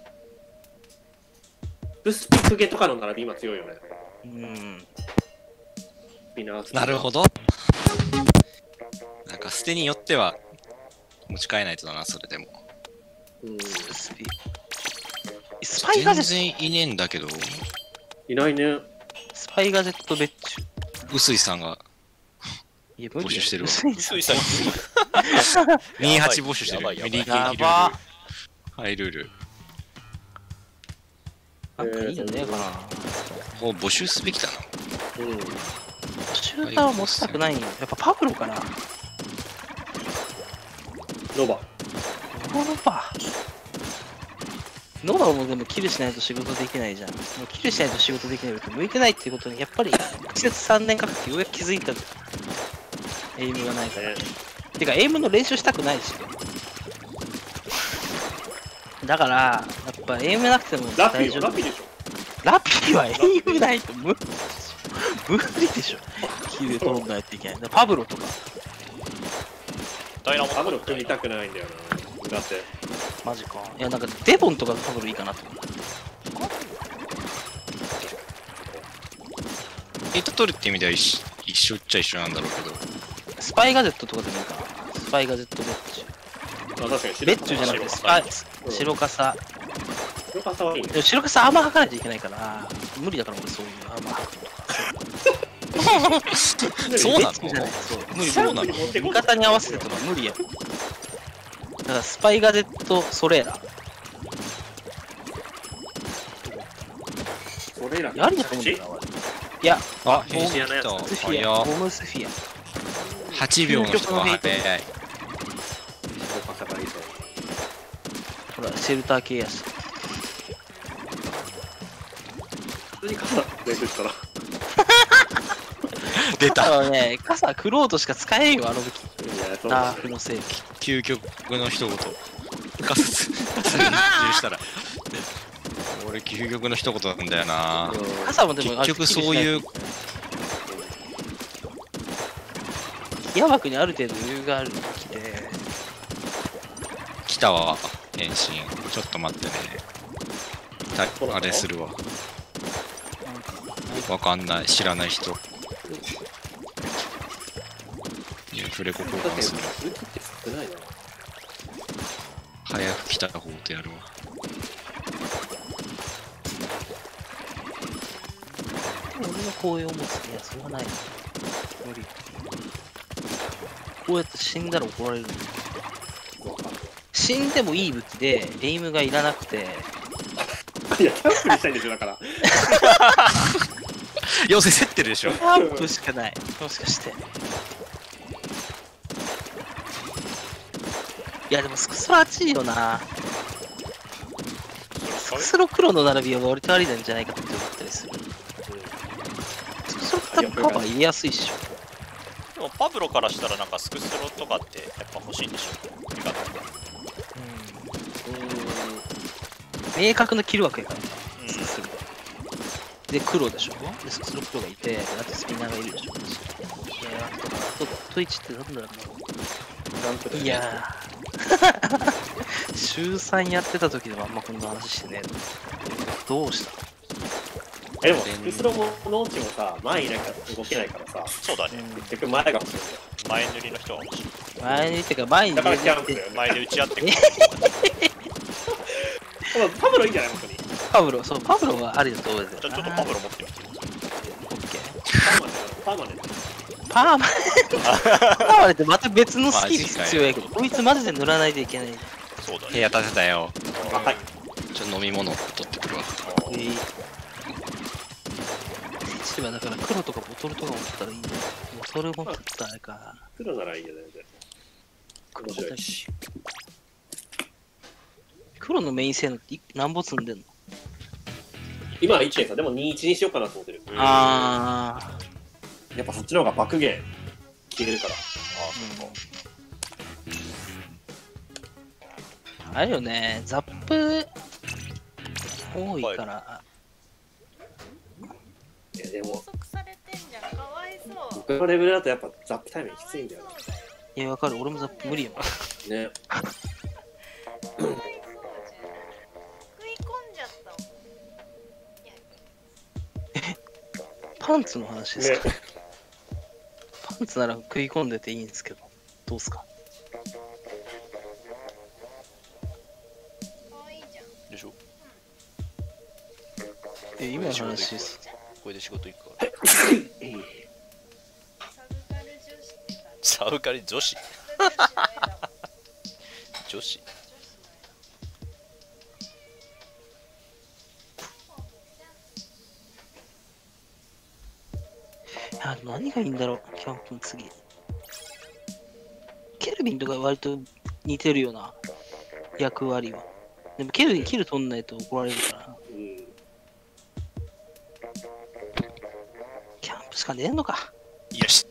D: ど。
A: スピクゲとかの並び今強いよね。スピナー。
C: なるほど。なんか捨てによっては持ち替えないとだな、それでも。
D: スピ。スパイガジェッ
C: 全然いねえんだけど。
A: いないね。
D: スパイガジェットベッチュ。
C: 臼井さんが募集してるわ。
D: 薄いさん。
C: 28募集してる。
B: やばい
C: メディケ
D: や
C: ー
D: ば
C: ハイルール。
D: なんかいいのねえかな。
C: もう募集すべきだな。
D: シューターは持ちたくないんよ。やっぱパブロかな。
A: ノバ。
D: ノバもでもキルしないと仕事できないじゃん。もうキルしないと仕事できないと向いてないっていうことにやっぱり苦節3年かけてようやく気づいた。エイムがないから。
A: ね、
D: てかエイムの練習したくないし。だから、やっぱエイムなくても
A: ラピー
D: 大丈夫。
A: ラピーでしょ。
D: ラピはエイムないと無理でしょ。キル取んないといけない。パブロとか。
B: ダイナモ
A: パブロ組みたくないんだよな。だって
D: マジか。いや、なんかデボンとかパブロいいかなと思う。
C: ヒット取るって意味では一緒っちゃ一緒なんだろうけど。
D: スパイガジェットとかでもいいかな。スパイガジェットベッチュ。
A: 確かに
D: ベッチュじゃなくてスパイ、白傘。
A: 白傘はいいね。
D: でも白傘アーマー履かないといけないから、無理だから俺そういうアーマー履くとか。
C: そうなの？
D: じゃないそう無理
C: そうなの？
D: 味方に合わせてとか無理や。だからスパイガジェットソレーラ。
A: それら
D: やりだと思うんだよな、俺。いや、
C: あ、
A: 変身やなやつ
D: スフィア、ボムスフィア。
C: 8秒の人は早い。
A: 白傘がいいそう。
D: ほら、シェルター系やし。
A: 普通に傘練習したら。
C: 出た。
D: 傘はね、傘クロートしか使えんよ、あの武器。
A: いや、そう
D: ダーフのせいで。
C: 究極の一言。ガスにしたら。俺、究極の一言なんだよな。
D: 傘もでも、
C: 結局そういう。
D: ヤバクにある程度余裕がある武器で。
C: 来たわ、変身。ちょっと待ってね。あれするわ。わかんない、知らない人。いや、フレコ交換する。
A: 武器って少ないな。
C: 早く来た方とやるわ。
D: 俺の紅葉を持ついや、それはない。無理。こうやって死んだら怒られる。死んでもいい武器で、エイムがいらなくて。
A: いや、キャンプにしたいんですよ、だから。
C: 妖精競ってるでしょ。
D: キャンプしかない。もしかして。いや、でもスクスロ熱いよな。スクスロ黒の並びは割とありなんじゃないかって思ったりする。スクスロ多分カバー入れやすいっしょ。
B: でもパブロからしたらなんかスクスロとかってやっぱ欲しいんでしょ。味方
D: 明確なキル枠やから、
B: うん
D: スクスロ。で、黒でしょ。で、スクスロ黒がいて、あとスピナーがいるでしょ。いやー、トイチってなんだろうな。いやー、週3やってた時でもあんまこんな話してねえの。どうした
A: でも、スクスロも農地もさ、前いないから動けないからさ、
B: そうだね。
A: 結局前が欲しいんだよ。
B: 前塗りの人は欲しい。
D: 前にってか前に
A: だからキャンプだよね。
B: 前で打ち合ってくる。
A: パブロいいんじゃない本当に。
D: パブロ、そう、パブロはありだと思うけど。
B: じゃあちょっとパブロ持ってみて。
D: オッケー。
A: パーマネント。
D: パーマネってまた別のスキル必要やけど、こいつマジで塗らないといけない。
B: そうだね。
C: 部屋建てたよ。
A: はい。
C: ちょっと飲み物取ってくるわ。
D: 一番だから黒とかボトルとか持ったらいいんだよ。ボトル持ったらあれか。
A: 黒ならいいよ、全然。面白いし。
D: 黒のメイン性能って何本積んでんの？
A: 今は 1.3、でも2.1にしようかなと思ってる。
D: あ
A: やっぱそっちの方が爆減消えるから。
D: あれよね、ザップ多いから。
A: いや、でも、
E: 拘束されてんじゃん、かわいそう。
A: 僕のレベルだとやっぱザップタイミングきついんだよ
D: いや、わかる、俺もザップ無理よ。
A: な。ね。
E: 食い込んじゃったもん。
D: パンツの話です
A: ね
D: か？パンツなら食い込んでていいんですけど、どうすか？
E: かわいいじゃん。
B: でしょ。
D: 今の話です。
B: これで仕事行くから。
E: サブカル女子って感じ。
B: サウカリ女子。女子。
D: いや、何がいいんだろう、キャンプの次。ケルビンとか割と似てるよな。役割は。でもキル取んないと怒られるからな。
A: うん。
D: キャンプしかねえのか。
C: よし。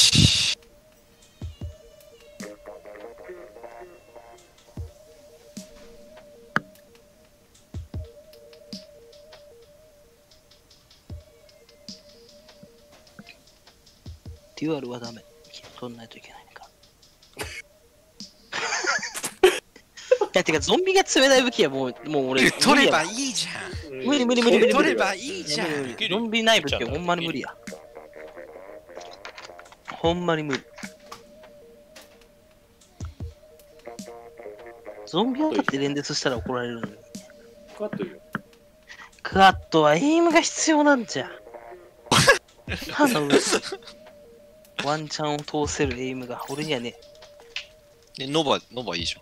D: デュアルはダメ。キル取んないといけないのか。いや、てか、ゾンビが冷たい武器はもう俺。
C: 取ればいいじゃん。
D: 無理。
C: 取ればいいじゃん。
D: ゾンビ内部ってほんまに無理や。ほんまに無理。ゾンビアタって連列したら怒られるのに。
A: カットいいよ。
D: クワッドはエイムが必要なんじゃ。ワンチャンを通せるエイムが俺にはね。
C: ノバいいじゃん。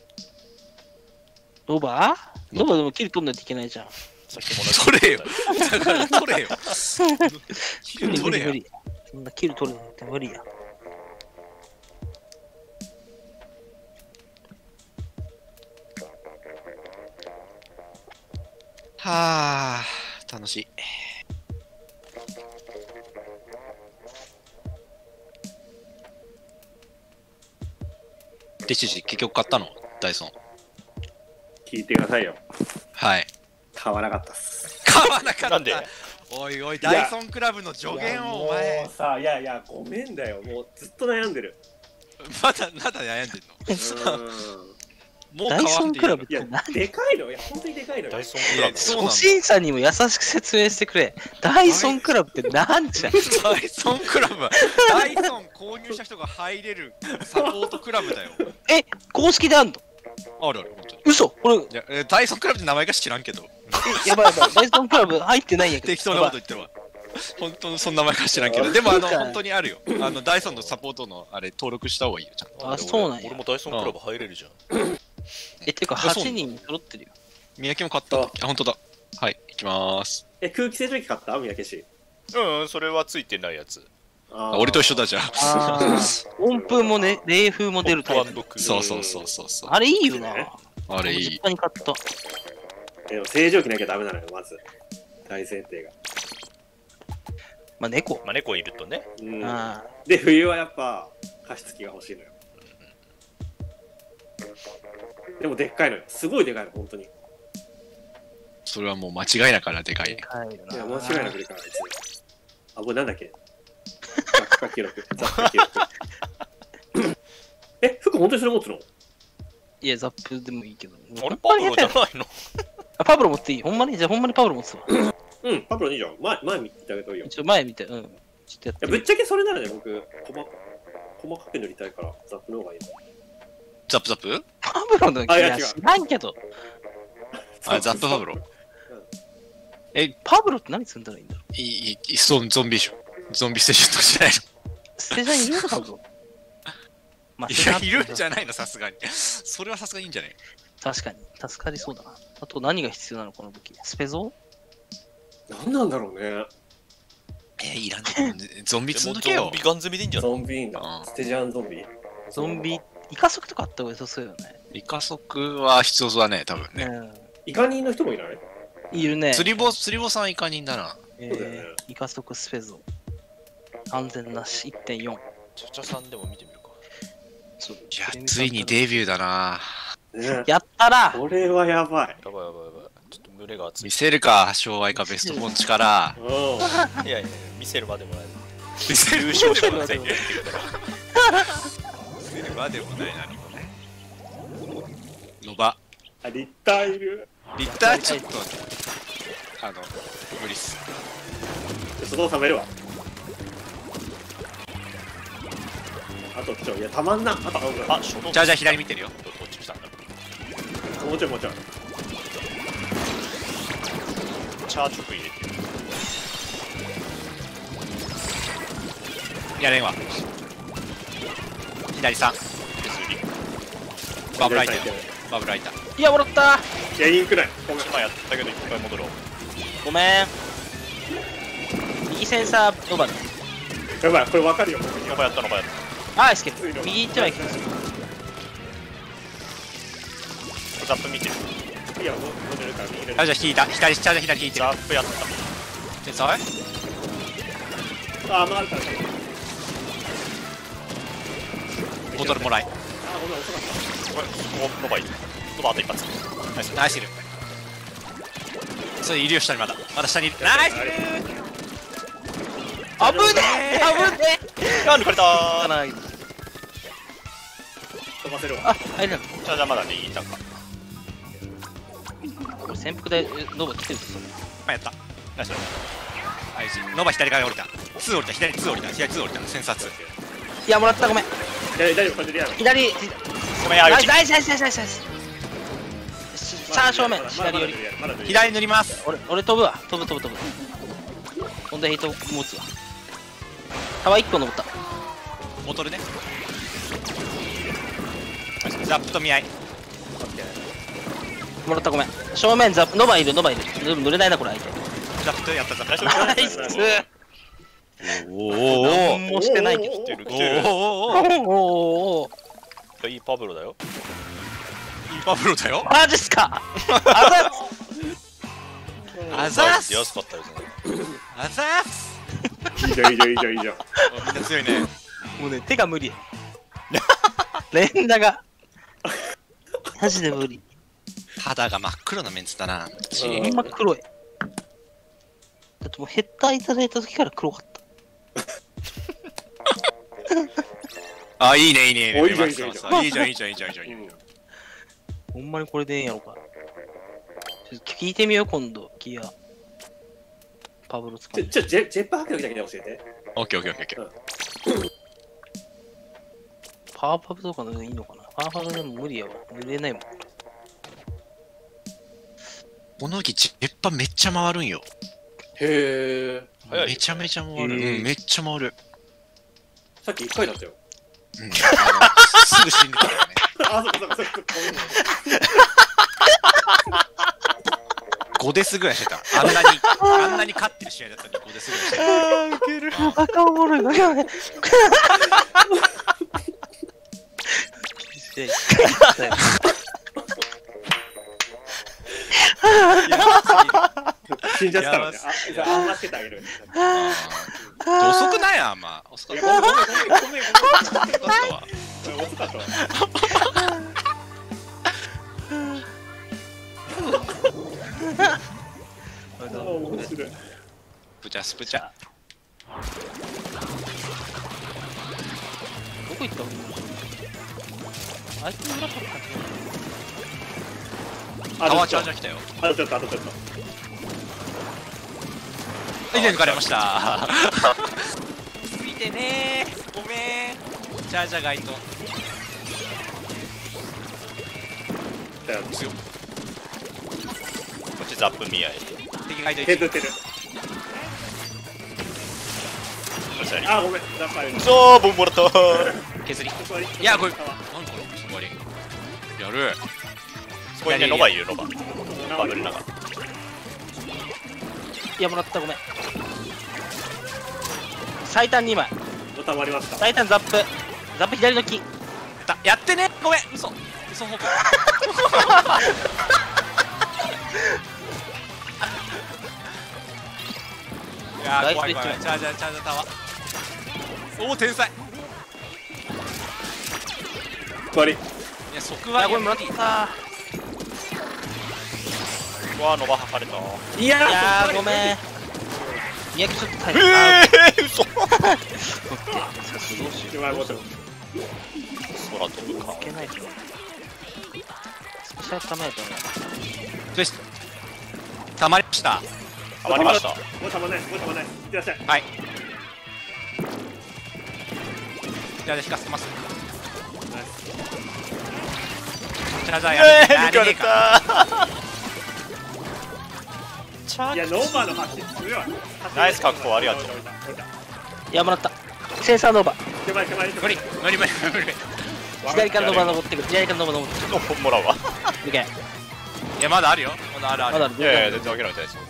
D: ノバでもキル取んないといけないじゃん。
B: さっきも
C: 取れよ。だから取れよ。キル取れよ。
D: 無理。そんなキル取れないって無理や。
C: はあ、楽しい。リチジ結局買ったのダイソン。
A: 聞いてくださいよ。
C: はい。
A: 買わなかったっす。
C: 買わなかった。
B: なんで
C: おいおい、ダイソンクラブの助言をお前。
A: もうさ、いや、ごめんだよ。もうずっと悩んでる。
C: まだ悩んでんのもう
D: ダイソンクラブっ
A: いや
D: て何、
A: でかいの。いや、本当にでかいのよ。
B: ダイソンクラブ。
C: そうなんだ
D: 初心者にも優しく説明してくれ。ダイソンクラブってなんじゃん。
C: ダイソンクラブはダイソン購入した人が入れるサポートクラブだよ。
D: 公式であんの？
C: ある、本当に。
D: 嘘俺、
C: いやダイソンクラブって名前が知らんけど、
D: やばい。ダイソンクラブ入ってないんやけど。
C: 適当なこと言ってるわ。本当にそんな名前か知らんけど、でも本当にあるよ。ダイソンのサポートのあれ登録した方がいいよ、ちゃんと。
D: あ、そうなんや
B: 俺。もダイソンクラブ入れるじゃん。
D: てか8人揃ってるよ。
C: 三宅も買った。あ、本当だ。はい、行きまーす。
A: 空気清浄機買った三宅氏。
B: それはついてないやつ。
C: 俺と一緒だじゃん。
D: 音符もね、冷風も出るタイプ。
C: そう。
D: あれいいよな。
C: あれいい。
D: 実家に買った。
A: でも清浄機なきゃダメなのよ、まず。大前提が。
D: まあ猫。
B: まあ猫いるとね。
A: で、冬はやっぱ加湿器が欲しいのよ。でもでっかいのよ。すごいでかいの、本当に。
C: それはもう間違いなからでかい。
A: いや、間違いなくでかい、あいつ。あ、これなんだっけ雑貨記録。服本当にそれ持つの？
D: いや、ザップでもいいけど。
B: 俺パブロじゃないの？
D: パブロ持っていい？ほんまに？じゃあほんまにパブロ持つわ。
A: パブロいいじゃん。前見てあげたらいいよ。
D: 前見て、ちょっとやって。
A: ぶっちゃけそれならね、僕、細かく塗りたいから、ザップの方がいい。
C: ザップ
D: パブロのいや知らんけど。
C: あ、ザップパブロ。
D: パブロって何積んだらいいんだろう？
C: ゾンビでしょ。ゾンビステーションとかじゃないの。
D: ステーションいるのパブロ？
C: いるんじゃないの、さすがに。それはさすがにいいんじゃない？
D: 確かに。助かりそうだな。あと何が必要なのこの武器。スペゾ
A: ー？何なんだろうね。
C: いらんね。ゾンビ積んどけよ。
B: ゾンビガン積みでいいんじゃない？
A: ゾンビいいんだ。ステジャンゾンビ。
D: ゾンビ、イカ足とかあった方が良さそうよね。
C: イカ足は必要そうだね、多分ね。
A: イカ人の人もいない？
D: いるね。
C: 釣り棒さんイカ人だな。
D: イカ足スペゾ。安全なし 1.4。
B: チャチャさんでも見てみるか。
C: いや、ついにデビューだな。
D: やったら
A: これはやばい。
B: やばい。ちょっと胸が熱い。
C: 見せるか、昭和イカベスト4力。
B: いや、見せるまでもない。
C: 見せる
B: 優勝者の全員
C: 見せるまでもない、何これ。ノバ。
A: リッターいる。
C: リッターちょっと、無理っす。
A: そこを冷めるわ。あといや、たまんな。じ
C: ゃあ左見てるよ。
B: どっち来たんだろ
A: う。もちろん。
B: チャーチョク入れてる。
C: やれんわ。左3。バブライター。
D: いや、もらった。
A: いや、インクない。
B: 今やったけど一回戻ろう。
D: ごめん。右センサーノバだ。
A: やばい、これ分かるよ。
B: ノバやった。
D: あ、いすけど。右行ってはいけない。
B: ザップ見てる。
A: いいよ、モデルから見れる。
C: じゃあ引いた。左、チャージャー左引いてる。
B: ザップやった。
C: で、さあ
A: あ、回るから。
C: ボトルもらい。
A: あ、ごめん、遅かった。
B: これ、ノバいる。ノバあと一発。ナイス。
C: ナイスいる。それいるよ、下にまだ。まだ下にいる。ナイス。
D: あぶねえあぶね
B: あ、抜かれたー。
D: ない。
A: 飛ばせるわ。
D: あ、入る。
B: じゃあまだ右いたか。
D: これ潜伏でノブ来てるぞ。
C: あ、やった。
B: ナイス。
C: ナイス。ノバ左から降りた。2降りた。左2降りた。左2降りた。センサー2。
D: いや、もらった、ごめん。
A: 大丈夫、これでリアル。
D: 左、
B: ごめん、あ
D: ナ
B: うち。
D: イスナイスナイスナイスナイス。さあ、正面、左寄り。
C: 左塗ります。
D: 俺飛ぶわ。飛ぶ。飛んでヘイト持つわ。タワー1個登った。
C: ボトルね。ザップと見合い。
D: もらった、ごめん。正面ザップ、ノバいる。でも濡れないな、これ相手。
C: ザップとやったザップ。
D: ナイス。
C: お
D: 何もしてないけど。
B: 来てる。
D: おお。
B: いいパブロだよ。
C: いいパブロだよ。
D: マジっすか。
C: あざっす。
B: 安かったですね。
C: あざっす。
A: いいじゃん。
C: みんな強いね。
D: もうね、手が無理。連打が。マジで無理。
C: 肌が真っ黒なメンツだな。
D: ほんま黒い。だってもうヘッダーいただいた時から黒かった。
C: あ、いいね。
A: いいじゃん。
C: いいじゃん。
D: ほんまにこれでええんやろか。ちょっと聞いてみよう、今度。ギア。パブロ使う。
A: ジェッパー迫力だけで教えて。
C: オッケー。
D: パワーパブとかのいいのかな。パワーパブでも無理やわ。濡れないもん。
C: この時ジェッパめっちゃ回るんよ。
A: へえ。
B: 早い。
C: めちゃめちゃ回る。めっちゃ回る。
A: さっき1回だったよ。
C: すぐ死んでたからね。
A: あ、そう。
C: 5デスぐらいしてた。あんなに勝ってる試合だったのに5デスぐらいしてた。
B: ウケる。
D: 赤おもろいな。やべえ。
A: 死んじゃったからね。あんましててあげる。
C: 遅くないあんま。遅かった。
A: ごめん。
C: 遅かったわ。
A: 遅かったわ。面白い。
C: プチャスプチャ。
D: どこ行ったの？あいつ裏かった。
C: タワーチャージャー来たよ。
A: あとちょっと。
C: 以前抜かれました。ついてねー。ごめん。チャージャーガイト。強っ。
B: こっちザップ見合い。
C: 敵ガイト1。
A: 削ってる。あ、ごめん。
B: そう、ボンもらった。
C: 削り。いや、これ。何これそこに。やる。
B: そこにね、ノバいる、ノバ。バブルの中。
D: いや、もらった、ごめん。最短2枚。
A: たまりました。
D: 最短ザップ。ザップ左の木。
C: やってね。ごめん。嘘報告。いやー、怖い。チャージャータワー。おお、天才。
A: 終わり。
C: いや、即割。
D: これもらった。
B: うわー、ノバはかれた。
A: いや
D: ごめん。宮城ちょっと大変。
B: 嘘。
D: オッケー。さすがどうしよう。
A: 空飛
B: ぶか。
D: いけないと。スペシャルたまやとね。
C: たまりました。
B: たまりました。
A: もうたまんない。いってらっしゃい。
C: はい。じゃあ引かせます。チャージャーや
B: 抜かれた。
A: いや、ノーバーの発信強いわ。
B: ナイス格好ありがとう。
D: いや、もらった。センサーノーバー。
A: 手前。
C: 無理。
D: 左からノーバー登ってくる。左からノーバー登ってくる。
B: もらうわ。
D: いけ。
C: いや、まだあるよ。まだある。
D: まだある。
B: いや、全然諦めてないですよ。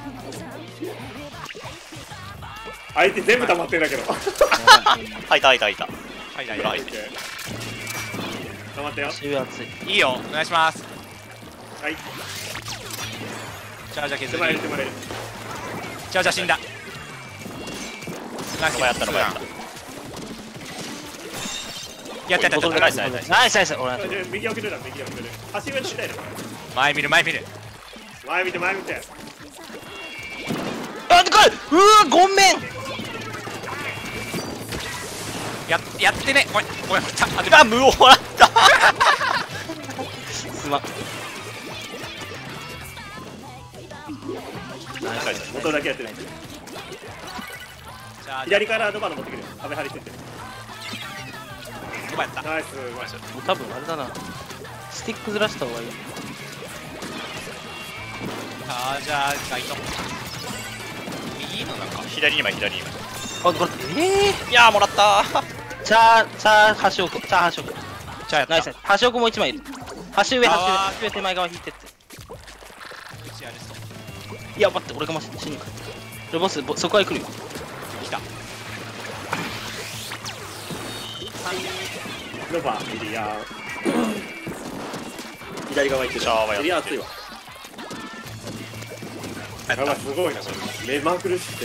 A: 相手全部溜まってんだけど。
B: はいた。
C: はい。
A: 溜まったよ。
D: 渋い熱い。
C: いいよ。お願いします。
A: はい
C: チャージャー削
A: 手前
C: り
A: 入れてもらえる
C: チャージャー死んだナイス
B: やったのやった
C: やったやったやった
B: ナイスナイスナイス
D: ナイスナイス。俺
A: 右奥出た右奥出る足上にしたいね
C: 前見る前見る
A: 前見て前見て
D: あ、でかい。うわ、ごめん。
C: やってねごめんごめん
B: あ無をもらった
D: すまん。
A: 元だけやってる左からドバの持ってくるよ壁張りついてる
C: うまやった
A: ナイスうまい
D: 多分あれだな。スティックずらした方がいい。
C: チャージャーがいと右のなんか
B: 左に枚左に枚
D: あ、これ、
B: いやーもらった
D: チャー端奥、チャー端奥。
C: チャーやった
D: ナイス。端奥もう一枚いる。端上、端上手前側引いてって。
C: チャーリスト
D: いや、待って、俺が死にか。ボス、そこへ来るよ。
C: 来た
A: ロバーいや左側行ってる
B: シャワーやってる
A: エリア熱いわ
C: や
A: やばいすごいなこれ目まくるして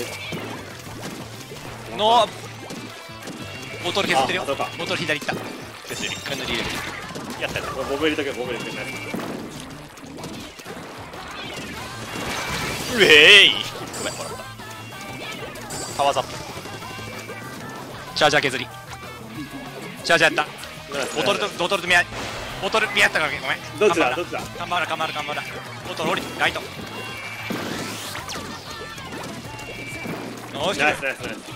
C: のボトル削ってるよ
A: あそうか
C: ボトル左行った
B: ですよ
C: 一回塗り入れる
B: やったやった
A: ボブ入れとけボブ入れとけ
B: うえいごめんもらったパワーザップ
C: チャージャー削りチャージャーやったボトルと見合いボトル見合ったからごめん
A: どっちだどっちだ
C: カンバーラボトル降りライトおし
A: ナイスナイスナイス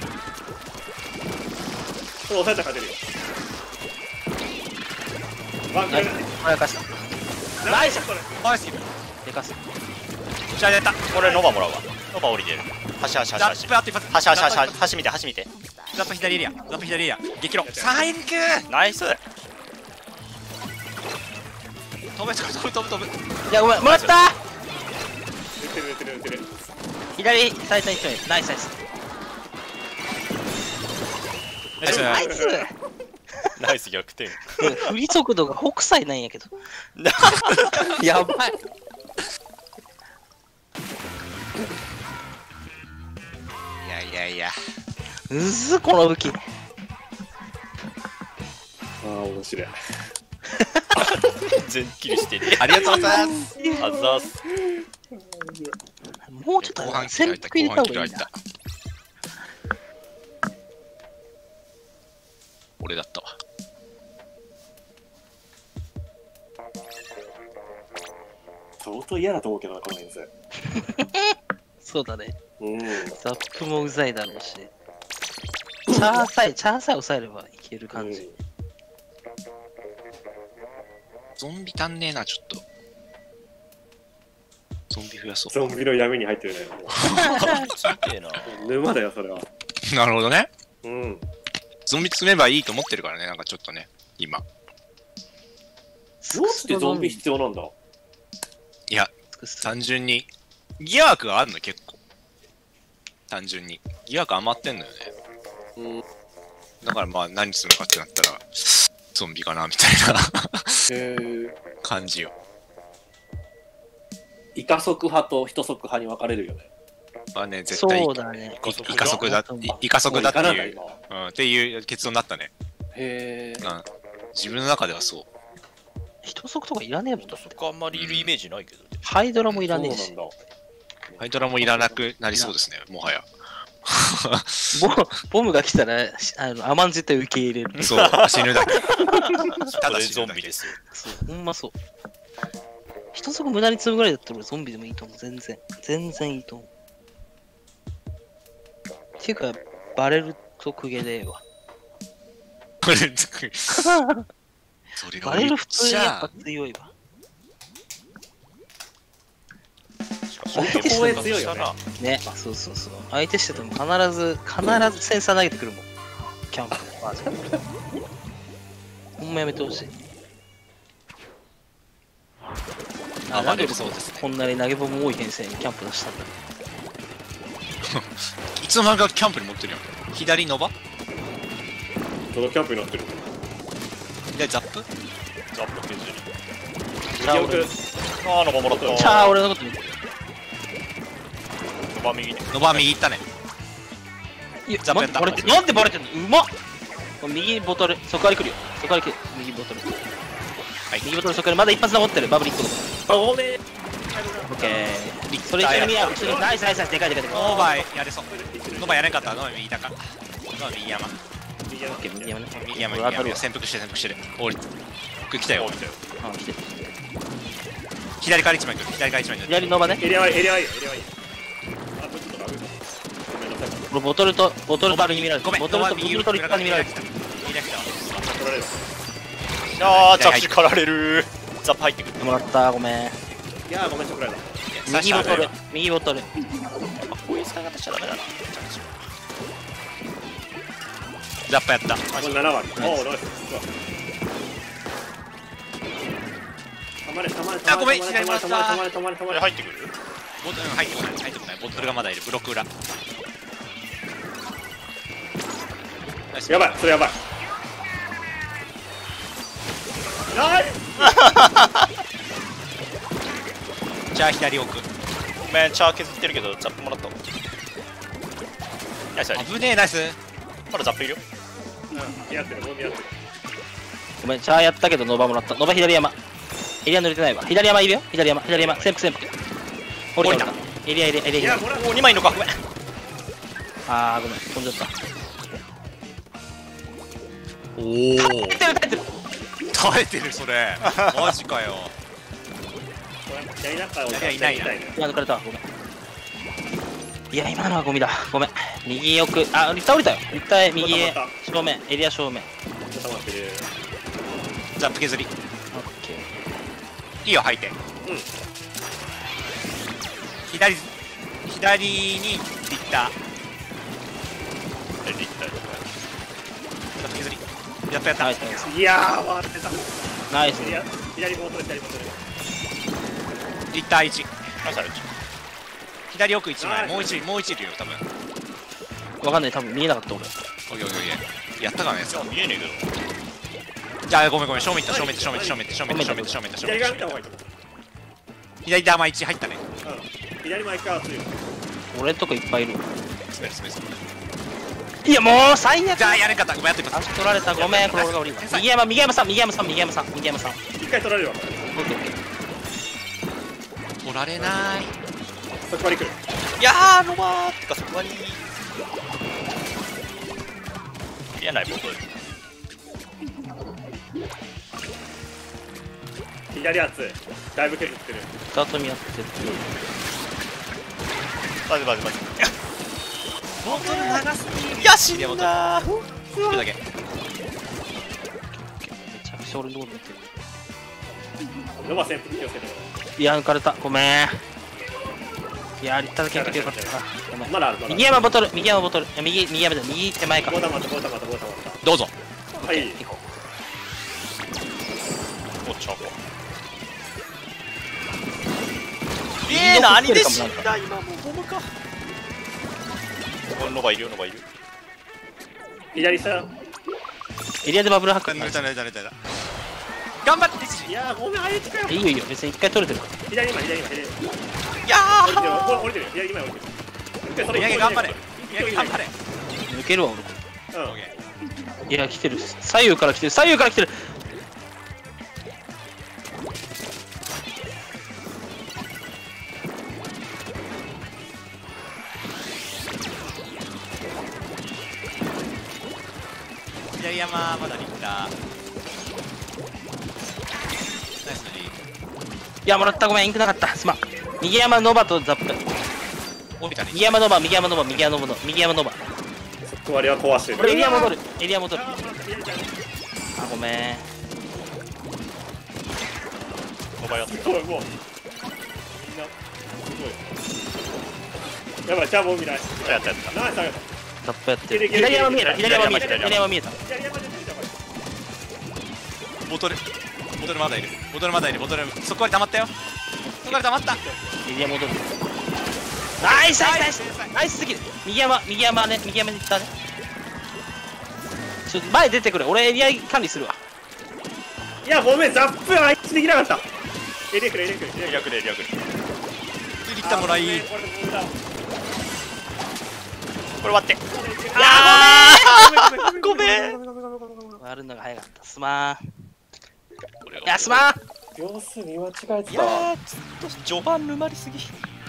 A: これ押さえたら勝てるよワンクル
D: 早かした。
A: ナイスこれ
C: ナイスキル
D: でかす。
C: チャージャーやった
B: これノバもらうわノバ降りてる端端端
C: ザ
B: 端
C: ップあと一発
B: 端端端端見て端見て
C: ザップ左エリアザップ左エリア激ロ最悪
B: ナイス
C: 飛ぶ
D: いや、ごめん、もらった。
A: 打ってる
D: 左、最初一枚。ナイスナイス。
C: ナイス
D: ナイス。
B: ナイス逆転
D: 振り速度が北斎なんやけど。やばい。
C: いや
D: うずこの武器。
A: ああ面白い
B: 全キルしてね
C: ありがとうございます
B: あざーす
D: もうちょっと
C: 後半キ
D: 潜
C: ル入った
D: 伏入れた方
C: 後半キル入っ
D: がいいな。
C: た俺だったわ
A: 相当嫌だと思うけどなこの人数
D: そうだね。
A: うん
D: ザップもうざいだろうし。チャーさえ抑えればいける感じ。
C: ゾンビ足んねえなちょっとゾンビ増やそう
A: ゾンビの闇に入ってるね
B: すげえな
A: 沼だよそれは
C: なるほどね
A: うん
C: ゾンビ積めばいいと思ってるからねなんかちょっとね今
A: どうしてゾンビ必要なんだ
C: いや単純にギア枠があるの結構単純にギア枠余ってんのよね
A: うん
C: だからまあ何積むかってなったらゾンビかなみたいな
A: へえ
C: 感じよ
A: イカ足派と人足派に分かれるよね
C: まあね絶対
D: そうだね。
C: イカ足だイカ足だって
A: もうイカなんだ
C: いう
A: 今
C: っていう結論になったね
A: へえ
C: うん自分の中ではそう
D: 人足とかいらねえもんだって。
B: そこあんまりいるイメージないけどね
D: ハイドラもいらねえし。
A: そうなんだ
C: ハイドラもいらなくなりそうですねもはや
D: ボムが来たら、甘んじて受け入れる。
C: そう死ぬだけただ
B: これゾ
C: 死ぬだけ
B: ンビですよ
D: そう、ほんまそう。人足無駄に積むぐらいだったら俺ゾンビでもいいと思う。全然いいと思う。っていうか、バレると公家でええわ。
C: これそれが
D: バレる普通にやっぱ
C: ゃ
D: 強いわ。
B: 相手
A: 公園強いよね
D: ね、そう。相手してても必ずセンサー投げてくるもん。キャンプのバージョン。ほんまやめてほしい。
C: 暴れるそうですね
D: こんなに投げボム多い編成にキャンプ出したんだ。
C: いつの間にかキャンプに持ってるよ左ノバ
A: そのキャンプになってる
C: 左ザップ
B: ザップ削り
D: じゃあ俺、
A: 右奥
B: ああ、ノバもらった。
D: チャー、俺のこと見て。
B: ノバ右ね。
C: ノバ右行ったね。
D: いや、
C: ザップやった
D: バレてなんでバレてんの？うまっ。右ボトル、そこから来るよ。そこから来る。右ボトル。
C: はい
D: 右ボトル、そこからまだ一発残ってる。バブリック。
A: ごめん。
D: オッケー。それ一緒に見よう。ナイスナイスナイス。でかいでかいでかい。
C: ノバやれそう。ノバやれんかった。ノバ右高。ノバ右山。
A: 右山
D: オッケー、右山ね。
C: 右山右山。潜伏してる潜伏してる。降り。来たよ。
D: あ、来てる。
C: 左から一枚来る。左から一枚来る。
D: 左ノバね。
A: エリアはいいエリアはいい。あ、こっちとかごめんなさい。
D: これボトルとバルに見られる。
C: ごめん。
D: ボトルと右ボトル一回に見られる。
C: 右だ来た。
A: 取られる。
B: ああ、着地狩られる。ザップ入ってくる。
D: もらった、ごめん。
A: いやーごめんちょっとられた。
D: 右ボトル、右ボトル。
B: こういう使い方しちゃダメだな。
C: ザッパやった。
A: これ7番。おおナイス。止まれ止まれ
C: あごめん
A: 止まれ
C: 左もらった
A: 止まれ止まれ止まれ止まれ。
B: これ入ってくる？
C: ボトル入ってこない入ってこない。ボトルがまだいる。ブロック裏。
A: やばいそれやばい。ナイス。
C: じゃあ左奥。
B: ごめん、チャー削ってるけどザップもらった。ナイスナイス。
C: 危ねえナイス。
B: まだザップいるよ。
A: 見合ってるもう見合ってる。
D: ごめん、チャーやったけどノバもらった。ノバ左山。エリア濡れてないわ。左山いるよ。左山、左山。潜伏潜伏。降りた。エリアエリアエリア。
A: いやもらう。
B: おお、2枚いんのか。ごめん。
D: あー、ごめん。飛んじゃった。
C: おお。
D: 耐えてる。
C: 耐えてるそれ。マジかよ。
A: 左中を
C: いやいないな。
D: いや、抜かれたわ。ごめん。いや、今のはゴミだ。ごめん。右奥。あ、リタ降りたよ。リタへ右へ。正面。エリア正面。
A: 固まってる。
C: ザップ削り。
D: オッケー。
C: いいよ吐いて。左にリッター。
B: リッター。
C: ザップ削り。やったやった
D: ナイスナイス。
A: いやー回ってた。
D: ナイス。
A: 左ボトル左ボトル。
C: リッター1。
B: ナイスある。
C: 左奥1枚。もう一いるよ多分。
D: わかんない。多分見えなかった俺。
C: オッケーオッケーオッケー。やったかね。
B: いや、見えねえけど。
C: じゃあごめん正面行った正面
A: 左側見た方がいいと思う。
C: 左玉1入ったね。
A: 左前から熱いよ。
D: 俺んとこいっぱいいる。
C: 滑る。
D: いや、もう最悪。
C: じゃあやれんかった。ごめんやって
D: あ、取られた。ごめん。これ俺が降りる。右山さん。
A: 一回取られるわ。
D: オッケーオッケー。
C: 取られない。
A: そこまで来る。
B: いやー、ノバーってかそこに。いやないボトル。
A: 左圧だいぶ削ってる。
D: スタート見合ってる。
B: マジ。
C: ボトル長すぎる。
B: いや、死んだー。
C: これだけ。
D: めちゃくちゃ俺のとこ見てる。
A: ノバ旋風気をつけて。
D: いや、抜かれた。ごめん。いや、リッターだけ開けてよかったな。ごめん。
A: まだある。
D: 右山ボトル。右山だ。右手前か。
A: ボタンまた。
C: どうぞ。
A: はい。
D: 行こ
B: おっちゃうか。何で死んだ今もうゴムか。ノバいるよ。
A: 左下。
D: う。エリアでバブルハック。
C: 抜いた。頑張って。
A: いやーごめんあいつかよ。
D: いいよ。別に一回取れてるから。
A: 左今。
B: いやー。
A: 降りてる。左今降りてる。それ
C: 頑張れ。
D: 抜けるわ俺。
A: うん。
D: いや、来てる。左右から来てる。
C: 左山まだリッター。ナイスのリー。
D: いや、もらった。ごめん。インクなかった。すまん。右山ノバとザップ。
C: 降りたね。
D: 右山ノバ。
A: そこ割りは壊してる。
D: これエリア戻る。あ、ごめん。
B: ノバやって
A: すごいもう。みんなすごい。やばいじゃあもう見ない。
B: やった。
A: ナイスありがとう。
D: ザップやってる。左山見えた。
A: 左山
D: 見えた。
A: 左山で
C: ボトルまだいる。そこまで溜まったよ。
D: エリア戻る。ナイスすぎる。右山に行ったね。ちょっと前出てくれ。俺エリア管理するわ。
A: いやごめんザップあいつできなかった。 エリアクレエリアクレ
B: リアクレリアクレ。
C: リリタもらい。
A: これ無駄。
B: これ割って。
A: ごめん。
D: 割るのが早かった。すまん。
B: これ
D: いや、すまん。
A: 秒数見間違えて
B: い
A: た。
B: やーずっと序盤沼りすぎ。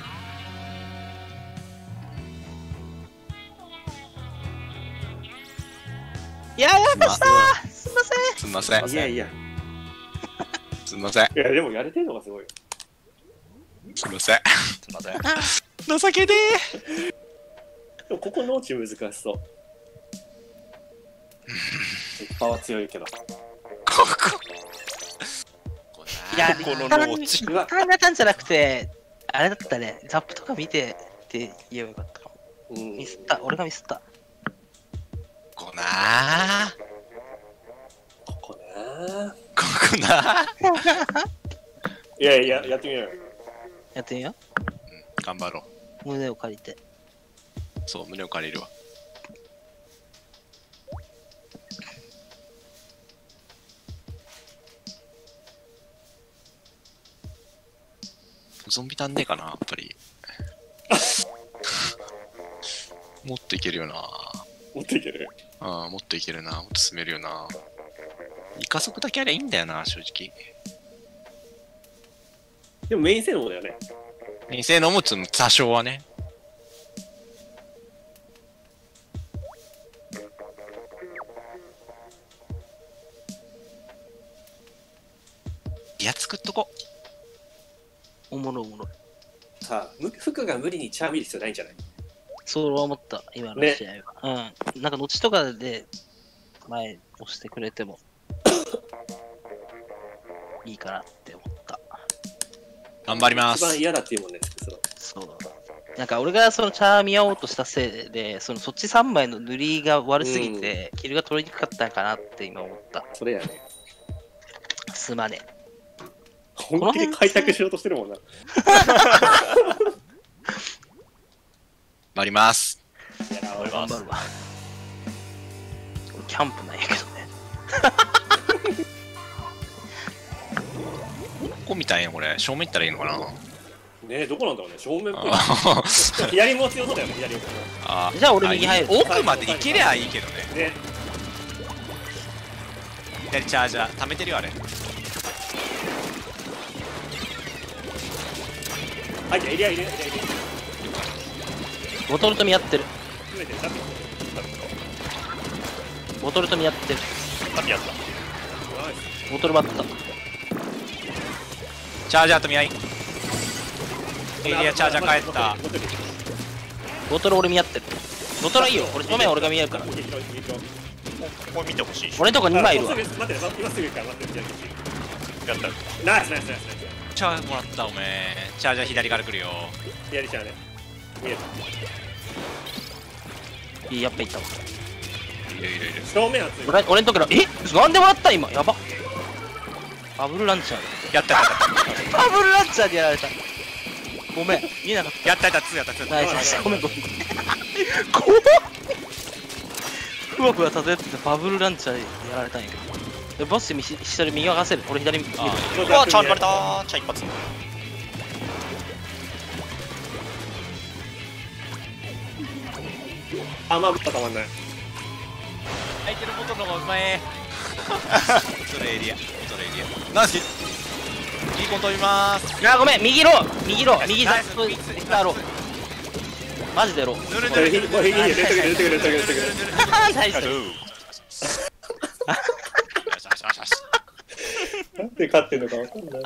D: いや、やったしたー。すいません。
C: すみません。
A: いやいや。
C: すみません。
A: いや、でもやれてるのがすごいよ。
C: すみません。
B: すいません。
C: 情けね
A: でもここ農地難しそう。立派は強いけど。
C: ここ。
D: いや、
B: この
D: 単
B: 農地。
D: 単なたんじゃなくて、あれだったね。ザップとか見てって言えばよかったかも。
A: うん
D: ミスった。俺がミスった。
C: ここなー。
A: ここな
C: ここなー。
A: いやいや、やってみようよ。
D: やってみよ
C: 頑張ろ
D: う。胸を借りて。
C: う。そう、胸を借りるわ。ゾンビ足んねえかな、やっぱり。もっといけるよな。
A: 持っていける。
C: ああ、もっといけるな。もっと進めるよな。イカ速だけありゃいいんだよな、正直。
A: でもメイン性能だよね。
C: 性能も多少はね。いや、作っとこ。
D: おもろおもろ。
A: さあ、服が無理にチャーミる必要ないんじゃない？
D: そう思った、今の試合は。うん。なんか、後とかで前押してくれてもいいかなって思った。
C: 頑張ります。
A: 一番嫌だっていうもんね、
D: そう。なんか、俺がそのチャー見合おうとしたせいで、そっち3枚の塗りが悪すぎて、キルが取りにくかったんかなって今思った。
A: それやね。
D: すまねえ。
A: 本気で開拓しようとしてるもんな。
C: 頑張ります。
A: いや、
B: 頑張ります
D: 頑張るわ。俺キャンプなんやけどね。
C: どこみたいなこれ、正面行ったらいいのかな。
A: ねえ、どこなんだろうね、正面っぽい。
C: あ
A: 左も強そうだよね、左も。
C: あ
D: じゃあ俺右入る。
C: 奥まで行けりゃいいけどね。
A: ね、
C: 左チャージャー、溜めてるよあれ。
A: はい、エリア入れ、エリア入れ。
D: ボトルと見合ってる。
A: 詰めてる、ダメ。
D: ボトルと見合ってる。
B: タピやった。
A: ナイス。
D: ボトルバッタ。
C: チャージャーと見合い。エリアチャージャー帰った。
D: ボトル俺見合ってる。ボトルいいよ。俺正面俺が見合うから。
B: ここ見てほしいし。
D: 俺のとこ2枚いるわ。
A: 待って、今すぐ行くから、待って、
B: やった。
A: ナイス、ナイス、ナイス。
C: チャーもらったおめえ。チャージャー左から来るよ。
A: 左ちゃうね。見えた。
D: いい、やっぱいったわ。
C: いるいるいる。
A: 正面熱い。
D: 俺のところ、なんでもらった今。やば。バブルランチャー。
C: やったやった
D: バブルランチャーでやられた。ごめん、見えなかっ
C: やったやった、2やった2
D: た。ナイスナイス。ごめんごめん。怖っ。ふわふわ漂っててバブルランチャーでやられたんやけど。ボス一人右任せる。俺左見る。
B: うわ、チャー抜かれたー。チャー一発。
A: あ、まあ、たまんない。
C: 相手のボトルの方がうまい。ボトルエリア、ボトルエリア。ナイス。いいコン飛びまーす。
D: あ、ごめん、右ロー、右ロー、右ザ
C: ナイス
D: ップ、ザロー。マジでロー。
C: ぬるぬる。
A: これ、いいよ、出てくる、出てくる、出てくる、出てくる。
D: ナイス。
A: なんで勝ってんのかわかんない。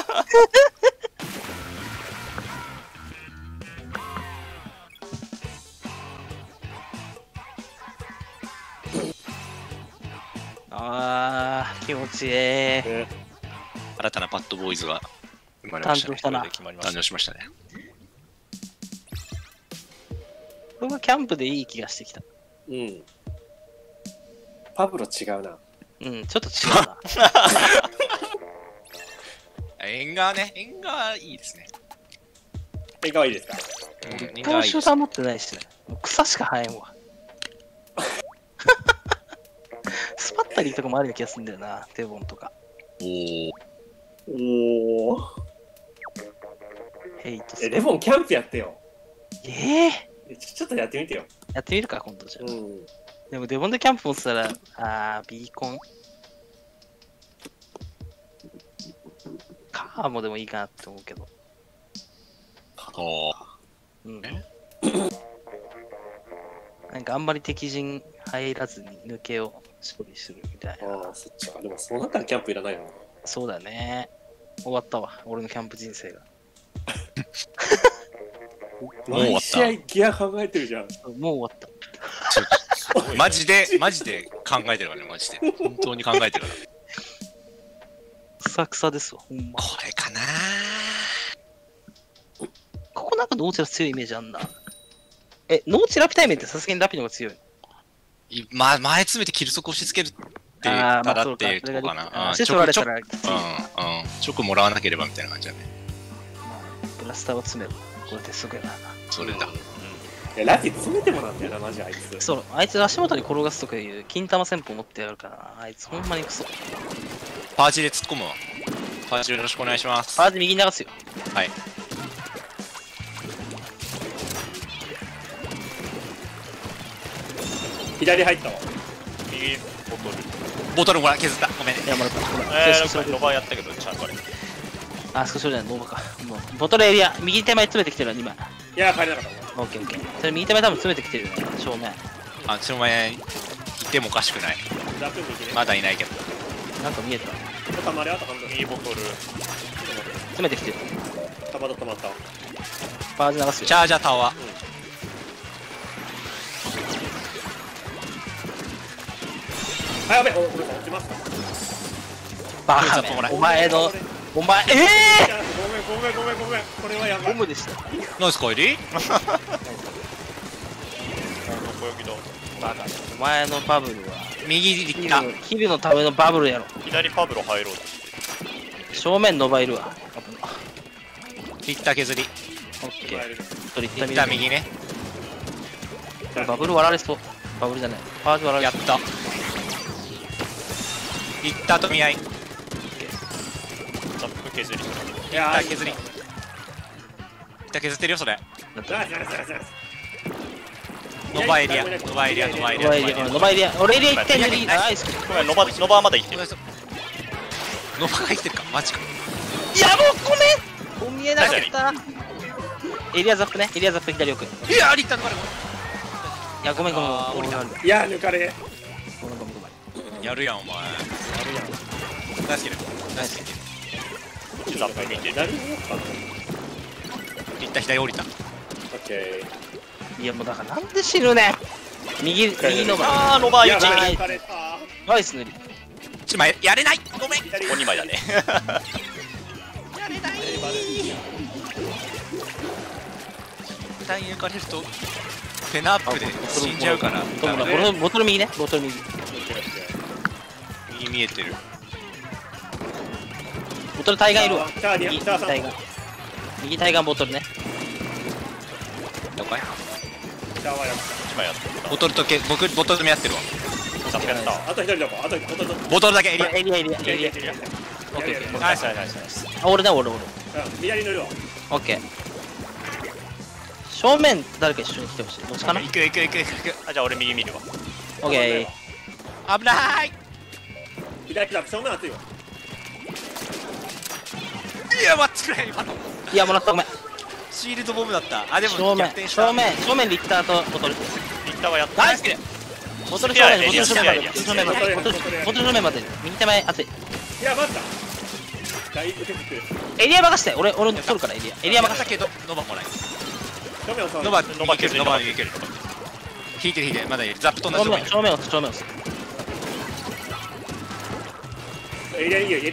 D: あー、気持ちいい。
A: ね、
C: 新たなパッドボーイズが生まれましたね。
D: 誕生したな。
C: 誕
B: 決まりました
C: 生しましたね。
D: 僕はキャンプでいい気がしてきた。
A: うん。パブロ違うな。
D: うん、ちょっと違うな。
C: 縁側ね、縁側いいですね。
A: え、かわいいですか？
C: 縁
D: 投
C: 側いいです。
D: 手さん持ってないしね。もう草しか生えんわ。スパッタリーとかもあるような気がするんだよな、テボンとか。
C: おー。
A: おー。 レボンキャンプやってよ。ちょっとやってみてよ。
D: やってみるか、今度じゃあ。
A: うん。
D: でもデボンでキャンプ持ってたら、ビーコン。カーもでもいいかなって思うけど。
C: お
D: うん。なんかあんまり敵陣入らずに抜けを処理するみたいな。
A: ああ、そっちか。でもそうなったらキャンプいらないよな。
D: そうだね。終わったわ、俺のキャンプ人生が。
C: もう終わった。
A: 毎試合ギア考えてるじゃん。
D: もう終わった。
C: マジで考えてるからね、マジで。本当に考えてるから。
D: くさくさですわ、ほんま。
C: これかな。
D: ここなんかノーチラ強いイメージあんな。ノーチラピ対面ってさすがにラピの方が強い。
C: 前詰めてキル速押し付けるってたらっていうとこかな。
D: チェ取られたらきつい。
C: 直もらわなければみたいな感じだね。
D: ブラスターを詰める。これ鉄則やからな。
C: それだ。
A: ラピ詰めてもなんだよな、マジあいつ。
D: そう、あいつ足元に転がすとかいう金玉戦法持ってやるからな。あいつほんまにクソ。
C: パージで突っ込むわ。パージよろしくお願いします。
D: パージ右に流すよ。
C: はい。
A: 左入ったわ。
B: 右
C: ボトルほら削った。ごめんね。
D: いや、もらった。ほら、
B: ノバやったけど、ちゃんとあれ。
D: 少しじゃない、ノーバか。もう、ボトルエリア、右手前詰めてきてるわ、2枚。
A: いや、帰れなかった。
D: オッケーオッケー。それ右手前多分詰めてきてるよね、正面。
C: 正面いてもおかしくない。まだいないけど。
D: なんか見えた。
B: 右ボトル。
D: 詰めてきてる。
A: たまたまった。
D: パージ流すよ。
C: チャージャータワー。
A: あ、やべ、俺落ちますか。
D: バカめ、お前の、ごめん、これはやばい。ゴムでした。
C: ナイス帰り。
D: バカめ、お前のバブルは
C: 右に行った。
D: キルのためのバブルやろ。
B: 左パブロ入ろうとして。
D: 正面ノバいるわ。
C: 行った削り。
D: オッケー。
C: 行った右ね。
D: バブル割られそう。バブルじゃない。パージ割られそう。
C: やった。行ったと見合い。
B: ザップ削り。
C: 行った削り。行った削ってるよそれ。ノバエリア。ノバエリア。ノバエリア。
D: ノバエリア。俺エリア行ってんのに。ナイス。
B: ごめん、ノバはまだ生きてる。
C: ノバが生きてるか。マジか。
D: いやもうごめん。見えなかった。エリアザップね。エリアザップ左奥。い
C: や、リッターの
D: や、ごめん。
A: いや、抜かれ。
C: やるやんお前。ナイスキル。ナイスキル。
B: ザップ見てる。
C: リッター左降りた。
A: オッケ
D: ー。いやもうだからなんで死ぬねん。右の
B: バ。ノバー1。
D: ナイス塗り。
C: ちょっとやれない。ごめん。
B: お2枚だね。
C: やれない。一旦抜かれるとペナアップで死んじゃうから。
D: ボトル右ね。ボトル右。
C: 右見えてる。
D: ボトル対岸いるわ。右対岸ボトルね。
C: 了解。
B: ボ
C: トルと僕ボトルもやってるわ。
B: ザップやった。
A: あと一人どこ？あと
C: ボトルだけエリア。
D: エリア。オッケー。
B: ナイス。
D: あ、俺。
A: 左乗るわ。
D: オッケー。正面誰か一緒に来てほしい。どっちかな？
C: 行く。
B: あ、じゃあ俺右見るわ。
D: オッケ
C: ー。危ない。
A: 左だ。正面熱いわ。
C: いや、待ってくれ今の。
D: いや、もらった。ごめん。
C: シールドボムだった。あ、でも
D: 正面リッターとボトル。
B: リッターはやった。
D: ナイスキル。ボトル正面まで。右手前熱い。
A: いや、待った。だいぶ手作る。
D: エリア任せて。俺取るからエリア任せ
C: たけどノバもらえ。
B: ノバ削る。
C: 引いてる。まだいる。ザップと同じとこに。
D: 正面を。
A: エリアいいよ。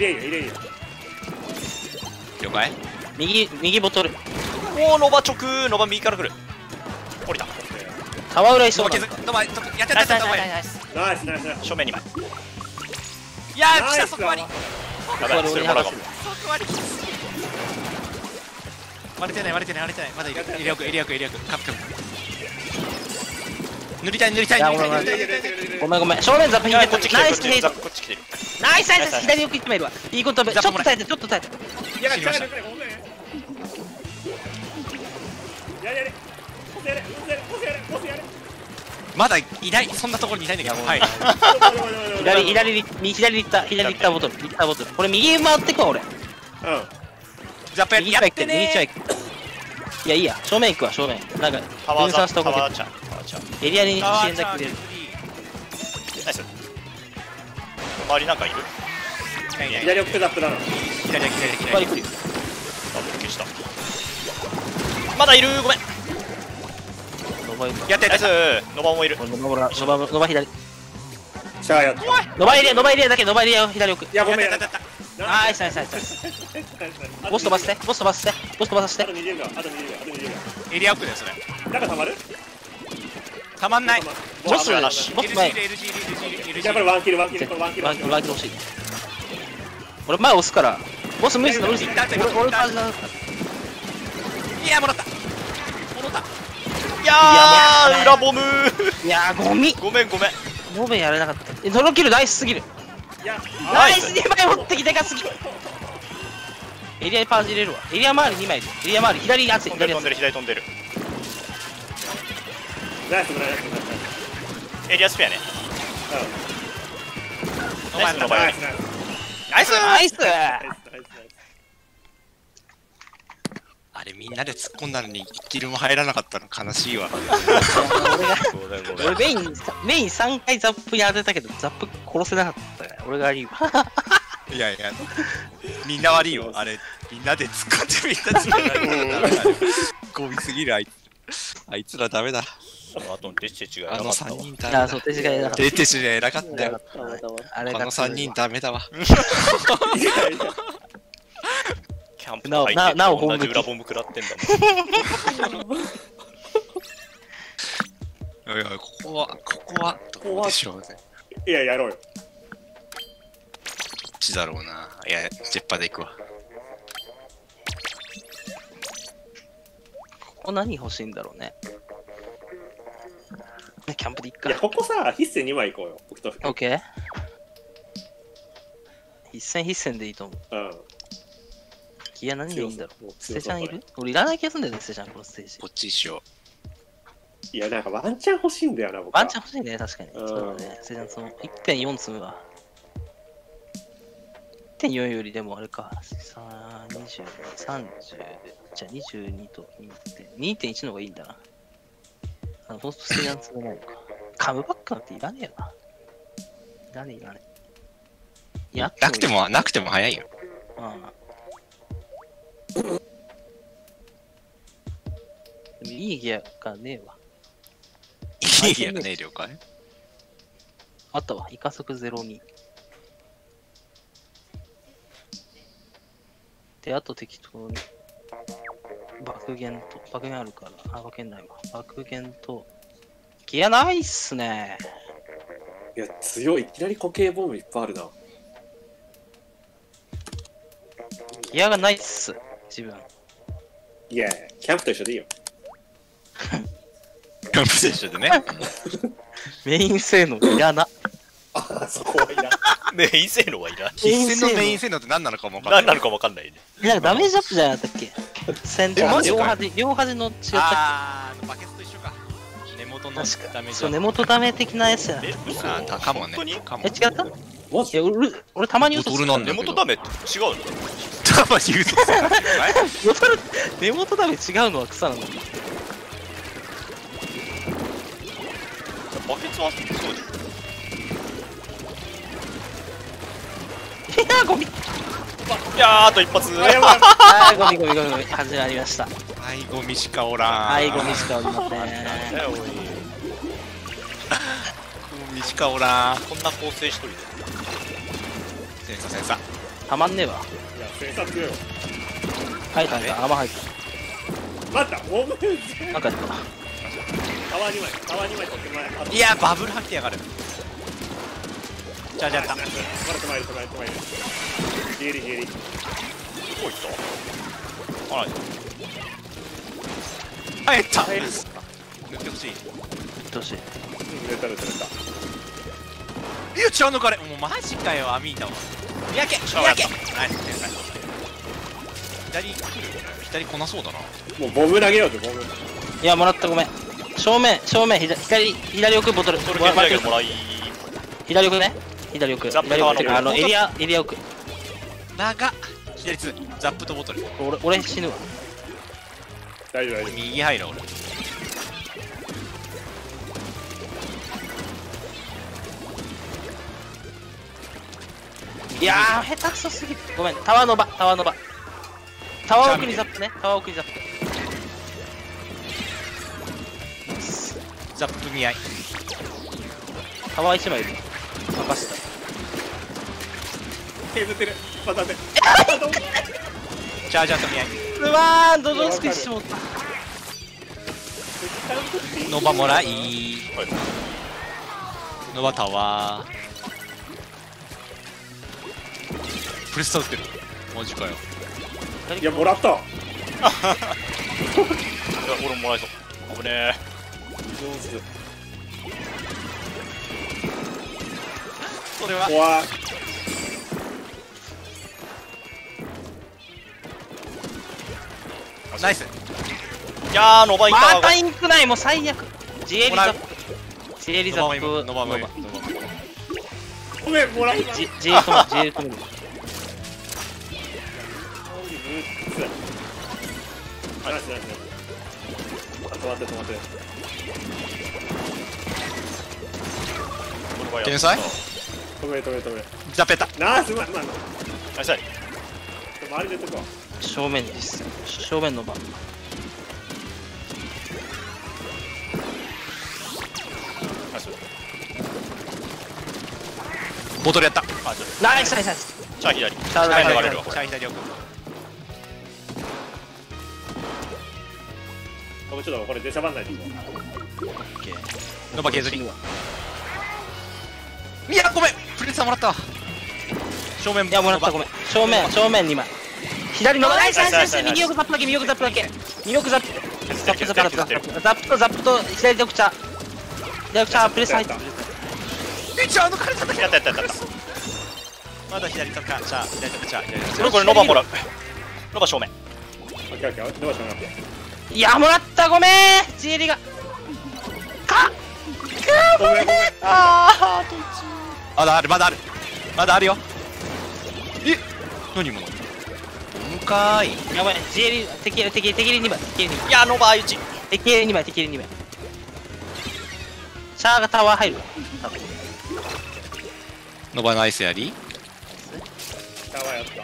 C: 了解。
D: 右ボトル。
B: おー、ノバ直。ノバ右から来る。降りた。
D: タワー裏いそう。
C: ノバやってた。
A: ナイス。
B: 正面2枚。
C: いやー、来た。そこ割り。割れてない。まだいる。エリア奥。カプ。塗りたい。
D: ごめん。正面ザップ引いて。
B: こっち来てる。
D: ナイス。左奥行ってもいるわ。いいこと。ちょっと耐えて。
A: いや、 やれボスやれボスやれボスやれ
C: まだいない、そんなところにいないんだけど。はい。
D: 左に行ったボトル、これ右回ってくわ俺。
C: ジャンプ
D: 右行って右行く。いやいいや、正面行くわ正面。なんか分散した方がエリアに支援だけ入れる。
B: ナイス。周りなんかいる？
A: 左奥ザップだな。
D: 左来るよ。
B: ダブル消した。まだいる、ごめん。
C: やって
B: ナイス。ノバもいる。
D: ノバ左。
A: シャーやった。
D: ノバエリアだけノバエリアを左奥。
A: いやごめん。
D: ナイス。ボス飛ばして。ボス飛ばさせて。
A: あと20秒。
C: エリア奥だよ、それ。
A: なんかたまる？
C: たまんない。
D: ボス前。
A: いやこれワンキル。
D: ワンキル欲しい。俺前押すから。ボス無理する。俺パンチだ。
C: いや、もらった。
B: いやー、裏ボム
D: いやー、ゴミ。
B: ごめん。
D: ノベやれなかった。ドロキルナイスすぎる。ナイス2枚持ってきてかすぎ。エリアにパンチ入れるわ。エリア周り2枚いる。エリア周り左に熱い。
B: 左飛んでる。
A: ナイス。
B: エリアスペアね。ナイス。
D: ナイス。
C: あれみんなで突っ込んだのに1キルも入らなかったの悲しいわ。
D: 俺メイン3回ザップに当てたけどザップ殺せなかったから俺が悪いわ。
C: いやみんな悪いよ。あれみんなで突っ込んでみんなつながるからダメだ。ゴミすぎるあいつらダメだ。
B: あとテチが
C: あの3人ダメだ。
D: そう手違いなかった。
C: テチが偉かったよ。
D: あれ
C: あの3人ダメだわ。
B: キャンプ入って同じ裏ボム食らってんだもん。
C: いやここはどうでしょうね。
A: いややろうよ。
C: どっちだろうな。いやジェッパで行くわ。
D: ここ何欲しいんだろうね。キャンプで行くか。
A: いやここさ必戦2枚行こうよ。僕と。
D: オッケー。必戦でいいと思う。いや何でいいんだろう。ステちゃんいる？俺いらない気がするんだよね、ステちゃんこのステージ。
C: こっちしよ
A: いやなんかワンチャン欲しいんだよな僕。
D: ワンチャン欲しいね、確かに。そうだね。ステちゃんその 1.4 積むわ。1.4 よりでもあれか。20、30、じゃあ22と 2.1 の方がいいんだな。そうするとステちゃん積めないのか。カムバックなんていらねえよな。いらねえ。
C: う。なくても早いよ。
D: でもいいギアがねえわ。
C: いいギアがねえ了解。
D: あったわ、イカ速02。で、あと適当に爆減あるから、爆減ないわ。爆減と、ギアないっすね。
A: いや強い、いきなり固形ボムいっぱいあるな。
D: ギアがないっす。自分。
A: いやキャンプと一緒でいいよ。
C: キャンプと一緒でね。
D: メイン性能いらな。
A: あそこはいらん。
B: メイン性能はいらん。
C: 必戦のメイン性能って何なのかも分かんない。
B: 何なのか分かんないね。
D: なんかダメージアップじゃなかったっけ？先頭両端の違ったっ
C: バケツと一緒か。根元の
D: け？
C: ダメージ。
D: そう、根元ダメ的なやつじゃなかったっ
C: かもね。
D: け？違った
A: マジ？
D: 俺たまに嘘つく。
B: 根元ダメって違うの？
C: たまに言うと
D: 根元ダメ違うのは草なのに。
B: バケツはそうじ
D: ゃん。いやゴミ。
B: いやー、あと一発。
D: ゴミ始まりました。
C: はいゴミしかおらん。
D: はいゴミしかおりません。
B: なんだよおい。
C: ゴミしかおらん。
B: こんな構成一人で。
C: センサ
D: たまんねえわ。
A: いやセンサー強いよ。
D: 入った甘入った。
A: 待ったボム
D: なんかやった。
A: タワー2枚取ってもらえ。
C: いやバブル吐きやがる。じゃあ
A: まだ止まるギリ
B: どこ行ったあら
C: 入った。塗ってほしい。
D: どうしよ
A: 出た。
C: いや違うのかれ。もうマジかよアミータは。三宅ナイス天才。 左来る？左来なそうだな。
A: もうボム投げようぜ、ボム。
D: いや、もらった、ごめん。正面、左奥ボトル。
B: ボトル手土産もらい。
D: 左奥ね。左奥。
B: ザップ
D: 左奥っていうか
B: の
D: エリア奥。
C: 長っ。左2、ザップとボトル。
D: 俺死ぬわ。
A: 大丈夫、大丈
C: 右入る俺。
D: いやー、下手くそすぎる。ごめん、タワーの場。タワー奥にザップね。タワー奥にザップ。
C: ザップ見合い。
D: タワー1枚いる。任せた。
A: 夫。削ってる。またね。
C: チャージャーと見合い。
D: うわー、土壌作りしもった。
C: ノバもらい。
B: はい
C: ノバタワー。プレスタ打ってる。マジかよ。
A: いや、もらった。
B: いや俺ももらえそう。危ねえ。
A: 上手。
C: それは
A: 怖い。
C: ナイス。
B: いやーノバいった
D: またインクない、もう最悪。ジエリザップ。ジエリザップ。
C: ノバも
A: ごめん、もらいた。
D: ジエリトム。
A: ナイス。止まって。
C: 天才
A: 止め。
C: ザペタ。
A: ナイス、うまい。
B: ナイス。
A: 周りでとこ。
D: 正面です。正面の場。
B: ナイス。
C: ボトルやった。
B: あ、ちょっ
D: ナイス。
B: とチャー左。
D: チャー
B: 左
D: 左
B: 流れるわ。
C: チャー左奥。
A: ごめん、ちょっとこれ出しゃばんないでいこ
C: ノバ削り。いやごめん。プレスターもらったわ。正面。
D: いや、もらった、ごめん。正面2枚。左のナイス。右奥ザップだけ。右奥ザップ。ザップと左で奥茶。プレス入った。
C: チャー抜かれた。
B: やった。
C: まだ左とかチャー、左とかチャー。
B: これノバもらう。ノバ正面。
A: う。オッケー。どうしようかなって。
D: いや、もらった、ごめん。ジエリが。
A: ごめん。
C: まだあるよ。え、何今の。かーい。
D: やばい、ジエリ、敵入り2枚。
B: いやノバ相打ち。
D: 敵入り2枚。シャーがタワー入るわ。
C: ノバナイスやり。
A: タワーやった。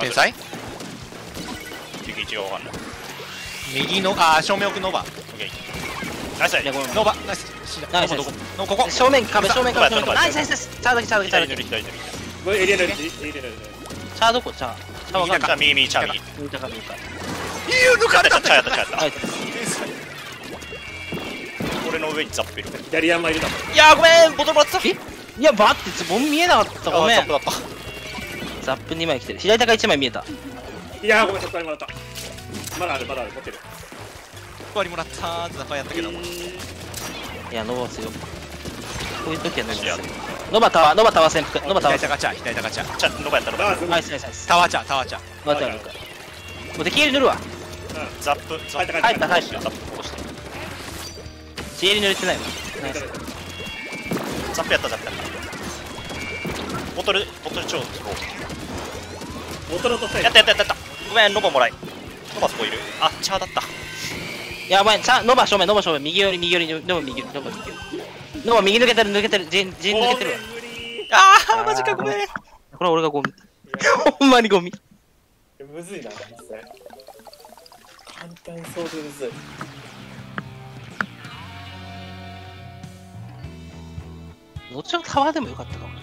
C: 天才。
B: 敵一がわかんない。
C: 右の正面奥ノバ。
B: オッケー。ナイス。
D: いや、ごめん。
C: ノバナイス。
D: ナイス
C: どこのここ。
D: 正面壁。ナイス。チャー
B: 左塗り。
A: これエリアの。
D: チャーどこチャーわかんない。
B: じゃあ右チャー右。
D: 見たか。
C: 抜かれた。
B: チャーやった。
D: ナイス。
B: 俺の上にザップいる。
A: 左山いるだ。
B: いやごめんボトルもらってた。
D: いや、待って、ボン見えなかった。ごめん。
B: ザップだった。
D: ザップ2枚来てる。左高1枚見えた。
A: いやー、ごめん、そこからもらった。まだある、持ってる。
C: 割りもらったザパやったけど。
D: いや、ノバ強い。こういう時はノバ強い。ノバタワー潜伏。ノバタワー。
C: 左ガチャ。
B: チャノバやったの
A: ナイス。
D: ナイス。
C: タワーチャー。
D: ノバタワー。もう敵入り塗るわ。
B: ザップ。
A: 入った。
D: ザップ
B: 戻して。
D: ジエリ塗れてないわ。ナイス。
B: ザップやった。ボトル超スロー。
A: ボトルとせい。
B: やった。ごめんノバもらい。ノバそこいる。あチャーだった。
D: やばい、ノバ正面。右寄り、ノバ右抜けてる。ジン抜けてるわ。
B: あーマジかごめん。
D: これ俺がゴミ。ほんまにゴミ。
A: むずいな、実際。簡単そうでむずい。
D: どっちのタワーでもよかったかもな。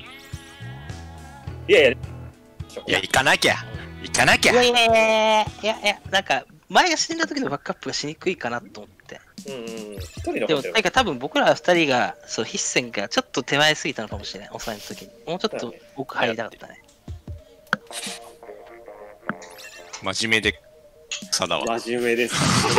A: いや、
C: いや行かなきゃ。
D: いや、なんか、前が死んだ時のバックアップがしにくいかなと思って。
A: 一人の
D: でも、なんか多分僕ら2人が、そう、必戦がちょっと手前すぎたのかもしれない、抑えの時に。もうちょっと奥入りたかったね。
C: 真面目で草だわ。
A: 真面目です。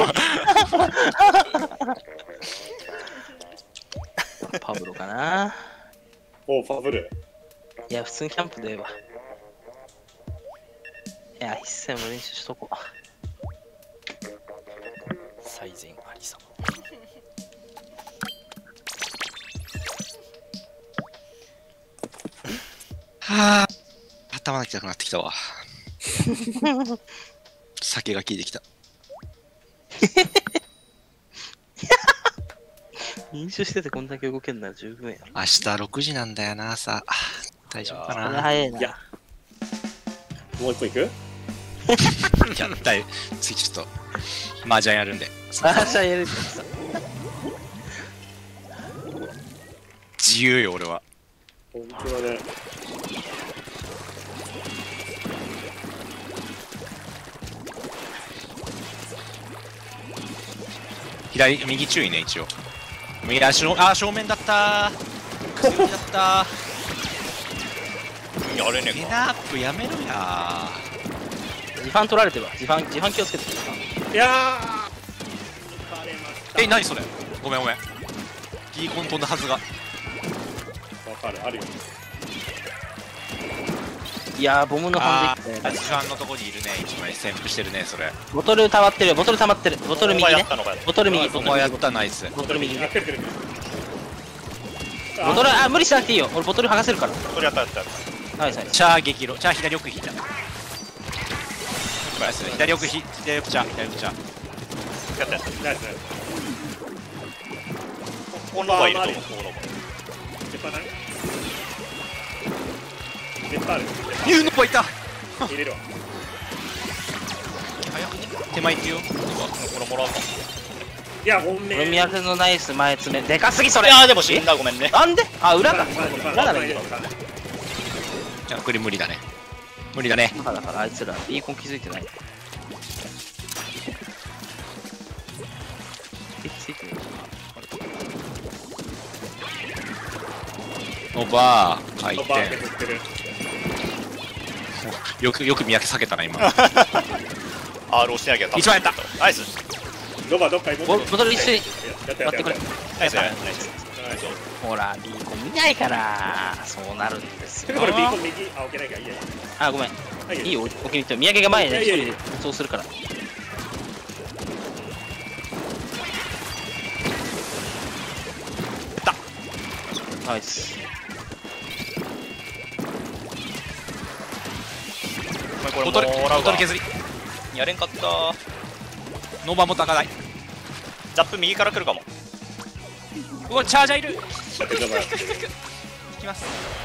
D: パブロかな。
A: おう、ファブル。
D: いや、普通にキャンプでええわ。 いや、一戦も練習しとこう。
B: 最善ありさ
C: はあ、頭が痛くなってきたわ。酒が効いてきた。
D: 練習しててこんだけ動けんなら十分や。
C: 明日6時なんだよな、朝。大丈夫か
D: それ
C: な。
D: 早いな。
A: いやもう一本いく？
C: いや、次ちょっと、麻雀やるんで。
D: ああ、じゃあやるんださ。
C: 自由よ、俺は。
A: 本当だね。
C: 右注意ね、一応。右足の、あ、正面だったー。強気だったー。
B: やれねえか
C: ゲナップやめろや
D: 自販取られてるわ。自販気をつけて。
A: いやー抜かれました。
C: ー。何それ。ごめんごめん。ピーコン飛んだはずが。
A: わかる、あるよ。
D: いやー、ボムの
C: あ
D: 飛んでき
C: ー、自販のとこにいるね、一枚潜伏してるね、それ。
D: ボトル溜まってる、ボトル溜まってる。ボトル右ね
B: やっ。たのかよ
D: ボトル右、ボトル右。
C: ここやったナイス。
D: ボトル右ね。
A: あ、来る来る来る。
D: ボトル、あ、無理しなくていいよ。俺ボトル剥がせるから。
B: それやったやったやった
D: はいはい。
C: チャー激ロ。チャー左奥引いた。ナイス。左奥左奥チャー。左奥チャー。
B: やったやった
A: ナイスナイス。
B: このはいると思うこの
A: 絶対ない。絶対ある。
C: ユーノポいた。
A: 入れるわ。
C: 手前行くよ。
B: これもらうか
A: いや、本
D: 俺
A: 命。
D: 宮のナイス前爪。でかすぎそれ。
B: いやーでも死んだごめんね
D: なんであ、裏か。裏ならいいよ。
C: じゃあこれ無理だね。無理だね。
D: だからあいつらビーコン気づいてない。ついてる。
C: オーバー回
A: バー
C: 転。
A: 削ってる。
C: よく三宅避けたな今。
B: R 押してなきゃ
C: 一番やった
B: ナイス
A: ロバどっか行こう。
D: ボトル一緒に
A: やったやったやった。
B: ナイスナイス
D: ほら、ビーコン見ないから、そうなるんですよ。
A: これビーコン右。あ、置けないからいいや。
D: あ、ごめん。
A: はい
D: いいよ、お気に入って。宮城が前にね、一人でそうするから。ナイス。
B: これ
C: ボトル
B: もらうわ
C: ボトル削り。
B: やれんかった
C: ノーバーも高ない。
B: ザップ右から来るかも
C: うわチャージャーいる。
A: やってロバやってる。
C: 行きます。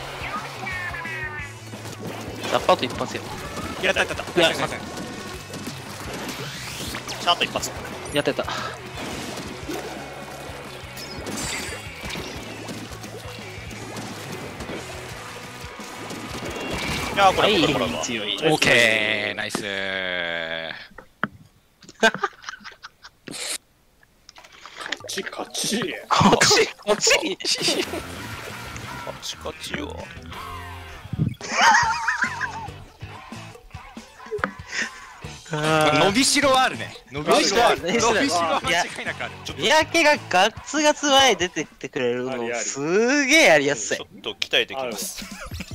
D: ザッパート一発よ。
C: やったやったやった。
D: いや
C: すいません。
B: シャート一発
D: やってた。
B: いやーこれ
D: はい
B: もらうわ
D: 強い。
C: オーケーナイスー。
A: 勝ち。
D: こっちこっち
B: カチカチよ
C: 伸びしろはあるね。伸びしろはある。
D: 伸びしろはある
C: 伸びしろは間違いなくある。
D: 三宅がガッツガツ前に出てってくれるの
A: ありあり
D: すーげえやりやすい。
B: ちょっと鍛えてきます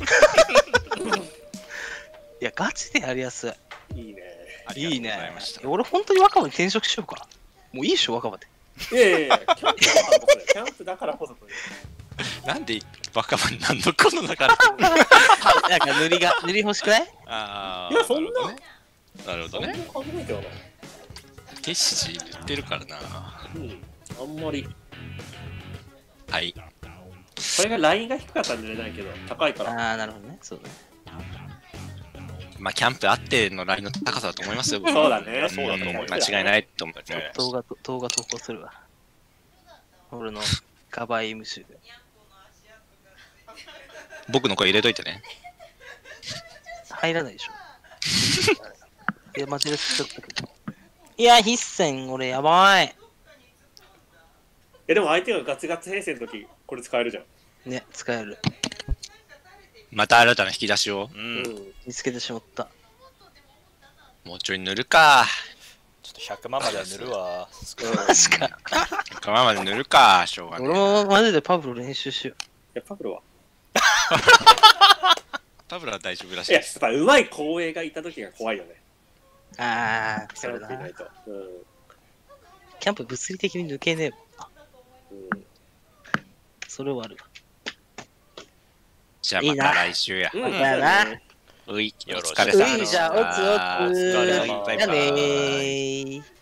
D: いや、ガチでやりやすい。
A: いいね。
D: いい
C: ありがとうござい
D: ね
C: ました。。
D: 俺本当に若葉に転職しようか。もういいっしょ、若葉で。
A: いやいやいや、キャンプだからこそだよ。キャンプだからこそという。
C: なんでバカマンなんのこのだから。
D: なんか塗り欲しくない
C: あ
A: いやそんな
C: なるほどね。
A: 考えてはない。
C: テッシー言ってるからな。
A: うん。あんまり。
C: はい。
A: これがラインが低かったんじゃないけど、高いから。
D: ああ、なるほどね。そうだね。
C: まあキャンプあってのラインの高さだと思いますよ。僕
A: そうだね。
B: そうだと思う
C: 間違いないと思う。
B: ね
D: 動画投稿するわ。俺のガバイム集で。
C: 僕の声入れといてね。
D: 入らないでしょ。いや、間違えちゃったけど。いや、必戦、俺やばい。
A: でも相手がガツガツ平成の時、これ使えるじゃん。
D: ね、使える。
C: また新たな引き出しを。
B: うんちょ
D: 見つけてしまった。
C: もうちょい塗るか。
B: っと100万までは塗るわ
D: 確か。
C: 仲間まで塗るか。しょうがない。
D: 俺もマジでパブロ練習しよ
A: いや、パブロは。
C: パブラは大丈夫らし
A: いや、やっ
C: いです。
A: ぱ上手い後衛がいた時が怖いよね。
D: ああ、それだな。
A: キャンプいないと。
D: キャンプ物理的に抜けねえもんな。
A: うん。
D: それはあるわ。
C: じゃあまた来週や。
A: うん。
D: だよな。
C: うい、お
B: よろしく
C: 疲れ様
D: ういじゃあ、おつおつ。
B: お疲れ様
D: じゃあねー。